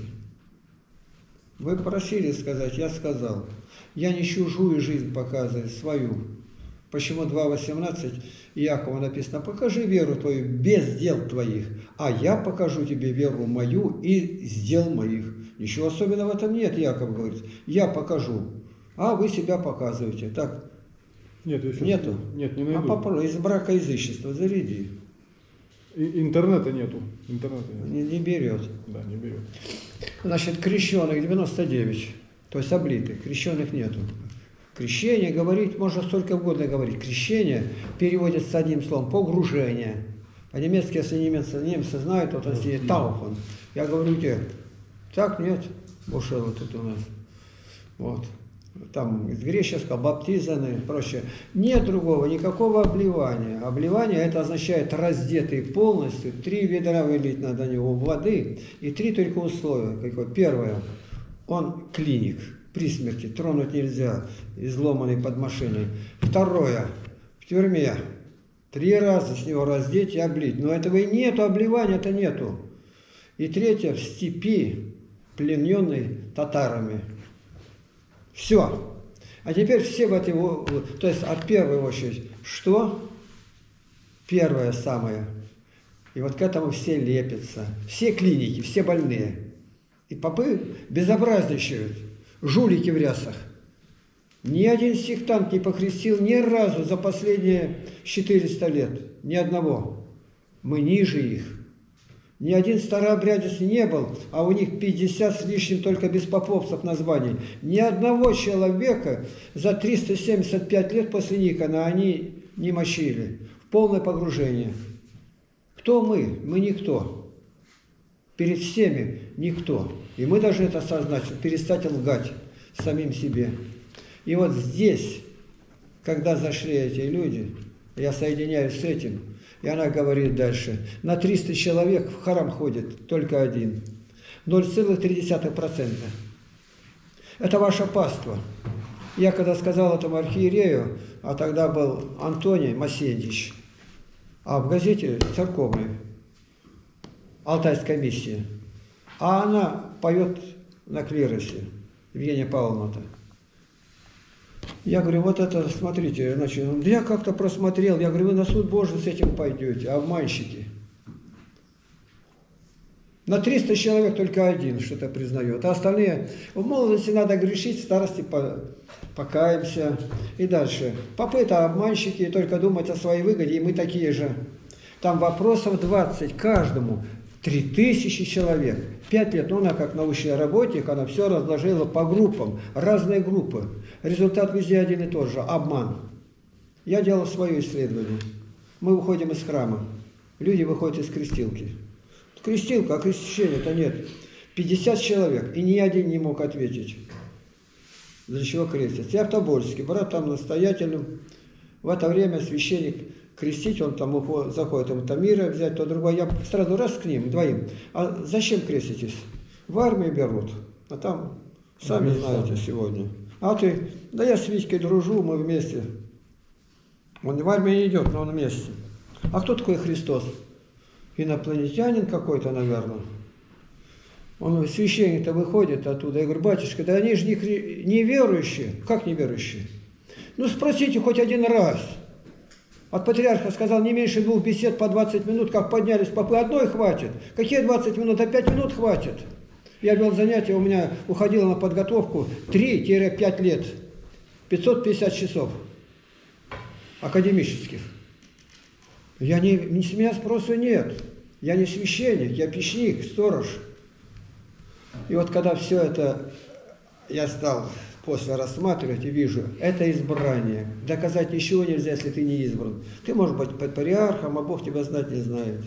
Вы просили сказать, я сказал. Я не чужую жизнь показываю, свою. Почему два восемнадцать Иакова написано, покажи веру твою без дел твоих, а я покажу тебе веру мою и дел моих. Ничего особенного в этом нет, Иаков говорит. Я покажу, а вы себя показываете. Так, Нет, я сейчас... нету? Нет, не найду. А попробуй, из брака язычества заряди. И- интернета нету. Интернета нет. Не, не берет. Да, не берет. Значит, крещеных девяносто девять, то есть облитых, крещеных нету. Крещение говорить, можно столько угодно говорить. Крещение переводится одним словом, погружение. По-немецки, если немцы, немцы знают, вот он сидит, тауфон. Я говорю тебе, так нет, ушел вот тут у нас. Вот. Там из греческого баптизаны, прочее. Нет другого, никакого обливания. Обливание это означает раздетый полностью, три ведра вылить надо на него воды, и три только условия. Какое? Первое, он клиник, при смерти, тронуть нельзя, изломанный под машиной. Второе, в тюрьме, три раза с него раздеть и облить. Но этого и нету, обливания-то нету. И третье, в степи, плененный татарами. Все. А теперь все в этой... То есть, от первой очередь, что? Первое самое. И вот к этому все лепятся. Все клиники, все больные. И попы безобразничают. Жулики в рясах. Ни один сектант не покрестил ни разу за последние четыреста лет. Ни одного. Мы ниже их. Ни один старообрядец не был, а у них пятьдесят с лишним только беспоповцев названий. Ни одного человека за триста семьдесят пять лет после Никона они не мочили. В полное погружение. Кто мы? Мы никто. Перед всеми никто. И мы должны это осознать, перестать лгать самим себе. И вот здесь, когда зашли эти люди, я соединяюсь с этим, и она говорит дальше, на триста человек в храм ходит только один. ноль целых три десятых процента. Это ваше паство. Я когда сказал этому архиерею, а тогда был Антоний Масендич, а в газете церковной, Алтайская миссия, а она поет на клиросе, Евгения Павловна-то. Я говорю, вот это, смотрите, значит, я как-то просмотрел, я говорю, вы на суд Божий с этим пойдете, обманщики. На триста человек только один что-то признает, а остальные, в молодости надо грешить, в старости покаемся. И дальше. Попы это обманщики, только думать о своей выгоде, и мы такие же. Там вопросов двадцать каждому, три тысячи человек. Пять лет, ну она как научный работник, она все разложила по группам, разные группы. Результат везде один и тот же, обман. Я делал свое исследование. Мы выходим из храма, люди выходят из крестилки. Крестилка, а крещения-то нет. пятьдесят человек, и ни один не мог ответить. Для чего крестятся? Я в Тобольске, брат там настоятельным. В это время священник крестить, он там уходит, заходит, ему там мира взять, то другое. Я сразу раз к ним, двоим. А зачем креститесь? В армии берут. А там, сами знаете, сегодня. А ты, да я с Витькой дружу, мы вместе. Он в армию не идет, но он вместе. А кто такой Христос? инопланетянин какой-то, наверное. Он, священник-то выходит оттуда. Я говорю, батюшка, да они же не, хри... не верующие. Как не верующие? Ну спросите хоть один раз. От патриарха сказал, не меньше двух бесед по двадцать минут, как поднялись попы, одной хватит. Какие двадцать минут? А пять минут хватит. Я вел занятия, у меня уходило на подготовку три-пять лет. пятьсот пятьдесят часов академических. Я не, не, с меня спроса нет. Я не священник, я пищник, сторож. И вот когда все это я стал после рассматривать и вижу, это избрание. Доказать ничего нельзя, если ты не избран. Ты можешь быть патриархом, а Бог тебя знать не знает.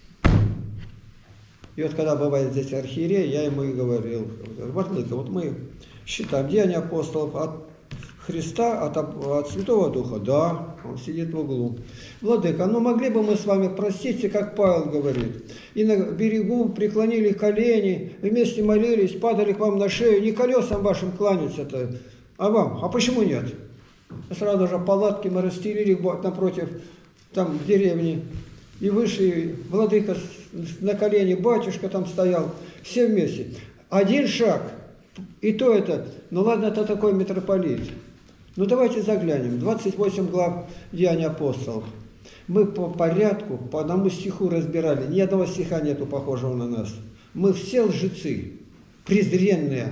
И вот когда бывает здесь архиерей, я ему и говорил, Владыка, вот мы считаем деяния апостолов от Христа, от, от Святого Духа, да, он сидит в углу. Владыка, ну могли бы мы с вами проститься, как Павел говорит, и на берегу преклонили колени, вместе молились, падали к вам на шею, не колесам вашим кланяться-то, а вам, а почему нет? Сразу же палатки мы расстелили напротив, там в деревне, и вышли, владыка на колени, батюшка там стоял, все вместе. Один шаг, и то это, ну ладно, это такой митрополит. Ну давайте заглянем. двадцать восемь глав Деяний апостолов. Мы по порядку, по одному стиху разбирали. Ни одного стиха нету похожего на нас. Мы все лжецы, презренные.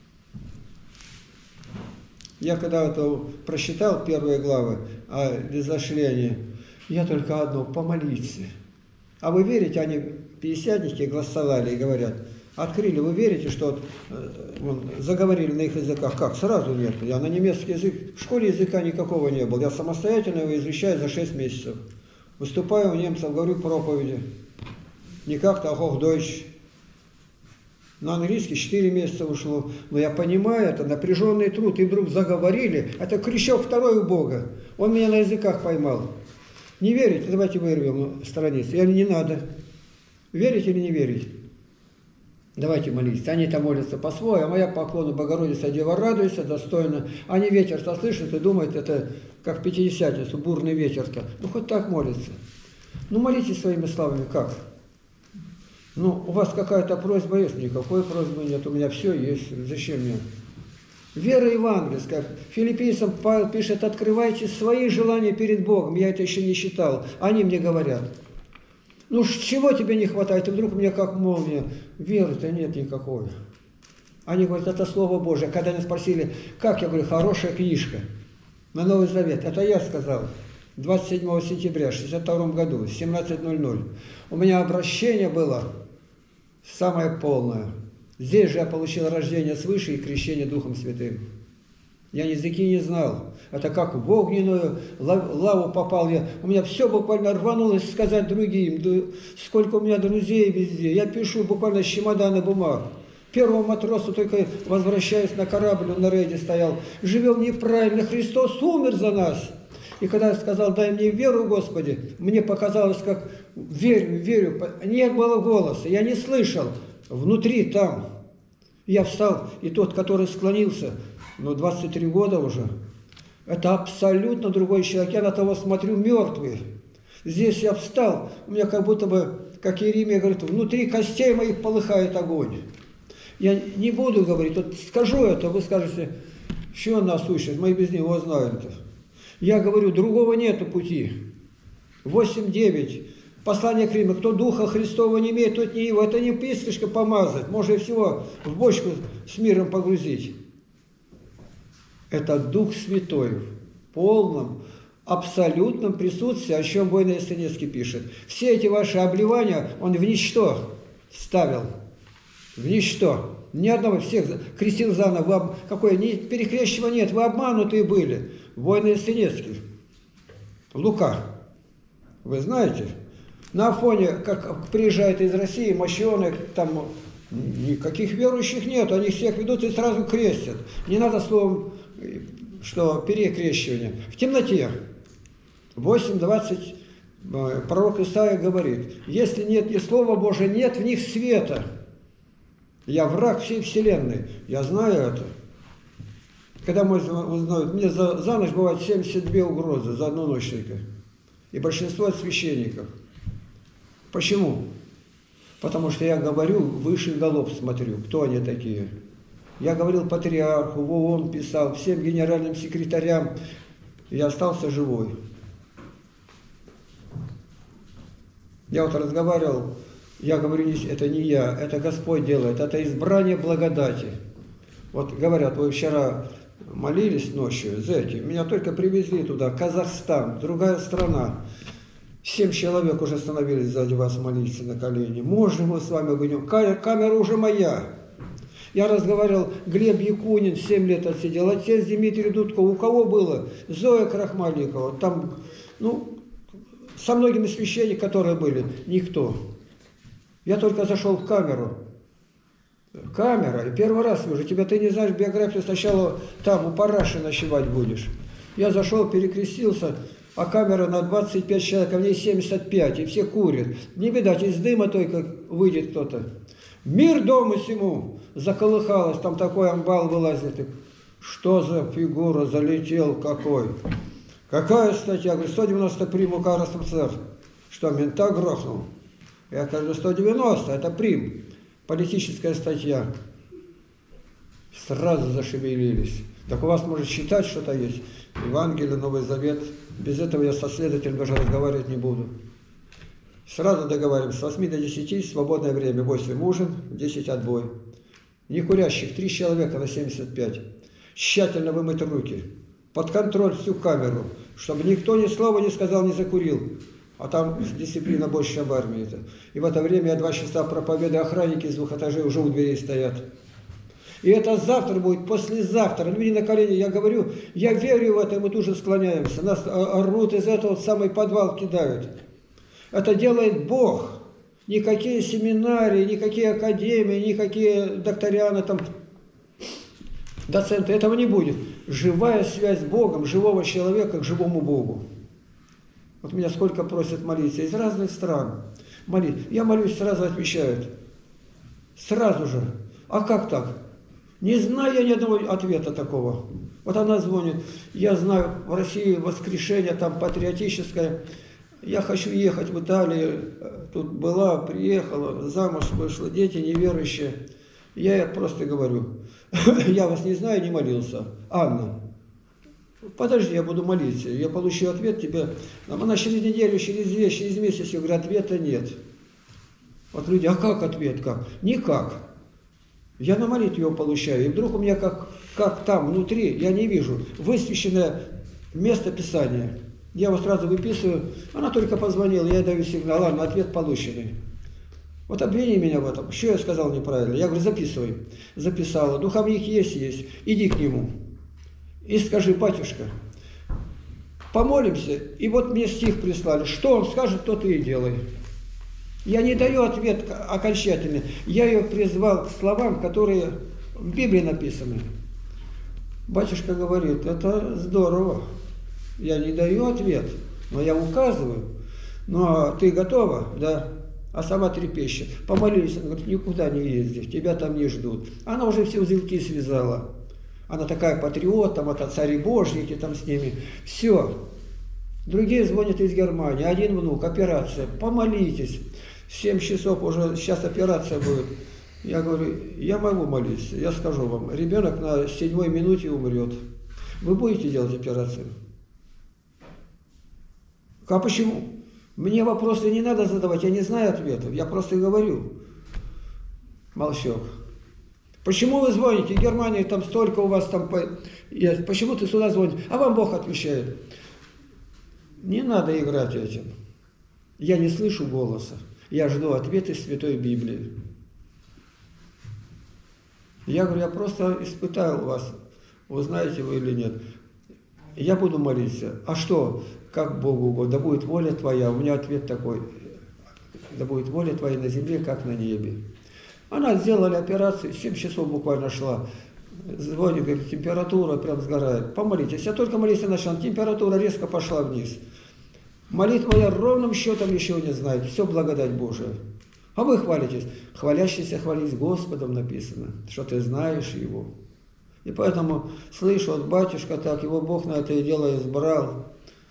Я когда это прочитал первые главы о лизошлении, я только одно, помолиться. А вы верите, они пятидесятники голосовали и говорят, открыли, вы верите, что вон, заговорили на их языках? Как? Сразу нет. Я на немецкий язык, в школе языка никакого не было. Я самостоятельно его изучаю за шесть месяцев. Выступаю у немцев, говорю проповеди. Не как-то, а Hochdeutsch. На английский четыре месяца ушло. Но я понимаю, это напряженный труд. И вдруг заговорили. Это крючок второй у Бога. Он меня на языках поймал. Не верите? Давайте вырвем страницу. Я говорю, не надо. Верите или не верите? Давайте молиться. Они там молятся по-своему, а я поклону Богородице Дева радуйся, достойно. Они ветер-то слышат и думают, это как пятидесятницу, бурный ветер-то. Ну, хоть так молятся. Ну, молитесь своими словами, как? Ну, у вас какая-то просьба есть? Никакой просьбы нет, у меня все есть. Зачем мне? Вера евангельская. Филиппийцам Павел пишет, открывайте свои желания перед Богом. Я это еще не читал. Они мне говорят. Ну, чего тебе не хватает? И вдруг у меня как молния. Веры-то нет никакой. Они говорят, это Слово Божие. Когда они спросили, как? Я говорю, хорошая книжка. На Новый Завет. Это я сказал. двадцать седьмого сентября шестьдесят втором году, семнадцать ноль ноль. У меня обращение было самое полное. Здесь же я получил рождение свыше и крещение Духом Святым. Я языки не знал. Это как в огненную лаву попал я. У меня все буквально рванулось сказать другим. Да сколько у меня друзей везде. Я пишу буквально с чемодана бумаг. Первому матросу только возвращаясь на корабль, он на рейде стоял. Живем неправильно, Христос умер за нас. И когда я сказал, дай мне веру, Господи, мне показалось, как верю, верю. Не было голоса, я не слышал. Внутри там. Я встал, и тот, который склонился, ну, двадцать три года уже, это абсолютно другой человек. Я на того смотрю, мертвый. Здесь я встал, у меня как будто бы, как Иеремия говорит, внутри костей моих полыхает огонь. Я не буду говорить, вот скажу это, вы скажете, что нас учат, мы без него знаем-то. Я говорю, другого нету пути. восемь девять. Послание к Риму. Кто Духа Христова не имеет, тот не его. Это не пискочка помазать. Можно и всего в бочку с миром погрузить. Это Дух Святой в полном, абсолютном присутствии, о чем Война Ясенецкий пишет. Все эти ваши обливания он в ничто ставил. В ничто. Ни одного, всех крестил заново. Вы, какое, ни перекрещивания нет, вы обманутые были. Война Ясенецкий. Лука. Вы знаете? На фоне, как приезжает из России, мощеных, там никаких верующих нет, они всех ведут и сразу крестят. Не надо словом, что перекрещивание. В темноте. восемь двадцать пророк Исаия говорит, если нет ни Слова Божия, нет в них света. Я враг всей вселенной. Я знаю это. Когда мы узнаем, мне за, за ночь бывает семьдесят две угрозы за одну ночь только. И большинство от священников. Почему? Потому что я говорю, выше голов смотрю, кто они такие. Я говорил патриарху, в ООН писал, всем генеральным секретарям, и остался живой. Я вот разговаривал, я говорю, это не я, это Господь делает, это избрание благодати. Вот говорят, вы вчера молились ночью, зэки, меня только привезли туда, Казахстан, другая страна. Семь человек уже становились сзади вас молиться на колени. Можно мы с вами выйдем? Камера уже моя. Я разговаривал, Глеб Якунин семь лет отсидел, отец Дмитрий Дудков. У кого было? Зоя Крахмальникова. Там, ну, со многими священниками, которые были, никто. Я только зашел в камеру. Камера, и первый раз вижу, тебя ты не знаешь биографию, сначала там у параши ночевать будешь. Я зашел, перекрестился, а камера на двадцать пять человек, а в ней семьдесят пять, и все курят. Не видать, из дыма только выйдет кто-то. Мир дому сему! Заколыхалось, там такой амбал вылазит. Что за фигура, залетел какой? Какая статья? Говорю, сто девяносто прим УК РСФСР. Что, мента грохнул? Я говорю, сто девяносто, это прим. Политическая статья. Сразу зашевелились. Так у вас, может, считать что-то есть? Евангелие, Новый Завет. Без этого я со следователем даже разговаривать не буду. Сразу договариваемся. С восьми до десяти свободное время. восемь ужин, десять отбой. Не курящих, три человека на семьдесят пять. Тщательно вымыть руки. Под контроль всю камеру. Чтобы никто ни слова не сказал, не закурил. А там дисциплина больше, чем в армии. -то. И в это время я два часа проповедую, охранники из двух этажей уже у дверей стоят. И это завтра будет, послезавтра. Люди на колени, я говорю, я верю в это, мы тут же склоняемся. Нас орут из этого в самый подвал кидают. Это делает Бог. Никакие семинарии, никакие академии, никакие докторианы, там, доценты. Этого не будет. Живая связь с Богом, живого человека к живому Богу. Вот меня сколько просят молиться из разных стран. Молить. Я молюсь, сразу отвечают. Сразу же. А как так? Не знаю я ни одного ответа такого. Вот она звонит. Я знаю, в России воскрешение там патриотическое. Я хочу ехать в Италию. Тут была, приехала, замуж вышла, дети неверующие. Я ей просто говорю, я вас не знаю, не молился. Анна, подожди, я буду молиться. Я получу ответ тебе. Она через неделю, через две, через месяц. Я говорю, ответа нет. Вот люди, а как ответ? Как? Никак. Я на молитве его получаю. И вдруг у меня как, как там, внутри, я не вижу, высвеченное место Писания. Я его сразу выписываю. Она только позвонила, я даю сигнал. Ладно, ответ полученный. Вот обвини меня в этом. Что я сказал неправильно? Я говорю, записывай. Записала. Духовник есть, есть. Иди к нему. И скажи, батюшка, помолимся. И вот мне стих прислали. Что он скажет, то ты и делай. Я не даю ответ окончательный. Я ее призвал к словам, которые в Библии написаны. Батюшка говорит, это здорово. Я не даю ответ, но я указываю. Но ты готова? Да. А сама трепещет. Помолились, она говорит, никуда не езди, тебя там не ждут. Она уже все узелки связала. Она такая патриот, там это цари божьи, там с ними. Все. Другие звонят из Германии. Один внук, операция. Помолитесь. Семь часов уже, сейчас операция будет. Я говорю, я могу молиться. Я скажу вам, ребенок на седьмой минуте умрет. Вы будете делать операцию? А почему? Мне вопросы не надо задавать, я не знаю ответов. Я просто говорю. Молчок. Почему вы звоните? В Германии там столько у вас там... Почему ты сюда звонишь? А вам Бог отвечает. Не надо играть этим. Я не слышу голоса. Я жду ответа из Святой Библии. Я говорю, я просто испытал вас. Вы знаете вы или нет. Я буду молиться. А что? Как Богу угодно. Да будет воля твоя. У меня ответ такой. Да будет воля твоя на земле, как на небе. Она сделала операцию, семь часов буквально шла. Звонит, говорит, температура прям сгорает. Помолитесь. Я только молиться начал, температура резко пошла вниз. Молитва я ровным счетом еще не знаю. Все благодать Божия. А вы хвалитесь. Хвалящийся хвались Господом написано, что ты знаешь Его. И поэтому слышу, вот батюшка так, его Бог на это дело избрал.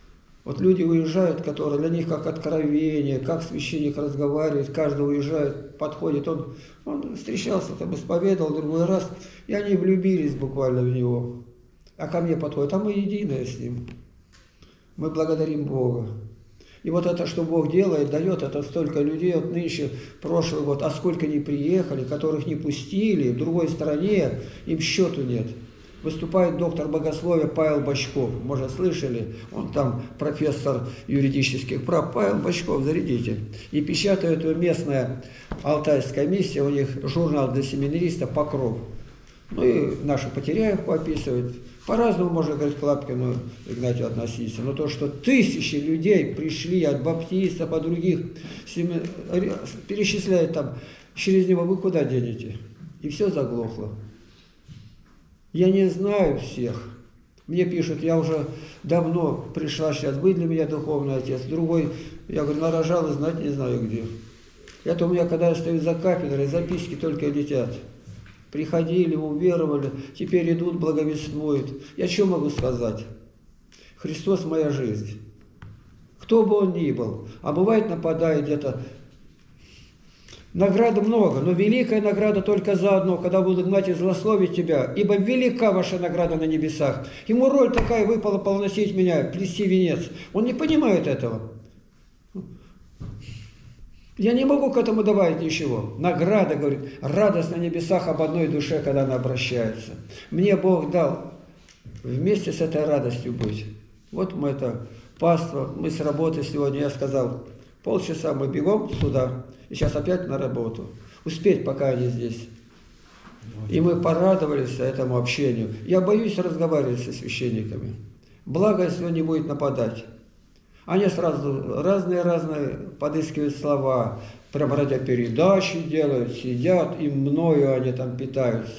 Вот люди уезжают, которые для них как откровение, как священник разговаривает, каждый уезжает, подходит, он, он встречался, там исповедовал другой раз, и они влюбились буквально в него. А ко мне подходит, а мы единое с ним. Мы благодарим Бога. И вот это, что Бог делает, дает, это столько людей, вот нынче, прошлый год, а сколько не приехали, которых не пустили, в другой стране, им счету нет. Выступает доктор богословия Павел Бочков, может, слышали, он там профессор юридических прав, Павел Бочков, зарядите. И печатает местная алтайская миссия, у них журнал для семинаристов «Покров». Ну и нашу Потеряевку описывает. По-разному можно говорить к Лапкину Игнатию относиться, но то, что тысячи людей пришли от баптистов, от других, перечисляют там, через него вы куда денете? И все заглохло. Я не знаю всех. Мне пишут, я уже давно пришла сейчас, вы для меня духовный отец. Другой, я говорю, нарожал и знать не знаю где. Это у меня, когда я стою за кафедрой, записки только летят. Приходили, уверовали, теперь идут, благовествуют. Я что могу сказать? Христос моя жизнь. Кто бы он ни был. А бывает нападает где-то. Награды много, но великая награда только за одно, когда будут гнать и злословить тебя, ибо велика ваша награда на небесах. Ему роль такая выпала полносить меня, плести венец. Он не понимает этого. Я не могу к этому добавить ничего. Награда, говорит, радость на небесах об одной душе, когда она обращается. Мне Бог дал вместе с этой радостью быть. Вот мы это паства, мы с работы сегодня, я сказал, полчаса мы бегом сюда, и сейчас опять на работу. Успеть, пока они здесь. И мы порадовались этому общению. Я боюсь разговаривать со священниками. Благо, если он не будет нападать. Они сразу разные-разные подыскивают слова, прям радиопередачи делают, сидят, и мною они там питаются.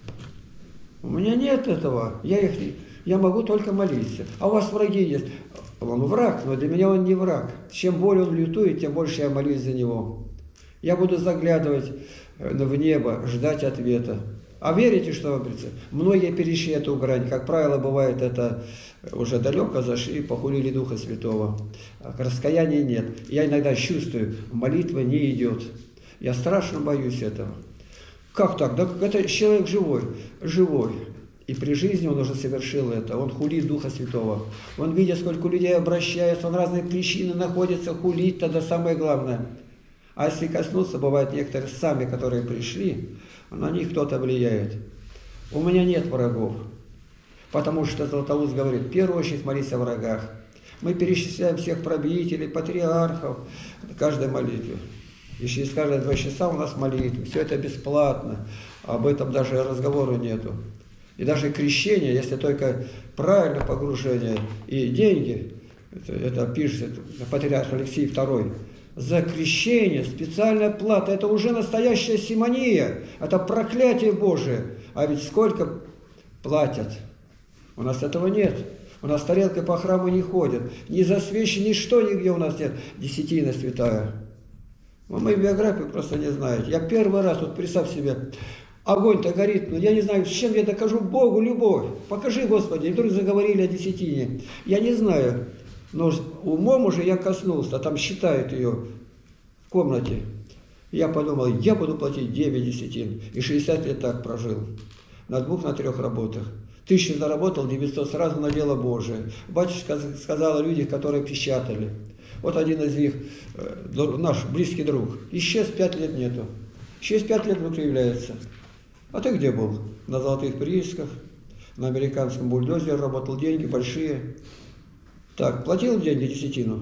У меня нет этого, я, их, я могу только молиться. А у вас враги есть. Он враг, но для меня он не враг. Чем более он лютует, тем больше я молюсь за него. Я буду заглядывать в небо, ждать ответа. А верите, что говорится? Многие перешли эту грань. Как правило, бывает это уже далеко зашли, похулили Духа Святого. А раскаяния нет. Я иногда чувствую, молитва не идет. Я страшно боюсь этого. Как так? Да это человек живой. Живой. И при жизни он уже совершил это. Он хулит Духа Святого. Он, видя, сколько людей обращается, он разные причины находится, хулит, тогда самое главное. А если коснуться, бывает некоторые сами, которые пришли, на них кто-то влияет. У меня нет врагов. Потому что Златоуст говорит, в первую очередь молись о врагах. Мы перечисляем всех правителей, патриархов, каждой молитве. И через каждые два часа у нас молитвы. Все это бесплатно. Об этом даже разговору нету. И даже крещение, если только правильное погружение и деньги, это, это пишет патриарх Алексей второй, за крещение специальная плата, это уже настоящая симония, это проклятие Божие. А ведь сколько платят? У нас этого нет. У нас тарелкой по храму не ходят. Ни за свечи, ничто нигде у нас нет. Десятина святая. Вы мою биографию просто не знаете. Я первый раз, вот представь себе, огонь-то горит, но я не знаю, с чем я докажу Богу любовь. Покажи, Господи. И вдруг заговорили о десятине. Я не знаю, но умом уже я коснулся, а там считают ее в комнате. Я подумал, я буду платить девять десятин. И шестьдесят лет так прожил. На двух, на трех работах. Тысячу заработал, девятьсот сразу на дело Божие. Батюшка сказал о людях, которые печатали. Вот один из них, наш близкий друг, исчез, пять лет нету. Через пять лет вдруг является. А ты где был? На золотых приисках, на американском бульдозере работал, деньги большие. Так, платил деньги десятину.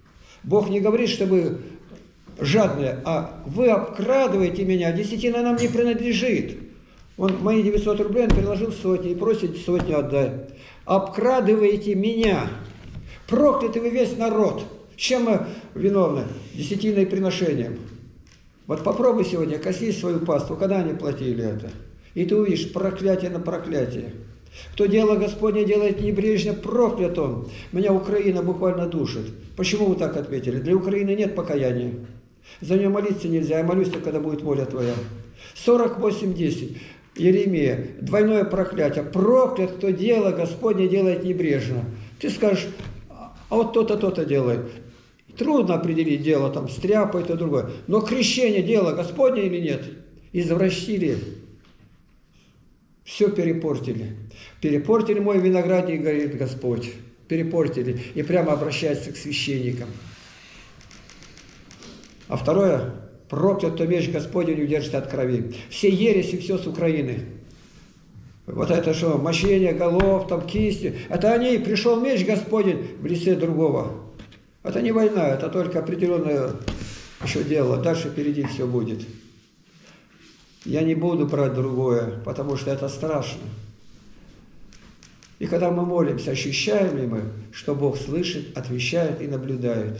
Бог не говорит, что вы жадные, а вы обкрадываете меня, десятина нам не принадлежит. Он мои девятьсот рублей он переложил в сотни и просит сотню отдай. Обкрадываете меня. Проклятый вы весь народ. Чем мы виновны? Десятиной приношением. Вот попробуй сегодня коснись свою паству, когда они платили это. И ты увидишь проклятие на проклятие. Кто дело Господне делает небрежно, проклят он. Меня Украина буквально душит. Почему вы так ответили? Для Украины нет покаяния. За нее молиться нельзя, я молюсь только, когда будет воля твоя. сорок восемь десять. Иеремия, двойное проклятие. Проклят, кто дело Господне делает небрежно. Ты скажешь, а вот то-то, то-то делает. Трудно определить дело, там, стряпает и другое. Но крещение дело Господне или нет? Извращили. Все перепортили. Перепортили мой виноградник, говорит Господь. Перепортили. И прямо обращается к священникам. А второе. Проклят, кто меч Господень удержит от крови. Все ереси, все с Украины. Вот это что, мощение голов, там кисти. Это они, пришел меч Господень в лице другого. Это не война, это только определенное еще дело. Дальше впереди все будет. Я не буду брать другое, потому что это страшно. И когда мы молимся, ощущаем ли мы, что Бог слышит, отвечает и наблюдает?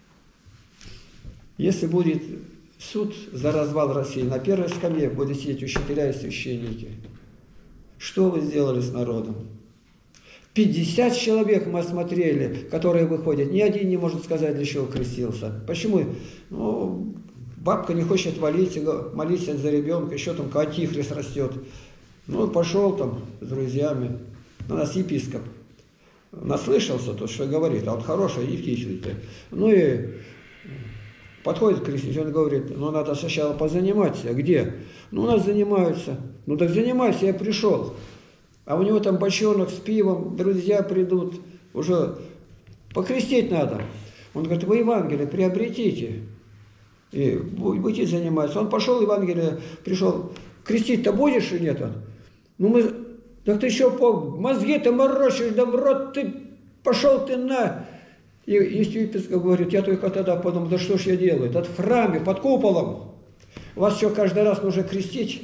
Если будет суд за развал России, на первой скамье будут сидеть учителя и священники. Что вы сделали с народом? пятьдесят человек мы осмотрели, которые выходят. Ни один не может сказать, для чего крестился. Почему? Ну, бабка не хочет молиться, молиться за ребенка, еще там антихрист растет. Ну, он пошел там с друзьями. У нас епископ наслышался, то, что говорит, а он хороший, епископ. Ну и подходит к крестить, он говорит, ну надо сначала позаниматься. Где? Ну, у нас занимаются. Ну, так занимайся, я пришел. А у него там бочонок с пивом, друзья придут, уже покрестить надо. Он говорит, вы Евангелие приобретите. И будете заниматься. Он пошел, Евангелие, пришел. Крестить-то будешь или нет? Он? Ну, мы... Так ты еще по мозги-то морочишь, да в рот ты пошел ты на... И епископ говорит, я только тогда подумал, да что ж я делаю? Это в храме, под куполом. Вас что, каждый раз нужно крестить?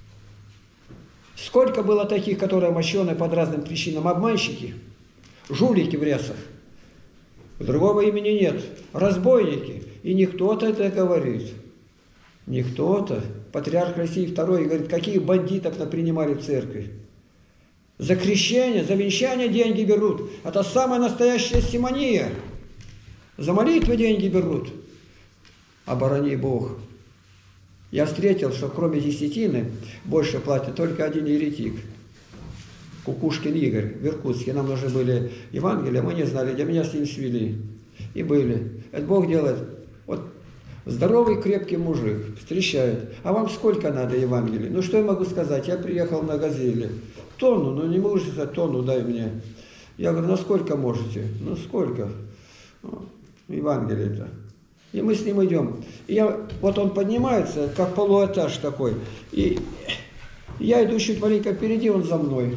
Сколько было таких, которые мощеные под разным причинам? Обманщики, жулики в рясах. Другого имени нет. Разбойники. И не кто-то это говорит. Не кто-то. Патриарх России второй говорит, каких бандитов напринимали в церкви. За крещение, за венчание деньги берут. Это самая настоящая симония. За молитвы деньги берут. Оборони Бог. Я встретил, что кроме десятины больше платит только один еретик. Кукушкин Игорь в Иркутске. Нам нужны были Евангелия, мы не знали, где меня с ним свели. И были. Это Бог делает. Вот здоровый, крепкий мужик встречает. А вам сколько надо Евангелий? Ну что я могу сказать? Я приехал на «Газели». Тонну, ну не могу сказать, тонну дай мне. Я говорю, ну сколько можете? Ну сколько? Евангелие-то. И мы с ним идем. И я, вот он поднимается, как полуэтаж такой. И я иду чуть маленько впереди, он за мной.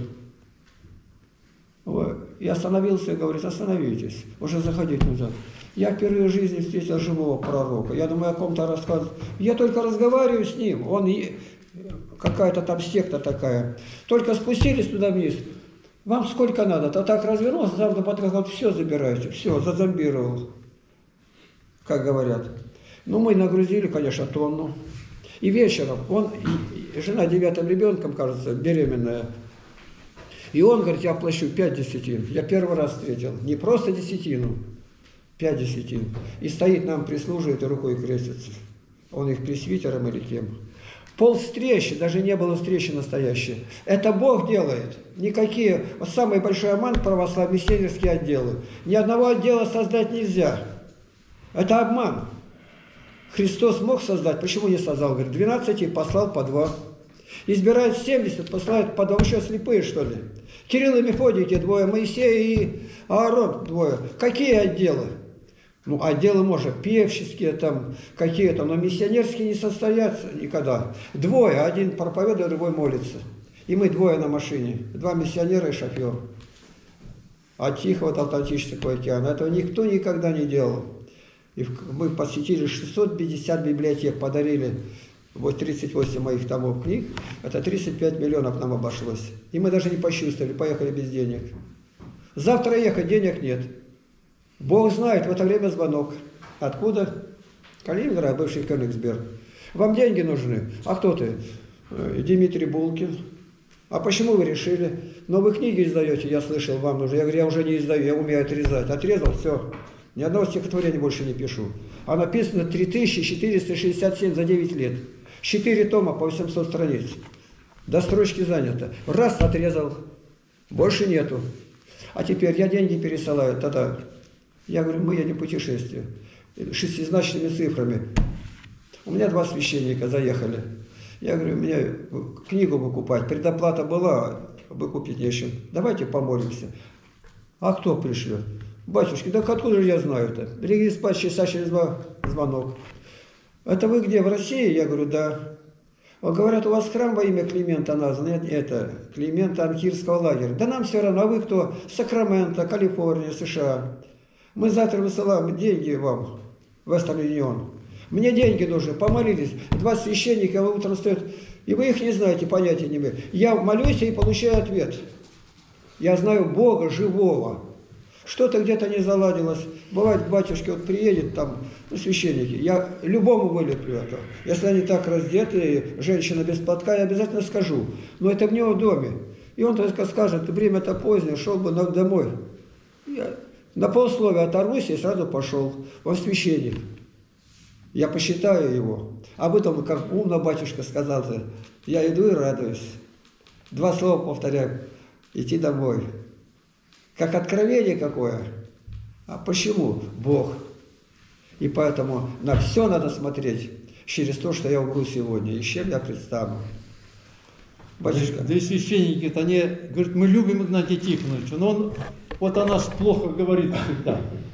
И остановился и говорит, остановитесь, уже заходить нужно. Я впервые в жизни встретил живого пророка. Я думаю, о ком-то рассказываю. Я только разговариваю с ним. Он какая-то там секта такая. Только спустились туда вниз. Вам сколько надо? А так развернулся, завтра подходил, все забирайте, все, зазомбировал. Как говорят. Ну, мы нагрузили, конечно, тонну. И вечером он, и жена девятым ребенком, кажется, беременная. И он говорит, я плачу пять десятин. Я первый раз встретил. Не просто десятину, пять десятин. И стоит нам, прислуживает и рукой крестится. Он их пресвитером или кем. Пол встречи, даже не было встречи настоящей. Это Бог делает. Никакие, вот самый большой обман православные миссионерские отделы. Ни одного отдела создать нельзя. Это обман. Христос мог создать, почему не создал? Говорит, двенадцать и послал по два. Избирает семьдесят, посылает по два. Вы что, слепые, что ли? Кирилл и Мефодий, те двое, Моисей и Аарон двое. Какие отделы? Ну, отделы, может, певческие, там, какие-то, но миссионерские не состоятся никогда. Двое, один проповедует, другой молится. И мы двое на машине. Два миссионера и шофер. От Тихого до Атлантического океана. Этого никто никогда не делал. И мы посетили шестьсот пятьдесят библиотек, подарили вот тридцать восемь моих томов книг. Это тридцать пять миллионов нам обошлось. И мы даже не почувствовали, поехали без денег. Завтра ехать, денег нет. Бог знает, в это время звонок. Откуда? Калининград, бывший Кёнигсберг. Вам деньги нужны? А кто ты? Дмитрий Булкин. А почему вы решили? Но вы книги издаете, я слышал, вам нужно. Я говорю, я уже не издаю, я умею отрезать. Отрезал, все. Ни одного стихотворения больше не пишу. А написано три тысячи четыреста шестьдесят семь за девять лет. Четыре тома по восемьсот страниц. До строчки занято. Раз отрезал. Больше нету. А теперь я деньги пересылаю. Тогда Я говорю, мы едем в путешествие. Шестизначными цифрами. У меня два священника заехали. Я говорю, мне книгу выкупать. Предоплата была, выкупить нечем. Давайте помолимся. А кто пришлет? Батюшки, да откуда же я знаю-то? Легли спать часа через два звонок. Это вы где, в России? Я говорю, да. Говорят, у вас храм во имя Климента назван. Это Климента Анкирского лагеря. Да нам все равно. А вы кто? Сакраменто, Калифорния, США. Мы завтра высылаем деньги вам в Western Union. Мне деньги нужны. Помолились. Два священника утром встают. И вы их не знаете, понятия не имеете. Я молюсь и получаю ответ. Я знаю Бога живого. Что-то где-то не заладилось. Бывает, батюшки вот приедет там, ну, священники, я любому вылеплю это. Если они так раздеты, женщина без платка, я обязательно скажу. Но это в него доме. И он только скажет, время-то позднее, шел бы домой. Я на полсловия оторвусь и сразу пошел. Он священник. Я посчитаю его. А вы там, как умно батюшка сказал, я иду и радуюсь. Два слова повторяю. Идти домой. Как откровение какое. А почему? Бог. И поэтому на все надо смотреть через то, что я умру сегодня. И с чем я предстану. Батюшка. Да и священники-то, они говорят, мы любим Игнатия Тихоновича, но он вот о нас плохо говорит всегда.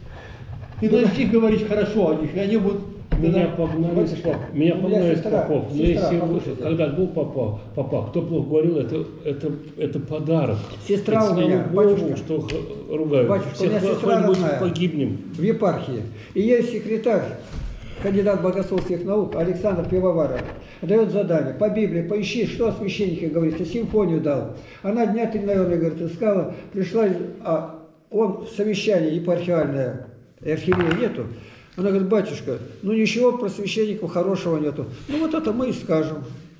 Ты начни говорить хорошо о них, и они будут... Меня погнали, меня погнали с попов. Но если вы, когда был папа, папа, кто плохо говорил, это, это, это подарок. Сестра это, у меня, Богу, батюшка, что ругают. Батюшка, Всех у меня сестра родная, погибнем. В епархии. И есть секретарь, кандидат богословских наук Александр Пивоваров. Дает задание по Библии, поищи, что о священнике говорится, симфонию дал. Она дня три, наверное, говорит, искала, пришла, а он совещание епархиальное, архиерея нету. Она говорит, батюшка, ну ничего про священников хорошего нету. Ну вот это мы и скажем.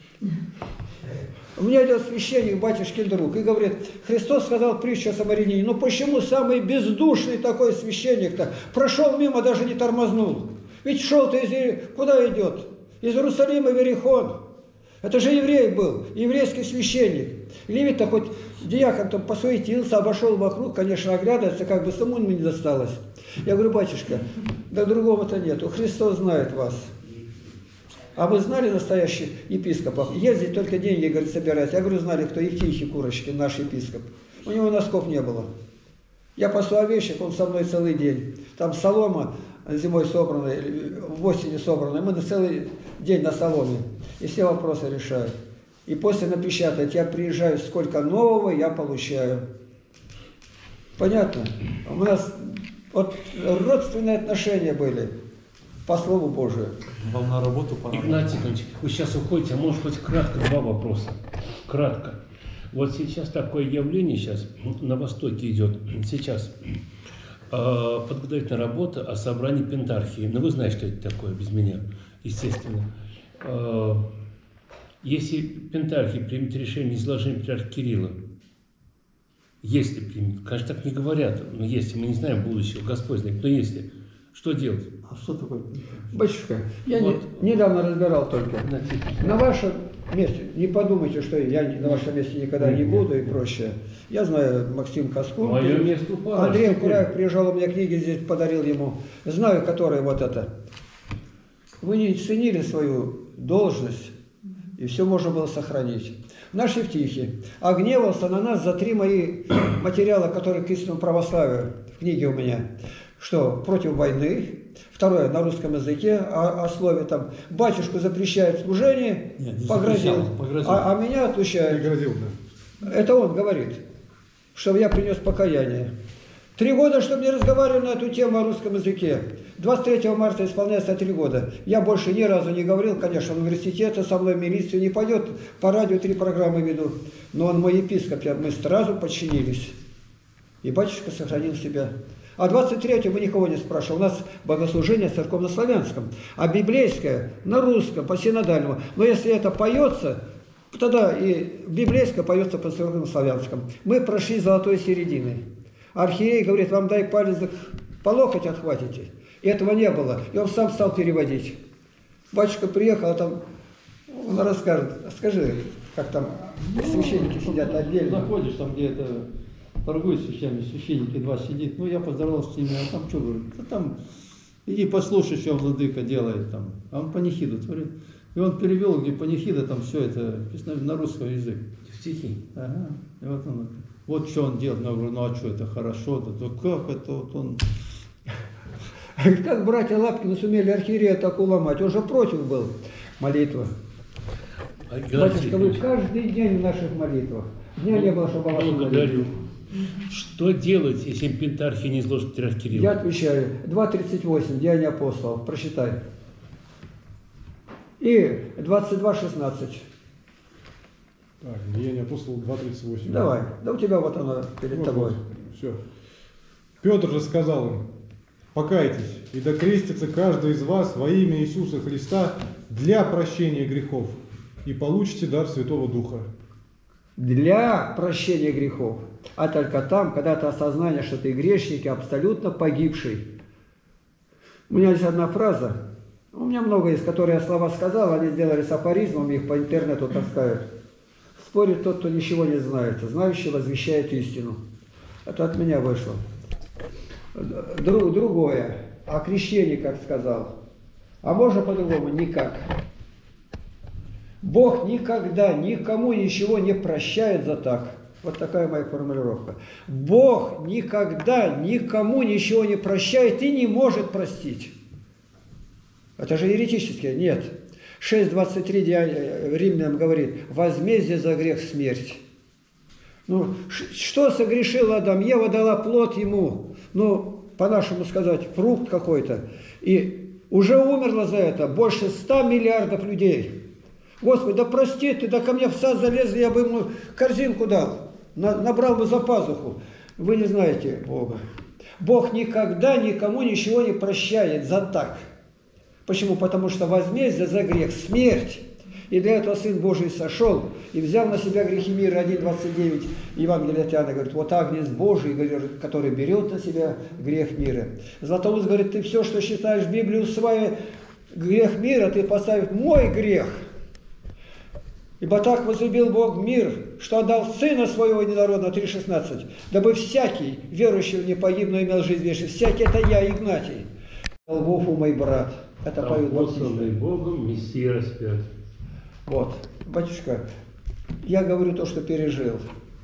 У меня идет священник, батюшкин друг, и говорит, Христос сказал притчу о самарянине, ну почему самый бездушный такой священник-то прошел мимо, даже не тормознул? Ведь шел-то из... Куда идет? Из Иерусалима в Иерихон. Это же еврей был, еврейский священник. Левит-то хоть диакон там посуетился, обошел вокруг, конечно, оглядывается, как бы самому не досталось. Я говорю, батюшка, да другого-то нету, Христос знает вас. А вы знали настоящих епископов? Ездить только деньги, говорит, собирать. Я говорю, знали, кто Евтихий Курочкин, наш епископ. У него носков не было. Я пасу овечек, он со мной целый день. Там солома зимой собранная, в осени собранная. Мы на целый день на соломе. И все вопросы решаю. И после напечатать, я приезжаю, сколько нового я получаю. Понятно? У нас вот родственные отношения были. По Слову Божию. Вам на работу пора. Игнатий Иванович, вы сейчас уходите, а может быть кратко два вопроса. Кратко. Вот сейчас такое явление сейчас на Востоке идет. Сейчас э, подготовительная работа о собрании Пентархии. Ну вы знаете, что это такое без меня, естественно. Э, если Пентархия примет решение изложения патриарха Кирилла, если примет, конечно, так не говорят, но если, мы не знаем будущего, Господь знает, но если, что делать? А что такое? Батюшка, я Вот. не, недавно разбирал только. На вашем месте, не подумайте, что я на вашем месте никогда не буду и прочее. Я знаю Максим Каскун. Мое место упало. Андрей Кураев приезжал, у меня книги здесь подарил ему. Знаю, которые вот это. Вы не ценили свою должность, и все можно было сохранить. Наш Евтихий огневался на нас за три мои материала, которые к истинному православию в книге у меня. Что против войны, второе на русском языке, о, о слове там, батюшку запрещает служение, Нет, не погрозил, запрещал, погрозил. А, а меня отпущает. Пригрозил, да. Это он говорит, чтобы я принес покаяние. Три года, чтобы не разговаривали на эту тему о русском языке. двадцать третьего марта исполняется три года. Я больше ни разу не говорил, конечно, в университете со мной в милицию не пойдет, по радио три программы веду. Но он мой епископ, мы сразу подчинились. И батюшка сохранил себя. А двадцать третьего мы никого не спрашивали. У нас богослужение церковно-славянском, а библейское на русском, по синодальному. Но если это поется, тогда и библейское поется по церковно-славянскому. Мы прошли золотой середины. Архиерей говорит, вам дай палец, по локоть отхватите. И этого не было. И он сам стал переводить. Батюшка приехал, а там он расскажет, скажи, как там священники сидят отдельно. Заходишь там, где это торгует с вещами, священники два сидит. Ну, я поздоровался с ними, а там что, говорит, да там, иди послушай, что владыка делает там. А он панихиду творит. И он перевел, где панихида, там все это, на русский язык. Стихи. Ага. И вот он, вот что он делает. Я говорю, ну а что, это хорошо, да, то как это вот он... Как братья Лапкины сумели архиерея так уломать? Он же против был молитвы. Батюшка, вы каждый день в наших молитвах. Дня не было, чтобы вас Благодарю. Что делать, если Пентархий не изложит Патриарх Кирилл? Я отвечаю. два тридцать восемь, Деяния апостолов. Прочитай. И двадцать два шестнадцать. Так, Деяния апостолов два тридцать восемь. Давай. Да у тебя вот оно перед Вот, тобой. вот. Все. Петр же сказал им: покайтесь, и докрестится каждый из вас во имя Иисуса Христа для прощения грехов, и получите дар Святого Духа. Для прощения грехов. А только там, когда ты осознаешь, что ты грешник и абсолютно погибший. У меня есть одна фраза. У меня много из которых я слова сказал, они сделали с афоризмом, их по интернету таскают. Спорит тот, кто ничего не знает, знающий возвещает истину. Это от меня вышло. Друг, другое. О крещении, как сказал. А можно по-другому? Никак. Бог никогда никому ничего не прощает за так. Вот такая моя формулировка. Бог никогда никому ничего не прощает и не может простить. Это же еретически. Нет. шесть двадцать три Римлянам говорит: возмездие за грех смерть. Ну, что согрешил Адам? Ева дала плод ему, ну, по-нашему сказать, фрукт какой-то. И уже умерло за это больше ста миллиардов людей. Господи, да прости ты, да ко мне в сад залезли, я бы ему корзинку дал, набрал бы за пазуху. Вы не знаете Бога. Бог никогда никому ничего не прощает за так. Почему? Потому что возмездие за грех – смерть. И для этого Сын Божий сошел и взял на себя грехи мира. один двадцать девять Евангелие от Иоанна говорит: вот Агнец Божий, который берет на себя грех мира. Златоуст говорит: ты все, что считаешь в Библии усваивая грех мира, ты поставишь мой грех. Ибо так возлюбил Бог мир, что отдал Сына Своего Единородного, три шестнадцать, дабы всякий, верующий в не погиб, но имел жизнь вечную. Всякий — это я, Игнатий. Львов, мой брат. Это поют посланный Богом, Мессия распят. Вот, батюшка, я говорю то, что пережил.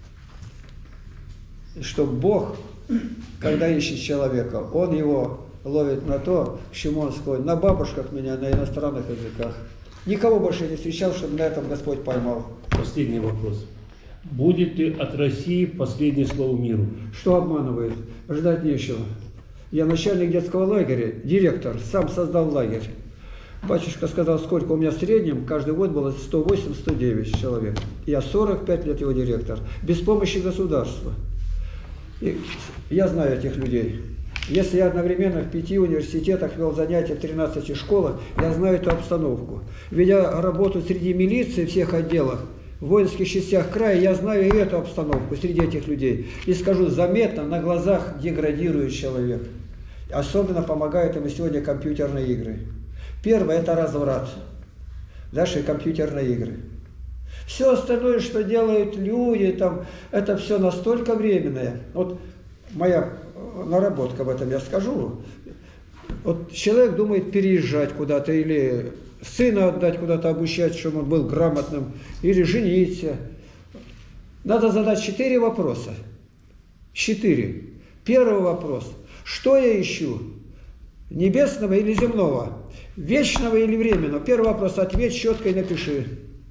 Что Бог, когда ищет человека, Он его ловит на то, к чему он склонен. На бабушках меня, на иностранных языках. Никого больше не встречал, чтобы на этом Господь поймал. Последний вопрос. Будет ли от России последнее слово миру? Что обманывает? Ждать нечего. Я начальник детского лагеря, директор, сам создал лагерь. Батюшка сказал, сколько у меня в среднем, каждый год было сто восемь — сто девять человек. Я сорок пять лет его директор, без помощи государства. И я знаю этих людей. Если я одновременно в пяти университетах вел занятия, в тринадцати школах, я знаю эту обстановку. Ведя работу среди милиции, всех отделах, в воинских частях края, я знаю и эту обстановку среди этих людей. И скажу, заметно, на глазах деградирует человек. Особенно помогают ему сегодня компьютерные игры. Первое – это разврат. Дальше компьютерные игры. Все остальное, что делают люди, там, это все настолько временное. Вот моя наработка в этом я скажу. Вот человек думает переезжать куда-то или сына отдать куда-то обучать, чтобы он был грамотным, или жениться. Надо задать четыре вопроса. Четыре. Первый вопрос. Что я ищу? Небесного или земного? Вечного или временного? Первый вопрос. Ответь четко и напиши.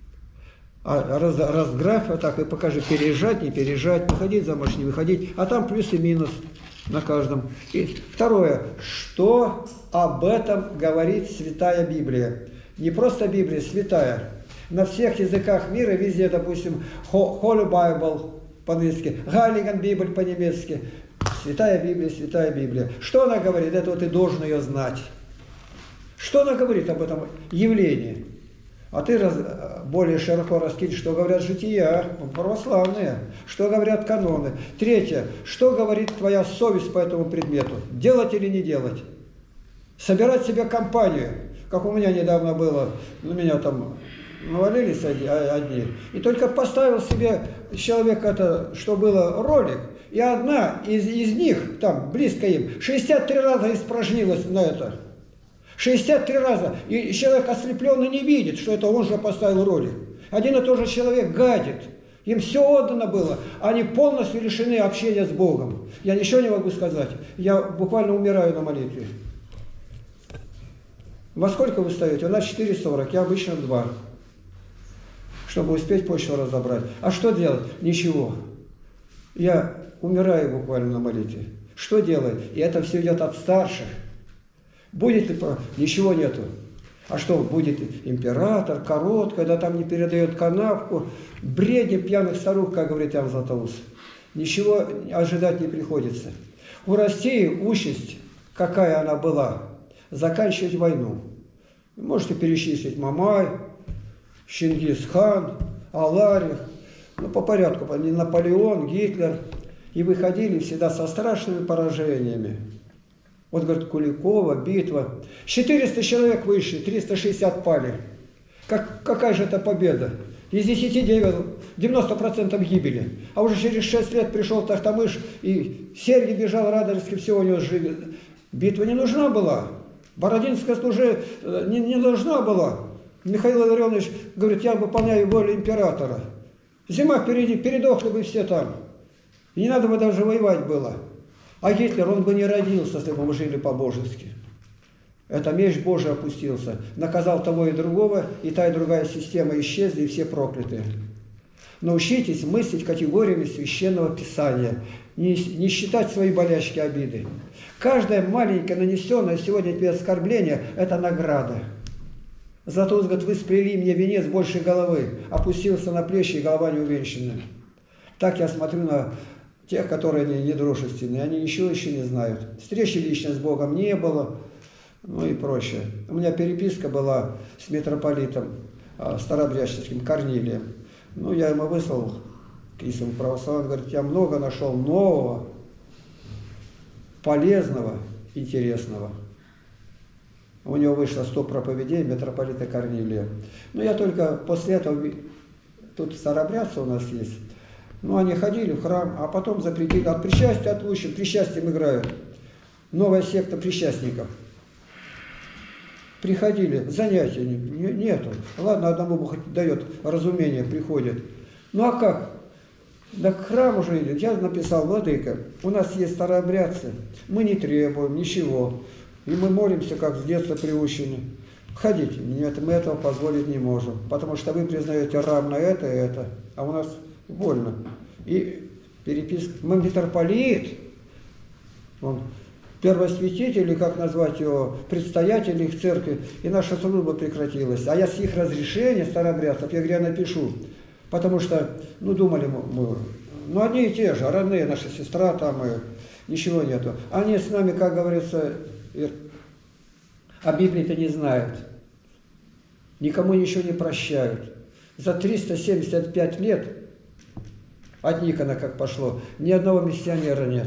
А раз, разграфь вот так и покажи, переезжать, не переезжать, выходить замуж, не выходить. А там плюс и минус на каждом. И второе. Что об этом говорит Святая Библия? Не просто Библия, святая. На всех языках мира, везде, допустим, Holy Bible по-английски, Heiligen Bibel по-немецки. Святая Библия, Святая Библия. Что она говорит? Это вот ты должен ее знать. Что она говорит об этом явлении? А ты раз, более широко раскинь, что говорят жития, православные, что говорят каноны. Третье, что говорит твоя совесть по этому предмету? Делать или не делать? Собирать себе компанию, как у меня недавно было, на меня там навалились одни, и только поставил себе человек это, что было ролик, И одна из, из них, там, близко им, шестьдесят три раза испражнилась на это. шестьдесят три раза. И человек ослепленный не видит, что это он же поставил ролик. Один и тот же человек гадит. Им все отдано было. Они полностью лишены общения с Богом. Я ничего не могу сказать. Я буквально умираю на молитве. Во сколько вы встаете? У нас четыре сорок, я обычно в два. Чтобы успеть почту разобрать. А что делать? Ничего. Я умираю буквально на молитве. Что делать? И это все идет от старших. Будет ли... Ничего нету. А что, будет император, корот, когда там не передает канавку, бредни пьяных старух, как говорит Иоанн Златоуст. Ничего ожидать не приходится. У России участь, какая она была, заканчивать войну. Можете перечислить Мамай, Чингисхан, Аларих, ну по порядку, Наполеон, Гитлер. И выходили всегда со страшными поражениями. Вот, говорит, Куликова, битва. четыреста человек вышли, триста шестьдесят пали. Как, какая же это победа? Из десяти девяносто процентов гибели. А уже через шесть лет пришел Тахтамыш, и Сергий бежал, Радонежский, все у него жили. Битва не нужна была. Бородинская уже не, не должна была. Михаил Илларионович говорит, я выполняю волю императора. Зима впереди, передохли бы все там. И не надо бы даже воевать было. А Гитлер, он бы не родился, если бы мы жили по-божески. Это меч Божий опустился. Наказал того и другого, и та и другая система исчезли, и все проклятые. Научитесь мыслить категориями Священного Писания. Не, не считать свои болячки, обиды. Каждое маленькое нанесенное сегодня тебе оскорбление – это награда. Зато он говорит, вы сплели мне венец больше головы, опустился на плечи, и голова не увенчана. Так я смотрю на тех, которые не, не дружественные, они ничего еще не знают. Встречи лично с Богом не было, ну и прочее. У меня переписка была с митрополитом э, Старобрядческим Корнилием. Ну, я ему выслал к Иисусу православным, говорит, я много нашел нового, полезного, интересного. У него вышло сто проповедей митрополита Корнилия. Но я только после этого, тут старобрядцы у нас есть, ну, они ходили в храм, а потом запретили, от причастия отлучим, причастием играют. Новая секта причастников. Приходили, занятия нету. Ладно, одному Бог дает разумение, приходит. Ну, а как? Да к храму же идет. Я написал, владыка, у нас есть старообрядцы, мы не требуем ничего. И мы молимся, как с детства приучены. Ходите, нет, мы этого позволить не можем. Потому что вы признаете равно это и это, а у нас больно. И переписка. Мы митрополит, он первосвятитель, или как назвать его, предстоятель их церкви, и наша служба прекратилась. А я с их разрешения, старообрядцев, я говорю, я напишу. Потому что, ну, думали мы, ну, одни и те же, родные, наша сестра там, и ничего нету. Они с нами, как говорится, о Библии-то не знают. Никому ничего не прощают. За триста семьдесят пять лет от Никона как пошло, ни одного миссионера нет.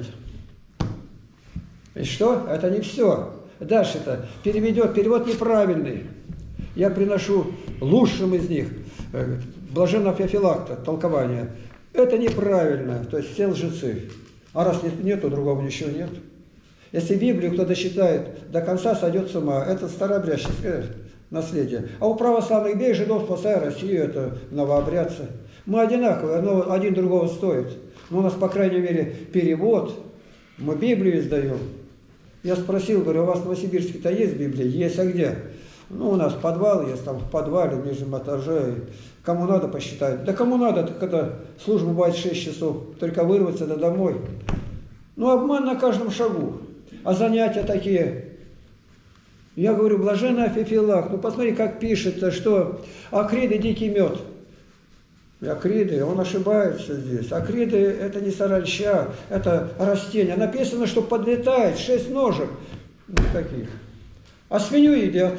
И что? Это не все. Дальше-то переведет, перевод неправильный. Я приношу лучшим из них, блаженного Феофилакта, толкование. Это неправильно, то есть все лжецы. А раз нет, нету, другого ничего нет. Если Библию кто дочитает до конца, сойдет с ума. Это старообрядческое наследие. А у православных бей жидов, спасая Россию, это новообрядцы. Мы одинаковые, но один другого стоит. Но у нас, по крайней мере, перевод. Мы Библию издаем. Я спросил, говорю, у вас в Новосибирске-то есть Библия? Есть, а где? Ну, у нас подвал есть, там в подвале, в нижнем этаже. Кому надо, посчитать. Да кому надо, так это служба бывает шесть часов. Только вырваться да домой. Ну, обман на каждом шагу. А занятия такие. Я говорю, блаженный Феофилакт, ну посмотри, как пишет, что акриды дикий мед. Акриды, он ошибается здесь. Акриды это не саранча, это растение. Написано, что подлетает шесть ножек. Никаких. А свинью едят.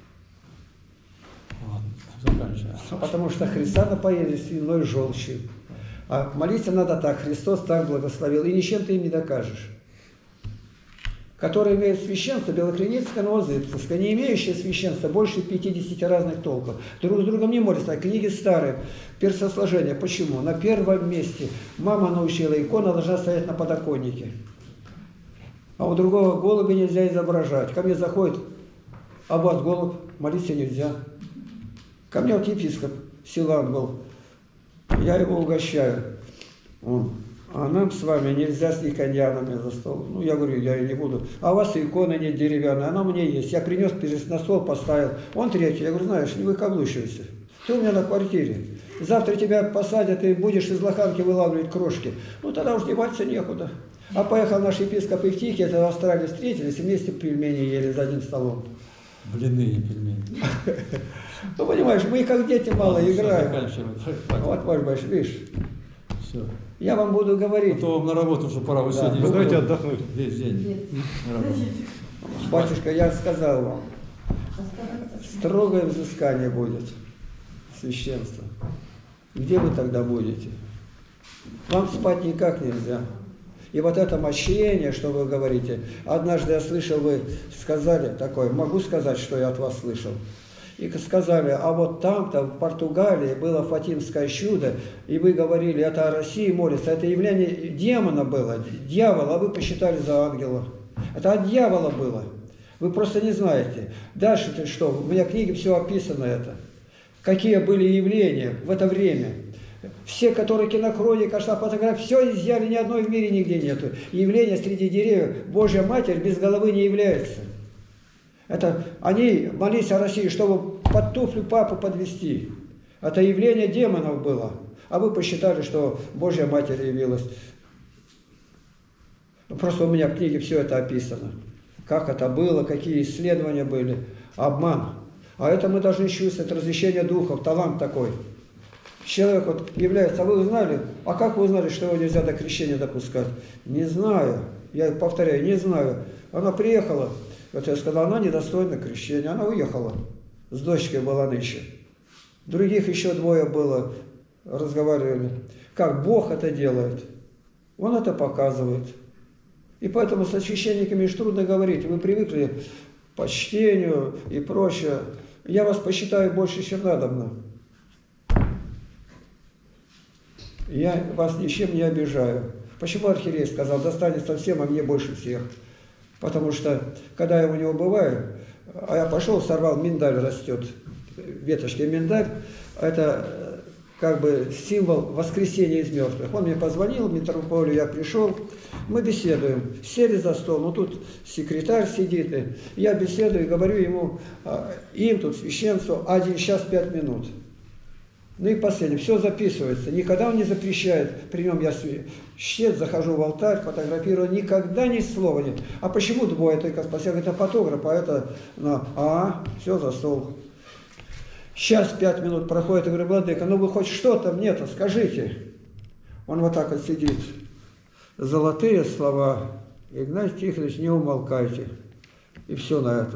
Потому что Христа напоили свиной желчью. А молиться надо так, Христос так благословил. И ничем ты им не докажешь. которые имеют священство белокреницкое, новозыбцевское, не имеющее священства больше пятидесяти разных толков. Друг с другом не молятся, а книги старые, перцесложения. Почему? На первом месте мама научила, икона должна стоять на подоконнике. А у другого голубя нельзя изображать. Ко мне заходит, а у вас голубь, молиться нельзя. Ко мне вот епископ Силан был, я его угощаю. Он, а нам с вами нельзя с иконьянами за стол. Ну, я говорю, я и не буду. А у вас икона нет деревянная, она у меня есть. Я принес, на стол поставил. Он третий. Я говорю, знаешь, не выкаблучивайся. Ты у меня на квартире. Завтра тебя посадят, и будешь из лоханки вылавливать крошки. Ну, тогда уж деваться некуда. А поехал наш епископ Евтихий, это в Австралии встретились, и вместе пельмени ели за одним столом. Блины и пельмени. Ну, понимаешь, мы как дети мало играем. Заканчиваем. Вот, Ваш Баш, видишь, Все. я вам буду А говорить. то вам на работу уже пора, вы Да. сегодня Вы давайте отдохнуть. весь день. на работе. Батюшка, я сказал вам, строгое взыскание будет священства. Где вы тогда будете? Вам спать никак нельзя. И вот это мощение, что вы говорите, однажды я слышал, вы сказали такое, могу сказать, что я от вас слышал. И сказали, а вот там-то, в Португалии, было фатимское чудо, и вы говорили, это о России молится, это явление демона было, дьявола, а вы посчитали за ангела. Это от дьявола было. Вы просто не знаете. Дальше-то что? У меня в книге все описано это. Какие были явления в это время. Все, которые кинохроника, шла фотография, все изъяли, ни одной в мире нигде нету. Явление среди деревьев, Божья Матерь без головы не является. Это они молились о России, чтобы под туфлю папу подвести. Это явление демонов было. А вы посчитали, что Божья Матерь явилась. Просто у меня в книге все это описано. Как это было, какие исследования были. Обман. А это мы должны чувствовать, разрешение духов, талант такой. Человек вот является, а вы узнали, а как вы узнали, что его нельзя до крещения допускать? Не знаю, я повторяю, не знаю. Она приехала, вот я сказал, она недостойна крещения, она уехала. С дочкой была нынче. Других еще двое было, разговаривали. Как Бог это делает, Он это показывает. И поэтому со священниками же трудно говорить, вы привыкли к почтению и прочее. Я вас посчитаю больше, чем надобно. Я вас ничем не обижаю. Почему архиерей сказал, достанется всем, а мне больше всех? Потому что, когда я у него бываю, а я пошел, сорвал, миндаль растет, веточки миндаль, это как бы символ воскресения из мертвых. Он мне позвонил, в митрополию я пришел, мы беседуем, сели за стол, ну тут секретарь сидит, и я беседую и говорю ему, им тут священство один час пять минут. Ну и последнее, все записывается, никогда он не запрещает, при нем я щет, захожу в алтарь, фотографирую, никогда ни слова нет. А почему двое, только спасибо, это фотограф, а это, ну, а, все за стол. Сейчас пять минут проходит, я говорю, владыка, ну вы хоть что-то мне-то скажите. Он вот так вот сидит. Золотые слова, Игнатий Тихонович, не умолкайте. И все на это.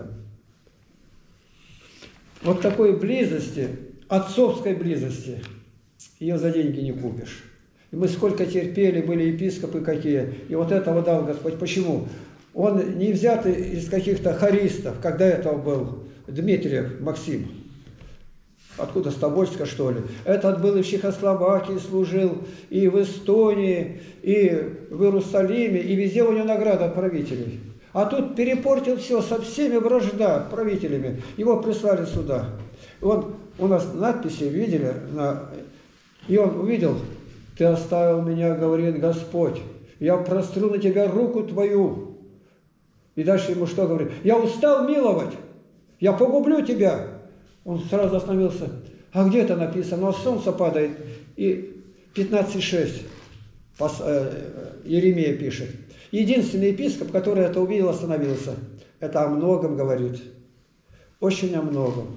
Вот такой близости, отцовской близости, ее за деньги не купишь. И мы сколько терпели, были епископы какие. И вот этого дал Господь. Почему? Он не взятый из каких-то хористов, когда этого был Дмитриев Максим. Откуда, с Тобольска, что ли? Этот был и в Чехословакии служил, и в Эстонии, и в Иерусалиме, и везде у него награда от правителей. А тут перепортил все, со всеми вражда правителями. Его прислали сюда. И он, у нас надписи видели, на, и он увидел, ты оставил меня, говорит Господь, я простру на тебя руку твою. И дальше ему что говорит? Я устал миловать, я погублю тебя. Он сразу остановился. А где это написано? А солнце падает. И пятнадцать шесть Иеремия пишет. Единственный епископ, который это увидел, остановился. Это о многом говорит. Очень о многом.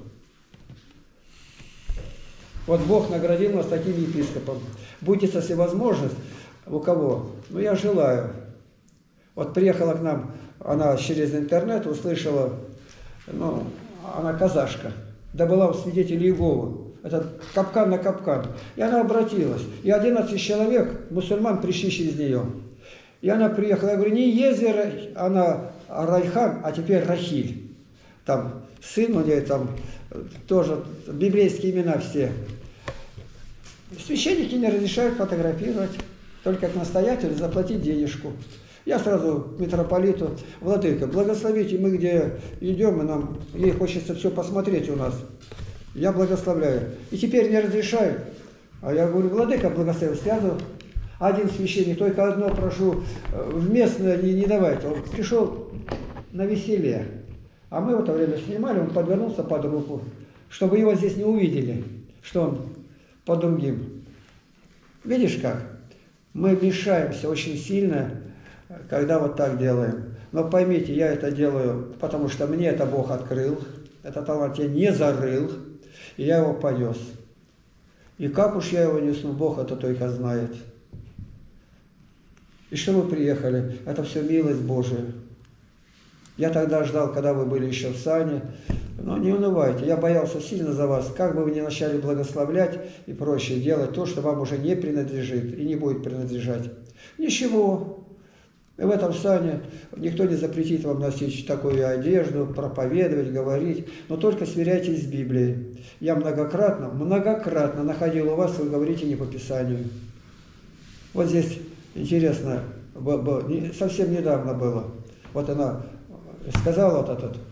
Вот Бог наградил нас таким епископом. Будет, если возможность, у кого? Ну, я желаю. Вот приехала к нам, она через интернет услышала, ну, она казашка. Да была у свидетелей Иеговы. Это капкан на капкан. И она обратилась. И одиннадцать человек, мусульман, пришли через нее. И она приехала. Я говорю, не езди, она Райхан, а теперь Рахиль. Там сын у нее, там тоже библейские имена все. Священники не разрешают фотографировать, только к настоятелю заплатить денежку. Я сразу к митрополиту: владыка, благословите, мы где идем, и нам ей хочется все посмотреть у нас. Я благословляю. И теперь не разрешают. А я говорю: владыка, благословил, сразу один священник, только одно прошу, в местное не, не давайте. Он пришел на веселье, а мы в это время снимали, он подвернулся под руку, чтобы его здесь не увидели, что он по другим. Видишь как? Мы мешаемся очень сильно, когда вот так делаем. Но поймите, я это делаю, потому что мне это Бог открыл, этот талант я не зарыл, и я его понес. И как уж я его несу, Бог это только знает. И что вы приехали? Это все милость Божия. Я тогда ждал, когда вы были еще в сане. Но не унывайте, я боялся сильно за вас. Как бы вы ни начали благословлять и прочее, делать то, что вам уже не принадлежит и не будет принадлежать. Ничего. В этом сане никто не запретит вам носить такую одежду, проповедовать, говорить, но только сверяйтесь с Библией. Я многократно, многократно находил у вас, вы говорите не по Писанию. Вот здесь интересно, совсем недавно было. Вот она сказала, вот этот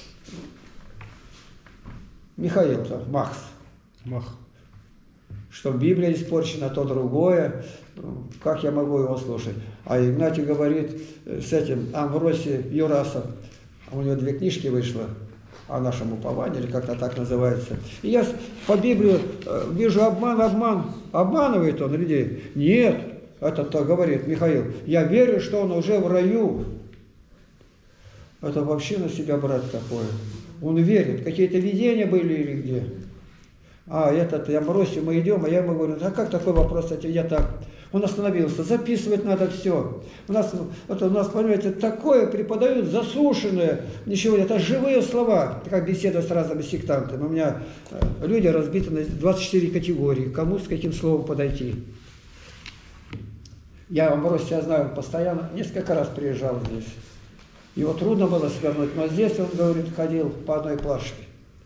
Михаил, Макс, Мах. что Библия испорчена, то другое. Как я могу его слушать? А Игнатий говорит с этим Амвросий Юрасов, у него две книжки вышло о нашем уповании, или как-то так называется. И я по Библии вижу обман, обман. Обманывает он людей? Нет, этот-то говорит Михаил, я верю, что он уже в раю. Это вообще на себя брать такое. Он верит. Какие-то видения были или где? А этот, я бросил, мы идем, а я ему говорю: а как такой вопрос, кстати, я так. Он остановился, записывать надо все. У нас, это у нас, понимаете, такое преподают засушенное, ничего, это живые слова, как беседа с разными сектантами. У меня люди разбиты на двадцать четыре категории, кому с каким словом подойти. Я вам просто, я знаю, постоянно, несколько раз приезжал здесь. Его трудно было свернуть, но здесь, он говорит, ходил по одной плашке.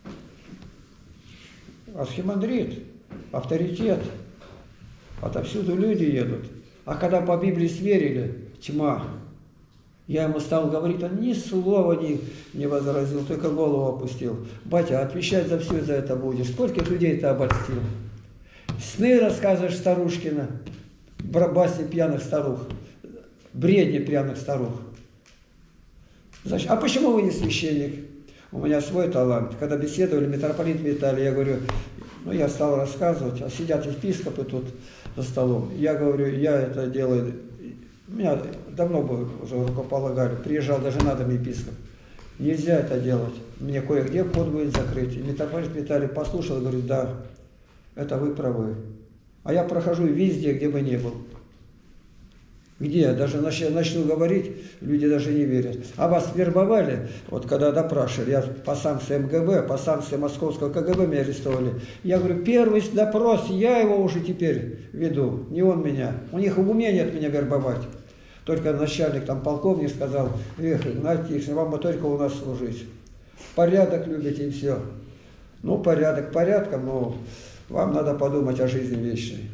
Архимандрит, авторитет, отовсюду люди едут. А когда по Библии сверили, тьма. Я ему стал говорить, он ни слова не, не возразил, только голову опустил. Батя, отвечать за все за это будешь. Сколько людей ты обольстил? Сны рассказываешь старушкина, басни пьяных старух, бредни пьяных старух. Значит, а почему вы не священник? У меня свой талант. Когда беседовали, митрополит Виталий, я говорю, ну я стал рассказывать, а сидят епископы тут за столом. Я говорю, я это делаю, меня давно бы уже рукополагали, приезжал даже на дом епископ. Нельзя это делать, мне кое-где вход будет закрыть. И митрополит Виталий послушал и говорит, да, это вы правы. А я прохожу везде, где бы ни был. Где? Даже начну говорить, люди даже не верят. А вас вербовали, вот когда допрашивали, я по санкции МГБ, по санкции Московского КГБ меня арестовали. Я говорю, первый допрос, я его уже теперь веду, не он меня. У них в уме нет меня вербовать. Только начальник, там полковник сказал, эх, Игнатий, вам бы только у нас служить. Порядок любите и все. Ну, порядок порядком, но вам надо подумать о жизни вечной.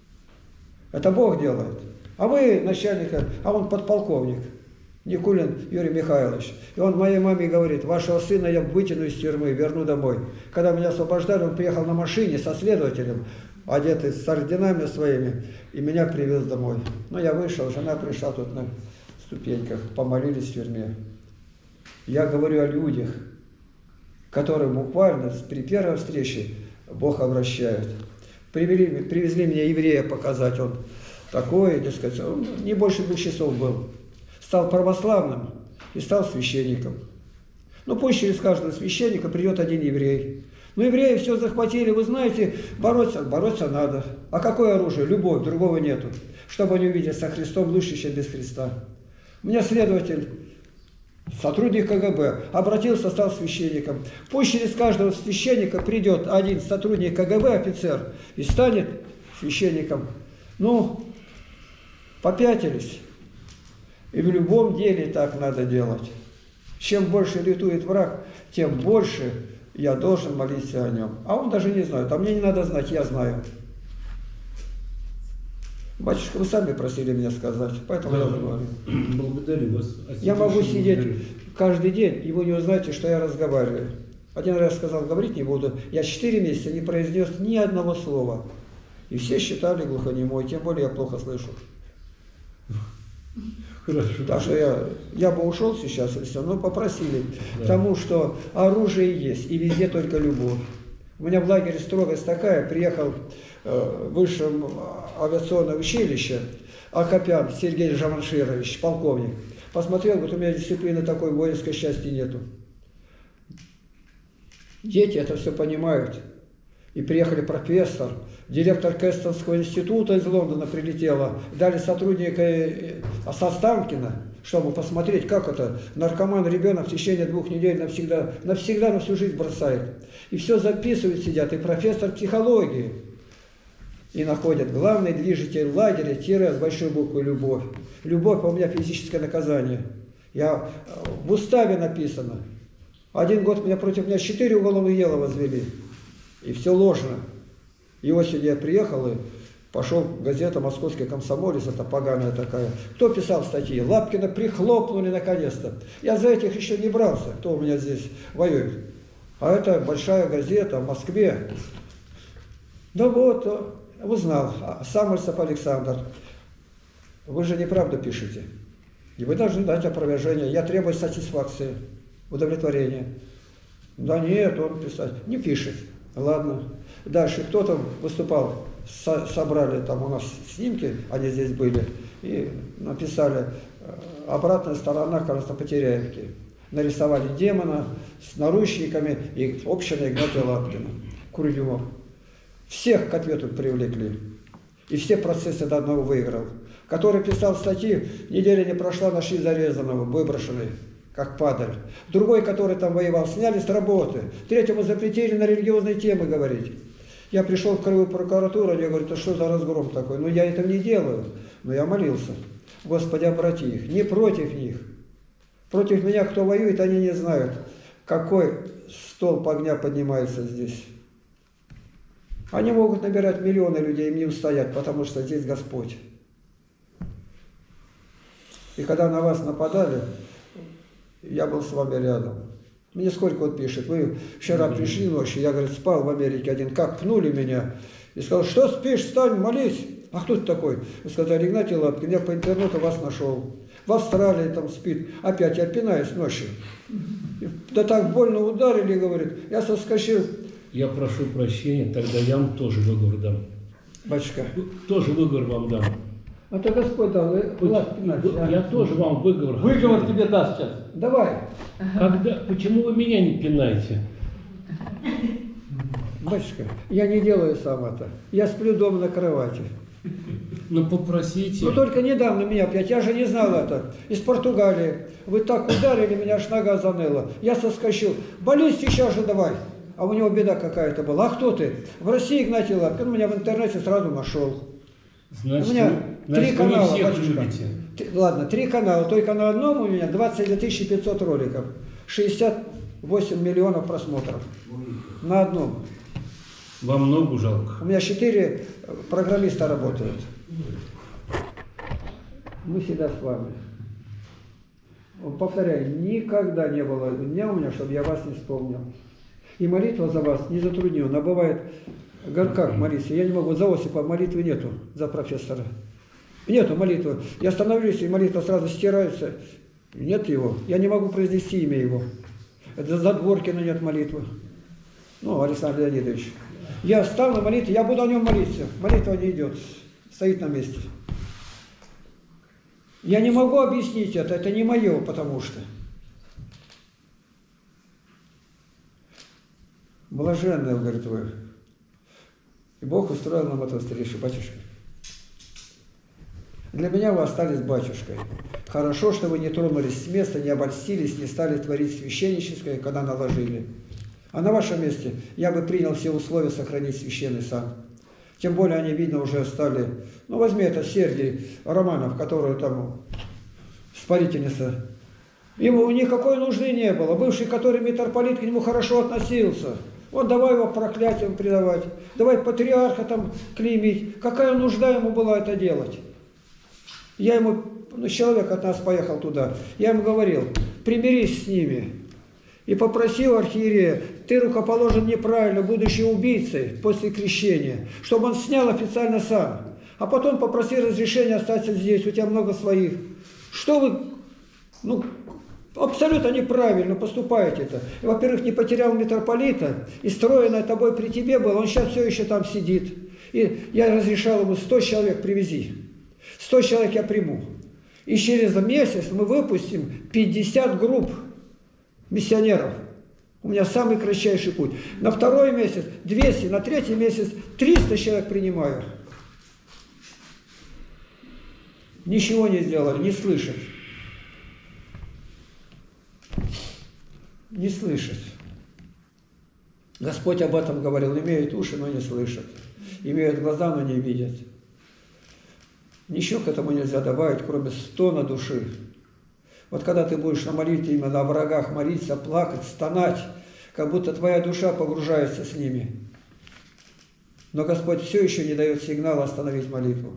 Это Бог делает. А вы начальника, а он подполковник, Никулин Юрий Михайлович. И он моей маме говорит, вашего сына я вытяну из тюрьмы, верну домой. Когда меня освобождали, он приехал на машине со следователем, одетый с орденами своими, и меня привез домой. Ну, я вышел, жена пришла тут на ступеньках, помолились в тюрьме. Я говорю о людях, которые буквально при первой встрече Бог обращает. Привели, привезли меня еврея показать, он такой, так сказать, он не больше двух часов был. Стал православным и стал священником. Ну, пусть через каждого священника придет один еврей. Ну, евреи все захватили, вы знаете, бороться, бороться надо. А какое оружие? Любовь, другого нету. Чтобы они увидели со Христом лучше, чем без Христа. У меня следователь, сотрудник КГБ, обратился, стал священником. Пусть через каждого священника придет один сотрудник КГБ, офицер, и станет священником. Ну, попятились. И в любом деле так надо делать. Чем больше лютует враг, тем больше я должен молиться о нем. А он даже не знает. А мне не надо знать, я знаю. Батюшка, вы сами просили меня сказать, поэтому я говорю. Благодарю вас. Я могу сидеть Благодарю. каждый день, и вы не узнаете, что я разговариваю. Один раз сказал, говорить не буду. Я четыре месяца не произнес ни одного слова. И все считали глухонемой, тем более я плохо слышу. Хорошо. Так что я, я бы ушел сейчас, и все, но попросили. Да. Потому что оружие есть, и везде только любовь. У меня в лагере строгость такая, приехал э, в высшее авиационное училище, Акопян Сергей Жаманширович, полковник. Посмотрел, говорит, у меня дисциплины такой воинской части нету. Дети это все понимают. И приехали профессор, директор Кэстонского института из Лондона прилетела, дали сотрудника Останкина, чтобы посмотреть, как это наркоман ребенок в течение двух недель навсегда, навсегда на всю жизнь бросает. И все записывают, сидят, и профессор психологии. И находят главный движитель лагеря, тире с большой буквы любовь. Любовь, у меня физическое наказание. Я, в уставе написано. Один год меня против меня четыре уголовных дела возвели. И все ложно. И осенью я приехал и пошел в газету «Московский комсомолец», это поганая такая. Кто писал статьи? Лапкина прихлопнули наконец-то. Я за этих еще не брался, кто у меня здесь воюет. А это большая газета в Москве. Да вот, узнал. Самарцев Александр. Вы же неправду пишете. И вы должны дать опровержение. Я требую сатисфакции, удовлетворения. Да нет, он писать. Не пишет. Ладно. Дальше кто там выступал? Со собрали там у нас снимки, они здесь были, и написали обратная сторона, кажется, Потеряевки. Нарисовали демона с наручниками и община Игнатия Лапкина, Курдюмов. Всех к ответу привлекли. И все процессы до одного выиграл. Который писал статьи, неделя не прошла, нашли зарезанного, выброшенный, как падаль. Другой, который там воевал, сняли с работы. Третьему запретили на религиозные темы говорить. Я пришел в краевую прокуратуру, они говорят, а что за разгром такой? Ну, я этого не делаю. Но я молился. Господи, обрати их. Не против них. Против меня кто воюет, они не знают, какой столб огня поднимается здесь. Они могут набирать миллионы людей, им не устоять, потому что здесь Господь. И когда на вас нападали, я был с вами рядом. Мне сколько вот пишет, вы вчера пришли ночью, я, говорит, спал в Америке один, как пнули меня, и сказал, что спишь, встань, молись. А кто ты такой? Вы сказали, Игнатий Лапкин, я по интернету вас нашел. В Австралии там спит, опять я пинаюсь ночью. Да так больно ударили, говорит, я соскочил. Я прошу прощения, тогда я вам тоже выговор дам. Батюшка. Тоже выговор вам дам. А то Господь дал, власть пинать. Я тоже вам выговор. Выговор тебе даст сейчас. Давай. Когда, почему вы меня не пинаете? Батюшка, я не делаю сам это. Я сплю дома на кровати. Ну попросите. Ну только недавно меня опять, я же не знал это. Из Португалии. Вы так ударили, меня аж нога заныла. Я соскочил. Болись сейчас же давай. А у него беда какая-то была. А кто ты? В России Игнатий Лапкин. Он меня в интернете сразу нашел. Значит, У меня значит, три вы не канала, всех батюшка. любите. Т- Ладно, три канала. Только на одном у меня двадцать две тысячи пятьсот роликов. шестьдесят восемь миллионов просмотров. На одном. Вам ногу жалко. У меня четыре программиста работают. Мы всегда с вами. Повторяю, никогда не было дня у меня, чтобы я вас не вспомнил. И молитва за вас не затруднена. Бывает, говорю, как молиться? Я не могу, за Осипа молитвы нету, за профессора. Нету молитвы. Я становлюсь, и молитва сразу стирается. Нет его. Я не могу произнести имя его. Это за Дворкина нет молитвы. Ну, Александр Леонидович. Я встал на молитву, я буду о нем молиться. Молитва не идет, стоит на месте. Я не могу объяснить это, это не мое, потому что. Блаженные, говорит, вы. И Бог устроил нам эту встречу, батюшка. Для меня вы остались батюшкой. Хорошо, что вы не тронулись с места, не обольстились, не стали творить священническое, когда наложили. А на вашем месте я бы принял все условия сохранить священный сан. Тем более они, видно, уже стали... Ну, возьми это Сергей Романов, который там спорительница Ему никакой нужды не было. Бывший, который митрополит, к нему хорошо относился. Он давай его проклятием предавать, давай патриарха там клеймить. Какая нужда ему была это делать? Я ему, ну, человек от нас поехал туда, я ему говорил, примирись с ними. И попросил архиерея, ты рукоположен неправильно, будучи убийцей после крещения, чтобы он снял официально сам. А потом попроси разрешения остаться здесь, у тебя много своих. Что вы, ну, абсолютно неправильно поступаете-то. Во-первых, не потерял митрополита, и стройное тобой при тебе было, он сейчас все еще там сидит. И я разрешал ему сто человек привези. сто человек я приму. И через месяц мы выпустим пятьдесят групп миссионеров. У меня самый кратчайший путь. На второй месяц двести, на третий месяц триста человек принимаю. Ничего не сделали, не слышат. Не слышат. Господь об этом говорил, имеют уши, но не слышат. Имеют глаза, но не видят. Ничего к этому нельзя добавить, кроме стона души. Вот когда ты будешь на молитве именно о врагах молиться, плакать, стонать, как будто твоя душа погружается с ними. Но Господь все еще не дает сигнала остановить молитву.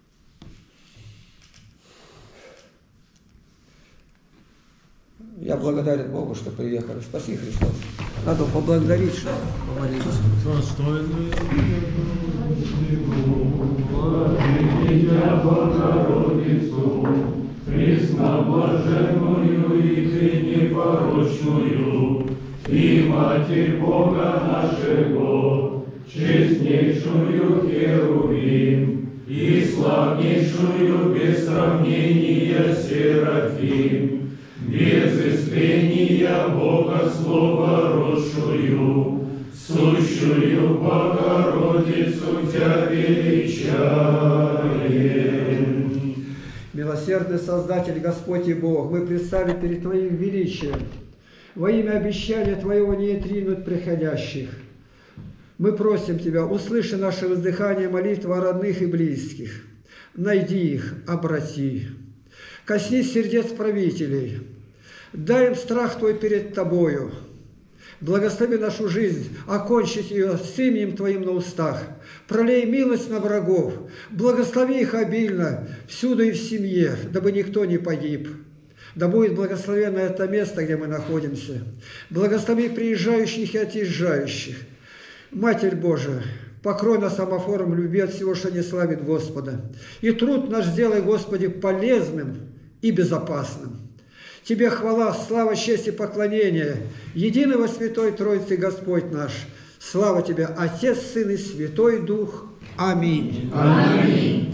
Я благодарен Богу, что приехали. Спаси Христос. Надо поблагодарить, что помолились. Пресноблаженную и ты непорочную, и Матерь Бога нашего, честнейшую Херувим, и славнейшую без сравнения Серафим, без истления Бога Слова росшую, сущую Богородицу Тебя величаем. Милосердный Создатель, Господь и Бог, мы предстали перед Твоим величием. Во имя обещания Твоего не отринуть приходящих. Мы просим Тебя, услыши наше воздыхание, молитвы о родных и близких. Найди их, обрати. Коснись сердец правителей. Дай им страх Твой перед Тобою. Благослови нашу жизнь, окончить ее с именем Твоим на устах. Пролей милость на врагов, благослови их обильно, всюду и в семье, дабы никто не погиб. Да будет благословенно это место, где мы находимся. Благослови приезжающих и отъезжающих. Матерь Божия, покрой нас амофором любви от всего, что не славит Господа. И труд наш сделай, Господи, полезным и безопасным. Тебе хвала, слава, честь и поклонение, единого Святой Троицы Господь наш. Слава Тебе, Отец, Сын и Святой Дух. Аминь. Аминь.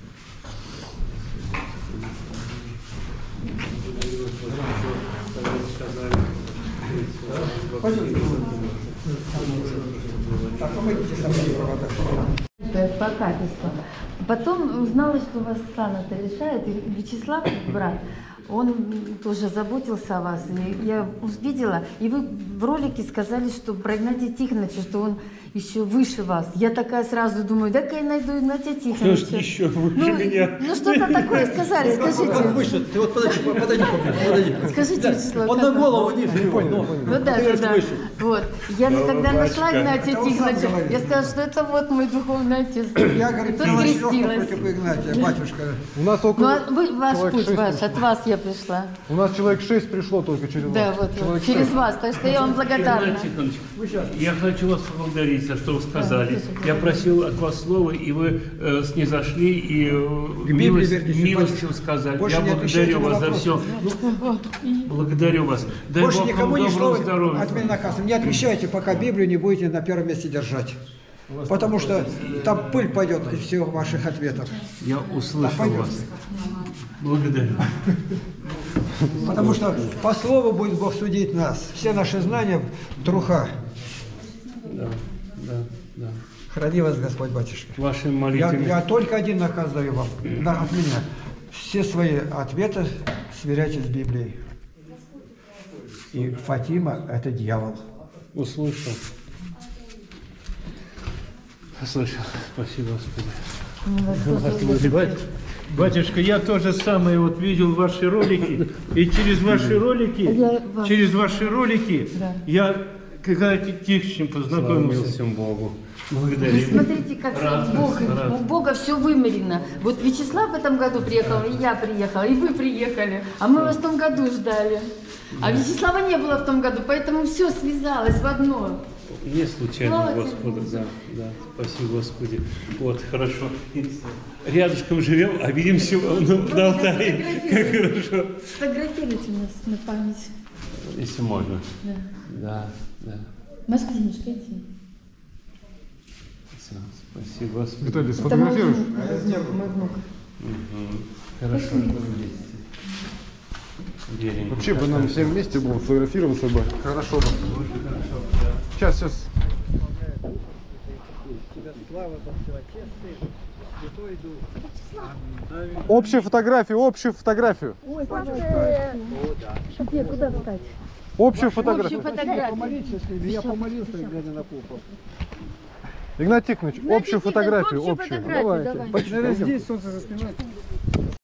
Покатство. Потом узнала, что вас сан-то лишает, и Вячеслав, брат, он тоже заботился о вас. И я увидела, и вы в ролике сказали, что про Игнатия Тихоновича, что он еще выше вас. Я такая сразу думаю, дай-ка я найду Игнатия Тихоновича. Что ж еще выше ну, меня? Ну что-то такое сказали, скажите. Как выше? Ты вот подойди, подойди, подойди. Скажите, Вячеслав. Он на голову ниже. Не понял, Ну да, да, да. Вот. Я Да, когда батюшка. нашла Игнатия Это он сам Тихоновича, говорит. я сказала, что это вот мой духовный отец. Я, И говорит, тут пила шлёха крестилась. против Игнатия, батюшка. У нас Ну, около... а вы, ваш человек путь шесть ваш, пришло. от вас я пришла. У нас человек шесть пришло только через Да, вас. вот, вот, Человек через шесть. вас, так что я вам благодарна. Игнатий Тихонович, я хочу вас поблагодарить за что вы сказали. слушай, Я просил от вас слова, и вы э, снизошли и э, Библии милость, верьтесь, милостью сказали. больше Я не отвечайте благодарю на вас за вопросы. все. Благодарю вас. Дай Больше Бог никому вам ни доброго слова здоровья. от меня наказом. Не отвечайте, пока Библию не будете на первом месте держать. Потому что там пыль пойдет из всех ваших ответов. Я услышал пойдем. вас. Благодарю. Потому что по слову будет Бог судить нас. Все наши знания – труха. Да, да, да. Храни вас, Господь, батюшка. Вашими Я, молитвами. я только один наказ даю вам, на- от меня. Все свои ответы сверяйте с Библией. И Фатима – это дьявол. Услышал. Услышал. Спасибо, Господи. Ну, вас Вас тоже выливать? Батюшка, я то же самое вот видел ваши ролики, и через ваши ролики, Я вас- через ваши ролики Да. я когда Тихчем познакомился. Слава Богу. Вы Благодарим. смотрите, как Радость, Бог, радость. у Бога все вымерено. Вот Вячеслав в этом году приехал, и я приехала, и вы приехали. А мы вас в том году ждали. А Вячеслава не было в том году, поэтому все связалось в одно. Не случайно, Слава тебе, Господа, Богу. да, да, спасибо, Господи. Вот, хорошо. Рядышком живем, а видимся ну, на Алтае. Как хорошо. Сфотографируйте нас на память. Если можно. Да. Да, да. Машка, Денежка, иди. Всё, спасибо, Господи. Виталий, Это мой сфотографируешь? внук, мой внук. Мгм. Хорошо, что вы вместе. Верим. Вообще бы нам всем вместе было фотографироваться бы. Хорошо бы. Сейчас, сейчас. Общую фотографию, общую фотографию. Где, куда встать? Общую Общую фотографию. фотографию. Я помолился, глядя на попу. Игнат Тихонович, общую фотографию, Общую общую. фотографию, давай. Наверное, здесь солнце за спиной.